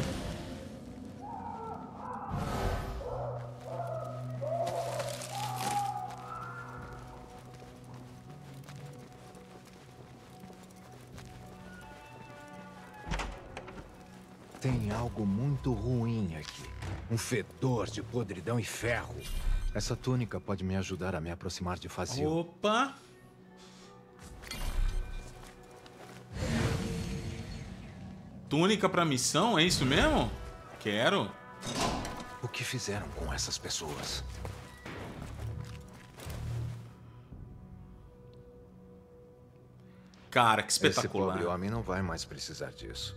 Tem algo muito ruim aqui. Um fedor de podridão e ferro. Essa túnica pode me ajudar a me aproximar de Fazil. Opa! Túnica pra missão? É isso mesmo? Quero. O que fizeram com essas pessoas? Cara, que espetacular. Esse pobre homem não vai mais precisar disso.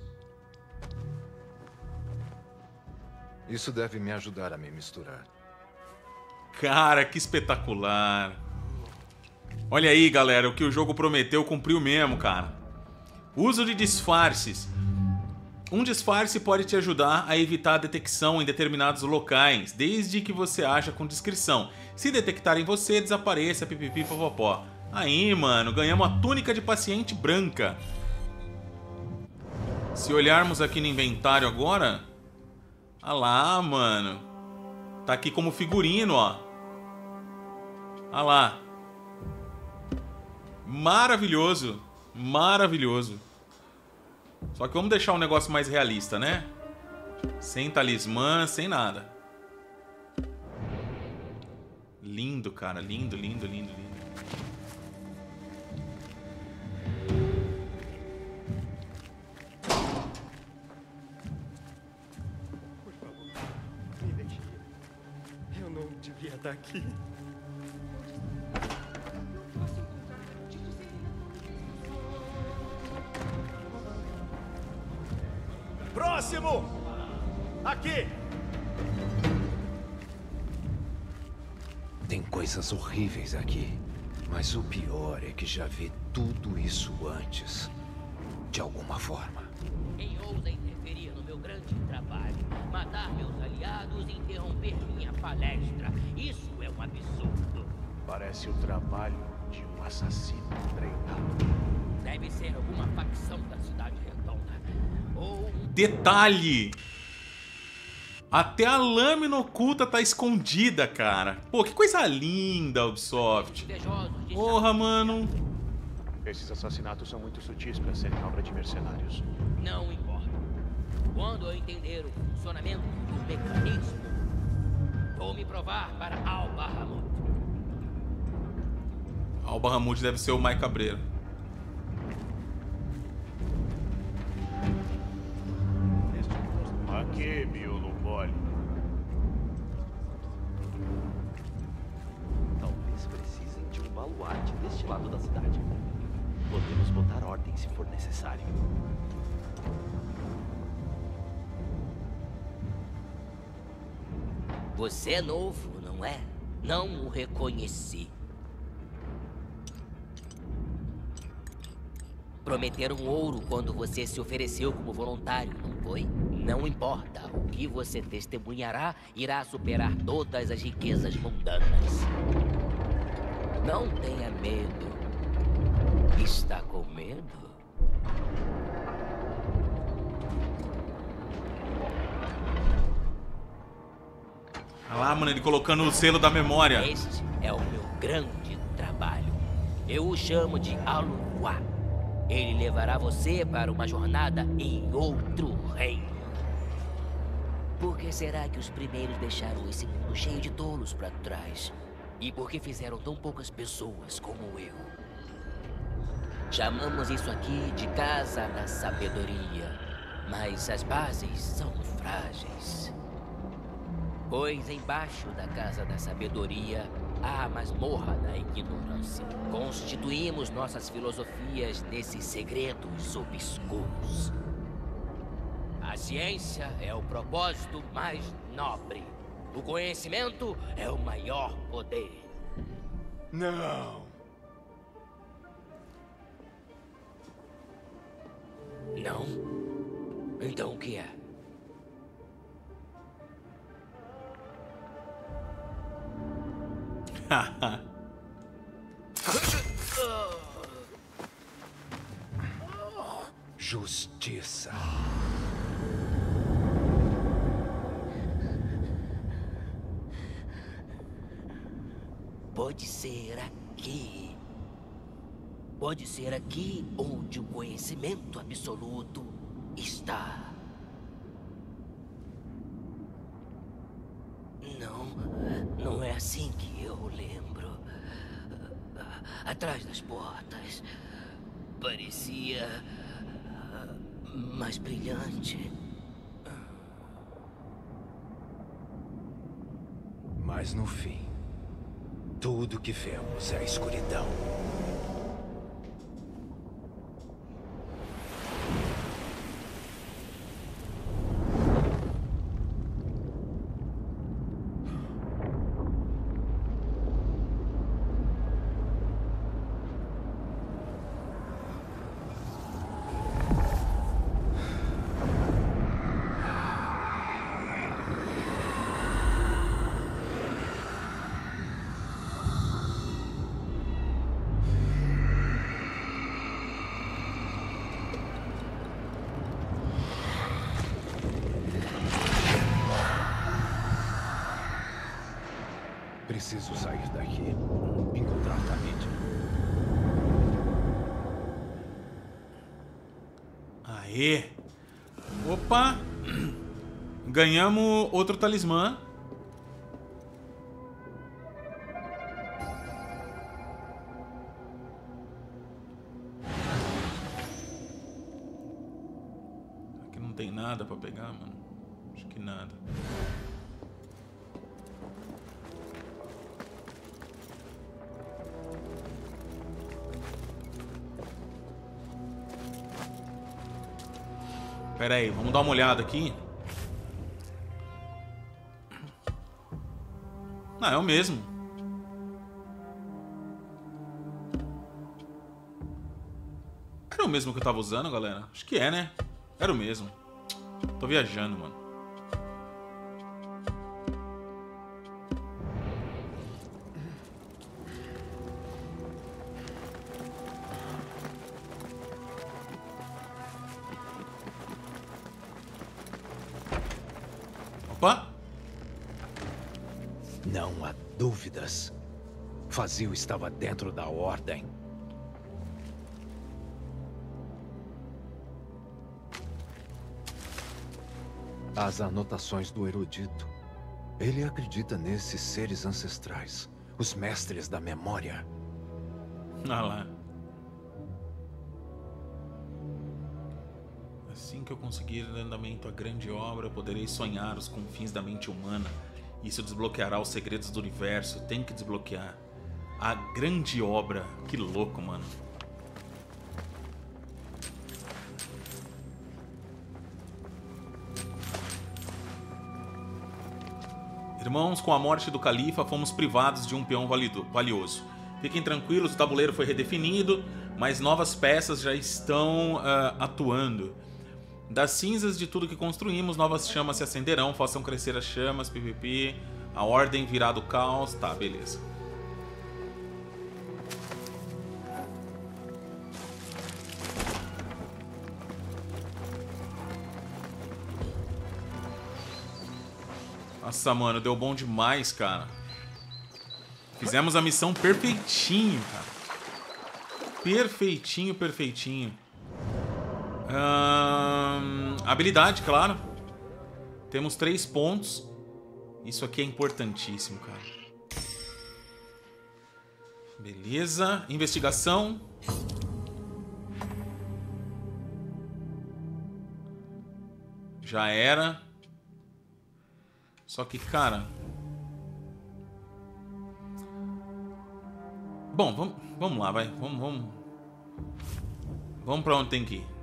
Isso deve me ajudar a me misturar. Cara, que espetacular. Olha aí, galera, o que o jogo prometeu cumpriu mesmo, cara. Uso de disfarces. Um disfarce pode te ajudar a evitar a detecção em determinados locais, desde que você haja com discrição. Se detectarem você, desapareça, pipipi, popopó. Aí, mano, ganhamos a túnica de paciente branca. Se olharmos aqui no inventário agora... Ah lá, mano. Tá aqui como figurino, ó. Ah lá. Maravilhoso. Maravilhoso. Só que vamos deixar um negócio mais realista, né? Sem talismã, sem nada. Lindo, cara. Lindo, lindo, lindo, lindo. Por favor, me deixe. Eu não devia estar aqui. Próximo! Aqui! Tem coisas horríveis aqui, mas o pior é que já vi tudo isso antes, de alguma forma. Quem ousa interferir no meu grande trabalho, matar meus aliados e interromper minha palestra? Isso é um absurdo. Parece o trabalho de um assassino treinado. Deve ser alguma facção da cidade redonda. Ou um... Detalhe! Até a lâmina oculta tá escondida, cara. Pô, que coisa linda, Ubisoft. Porra, mano. Esses assassinatos são muito sutis para serem obra de mercenários. Não importa. Quando eu entender o funcionamento do mecanismo, vou me provar para Al-Bahamut. Al-Bahamut deve ser o Mai Cabreiro. Aqui, miolo mole. Talvez precisem de um baluarte deste lado da cidade. Podemos botar ordem se for necessário. Você é novo, não é? Não o reconheci. Prometeram ouro quando você se ofereceu como voluntário, não foi? Não importa, o que você testemunhará irá superar todas as riquezas mundanas. Não tenha medo. Está com medo? Olha lá, mano, ele colocando o selo da memória. Este é o meu grande trabalho. Eu o chamo de Aluá. Ele levará você para uma jornada em outro reino. Por que será que os primeiros deixaram esse mundo cheio de tolos para trás? E por que fizeram tão poucas pessoas como eu? Chamamos isso aqui de Casa da Sabedoria. Mas as bases são frágeis. Pois embaixo da Casa da Sabedoria há a masmorra da ignorância. Constituímos nossas filosofias nesses segredos obscuros. A ciência é o propósito mais nobre. O conhecimento é o maior poder. Não. Não? Então o que é? Justiça. Pode ser aqui. Pode ser aqui onde o conhecimento absoluto está. Não, não é assim que eu lembro. Atrás das portas, parecia mais brilhante. Mas no fim, tudo que vemos é a escuridão. Preciso sair daqui. Encontrar Khalid. Aê! Opa! Ganhamos outro talismã. Aqui não tem nada pra pegar, mano. Acho que nada. Pera aí, vamos dar uma olhada aqui. Ah, é o mesmo. Era o mesmo que eu tava usando, galera? Acho que é, né? Era o mesmo. Tô viajando, mano. Opa! Não há dúvidas. Fazil estava dentro da Ordem. As anotações do erudito. Ele acredita nesses seres ancestrais, os mestres da memória. Ah lá. Assim que eu conseguir dar andamento à grande obra, eu poderei sonhar os confins da mente humana. Isso desbloqueará os segredos do universo. Tem que desbloquear a grande obra. Que louco, mano. Irmãos, com a morte do califa, fomos privados de um peão valioso. Fiquem tranquilos, o tabuleiro foi redefinido, mas novas peças já estão uh, atuando. Das cinzas de tudo que construímos, novas chamas se acenderão, façam crescer as chamas, ppp. A ordem virá do caos. Tá, beleza. Nossa, mano, deu bom demais, cara. Fizemos a missão perfeitinho, cara. Perfeitinho, perfeitinho. Hum, habilidade, claro. Temos três pontos. Isso aqui é importantíssimo, cara. Beleza. Investigação. Já era. Só que, cara... Bom, vamos, vamos lá, vai. Vamos, vamos... Vamos pra onde tem que ir.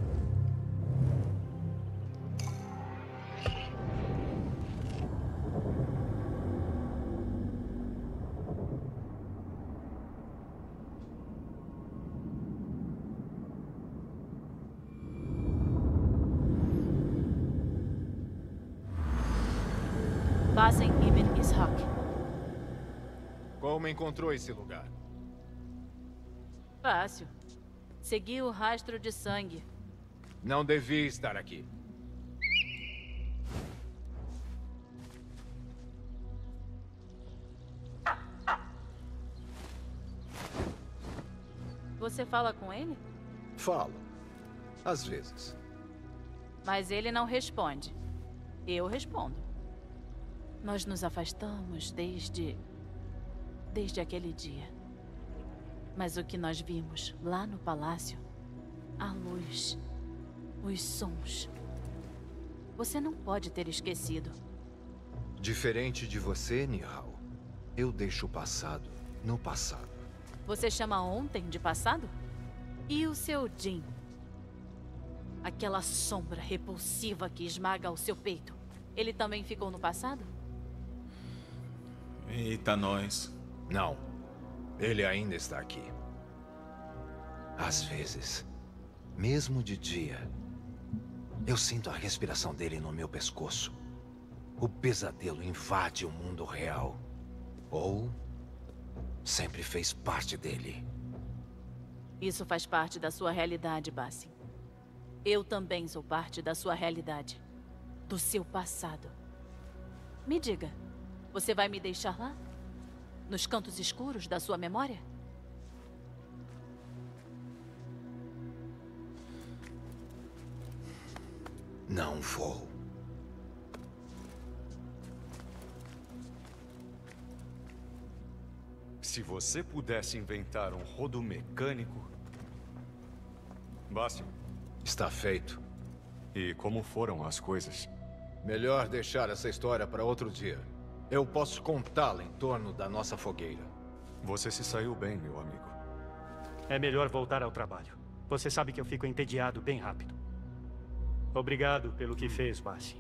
Basim Ibn Ishaq. Como encontrou esse lugar? Fácil. Segui o rastro de sangue. Não devia estar aqui. Você fala com ele? Falo. Às vezes. Mas ele não responde. Eu respondo. Nós nos afastamos desde... desde aquele dia. Mas o que nós vimos lá no palácio, a luz, os sons, você não pode ter esquecido. Diferente de você, Nihal, eu deixo o passado no passado. Você chama ontem de passado? E o seu Jin? Aquela sombra repulsiva que esmaga o seu peito, ele também ficou no passado? Eita, nós. Não. Ele ainda está aqui. Às vezes, mesmo de dia, eu sinto a respiração dele no meu pescoço. O pesadelo invade o mundo real. Ou sempre fez parte dele. Isso faz parte da sua realidade, Basim. Eu também sou parte da sua realidade. Do seu passado. Me diga, você vai me deixar lá? Nos cantos escuros da sua memória? Não vou. Se você pudesse inventar um rodo mecânico... Bastian. Está feito. E como foram as coisas? Melhor deixar essa história para outro dia. Eu posso contá-la em torno da nossa fogueira. Você se saiu bem, meu amigo. É melhor voltar ao trabalho. Você sabe que eu fico entediado bem rápido. Obrigado pelo que fez, Bastian.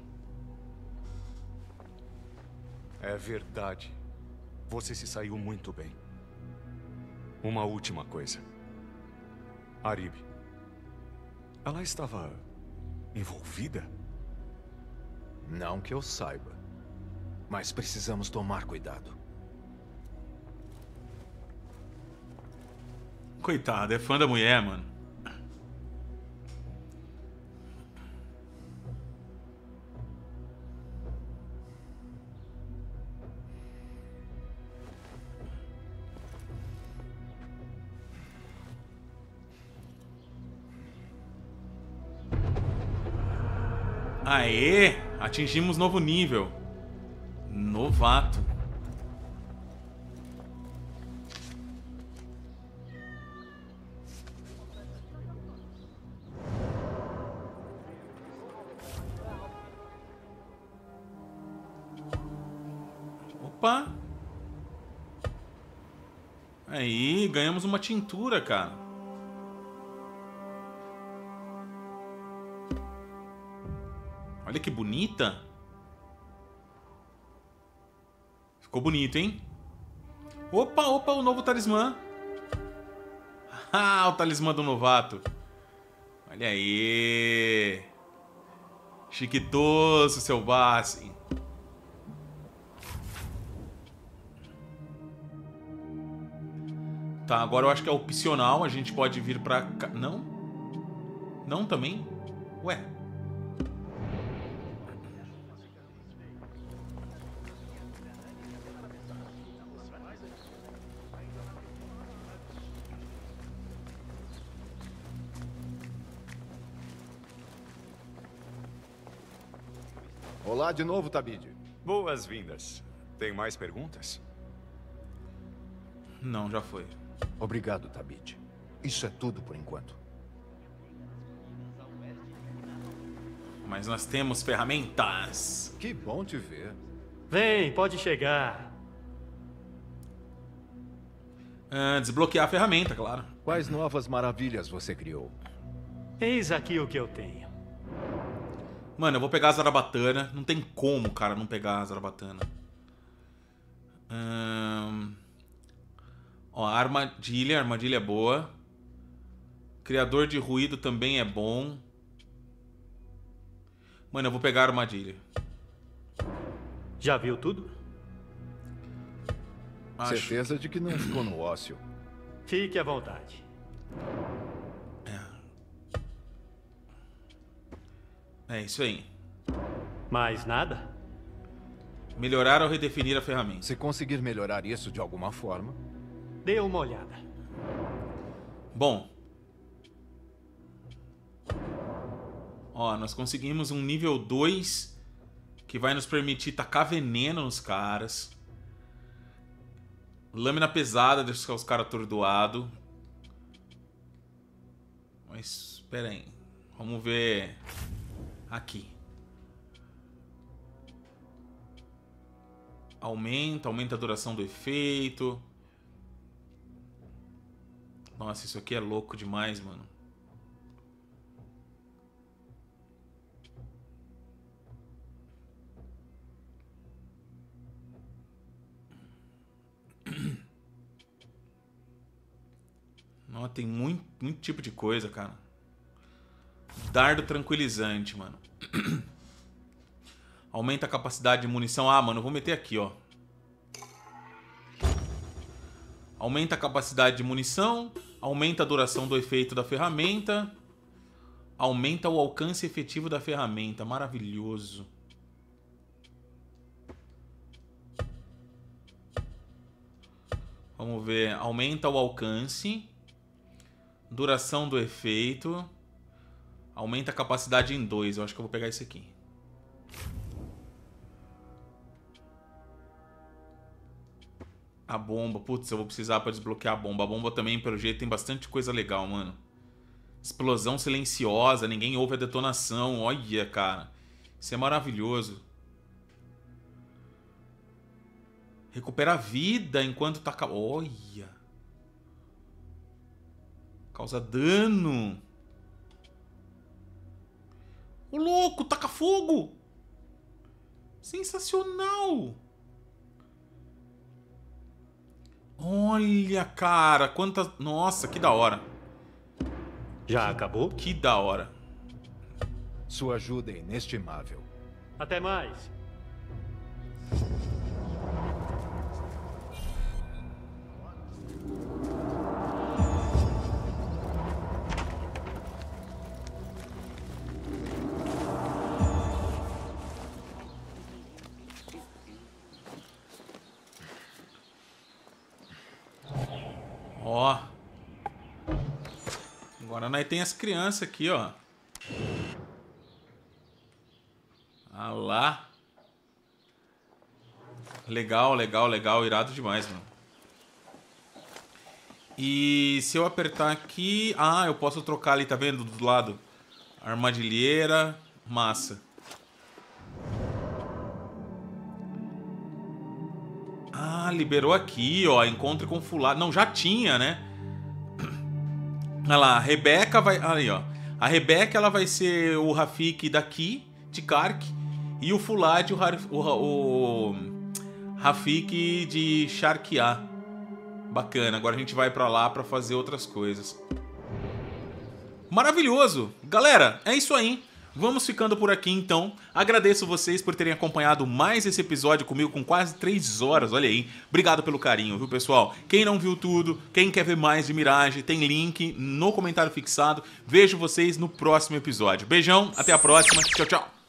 É verdade. Você se saiu muito bem. Uma última coisa. Aribe. Ela estava envolvida? Não que eu saiba. Mas precisamos tomar cuidado. Coitado, é fã da mulher, mano. Aê! Atingimos novo nível. Novato. Opa! Aí, ganhamos uma tintura, cara. Olha que bonita. Ficou bonito, hein? Opa, opa, o novo talismã. Ah, o talismã do novato. Olha aí. Chiquitoso, seu Bastian. Tá, agora eu acho que é opcional. A gente pode vir pra cá. Não? Não também? Ué. Olá de novo, Tabid. Boas-vindas. Tem mais perguntas? Não, já foi. Obrigado, Tabid. Isso é tudo por enquanto. Mas nós temos ferramentas. Que bom te ver. Vem, pode chegar. Ah, desbloquear a ferramenta, claro. Quais novas maravilhas você criou? Eis aqui o que eu tenho. Mano, eu vou pegar a Zarabatana. Não tem como, cara, não pegar a Zarabatana. Hum... Ó, armadilha. Armadilha é boa. Criador de ruído também é bom. Mano, eu vou pegar a armadilha. Já viu tudo? Acho Certeza que... de que não ficou no ócio. Fique à vontade. É isso aí. Mais nada? Melhorar ou redefinir a ferramenta. Se conseguir melhorar isso de alguma forma... Dê uma olhada. Bom. Ó, nós conseguimos um nível dois que vai nos permitir tacar veneno nos caras. Lâmina pesada, deixa os caras atordoados. Mas, espera aí. Vamos ver... Aqui. Aumenta, aumenta a duração do efeito. Nossa, isso aqui é louco demais, mano. Não, tem muito, muito tipo de coisa, cara. Dardo tranquilizante, mano. Aumenta a capacidade de munição. Ah, mano, eu vou meter aqui, ó. Aumenta a capacidade de munição. Aumenta a duração do efeito da ferramenta. Aumenta o alcance efetivo da ferramenta. Vamos ver. Aumenta o alcance. Duração do efeito. Aumenta a capacidade em dois. Eu acho que eu vou pegar esse aqui. A bomba. Putz, eu vou precisar pra desbloquear a bomba. A bomba também, pelo jeito, tem bastante coisa legal, mano. Explosão silenciosa. Ninguém ouve a detonação. Olha, cara. Isso é maravilhoso. Recupera a vida enquanto tá... Olha. Causa dano. Ô, louco, taca fogo. Sensacional. Olha, cara, quantas... Nossa, que da hora. Já acabou? Que da hora. Sua ajuda é inestimável. Até mais. Ó. Agora nós tem as crianças aqui, ó. Ah lá. Legal, legal, legal. Irado demais, mano. E se eu apertar aqui... Ah, eu posso trocar ali, tá vendo? Do lado. Armadilheira. Massa. Ah, liberou aqui, ó. Encontre com fulano. Não, já tinha, né? Olha lá, a Rebeca vai... Aí, ó. A Rebeca, ela vai ser o Rafik daqui, de Kark. E o Fulad, o, o, o Rafik de Sharkia. Bacana. Agora a gente vai pra lá pra fazer outras coisas. Maravilhoso. Galera, é isso aí. Vamos ficando por aqui, então. Agradeço vocês por terem acompanhado mais esse episódio comigo com quase três horas, olha aí. Obrigado pelo carinho, viu, pessoal? Quem não viu tudo, quem quer ver mais de Mirage, tem link no comentário fixado. Vejo vocês no próximo episódio. Beijão, até a próxima. Tchau, tchau.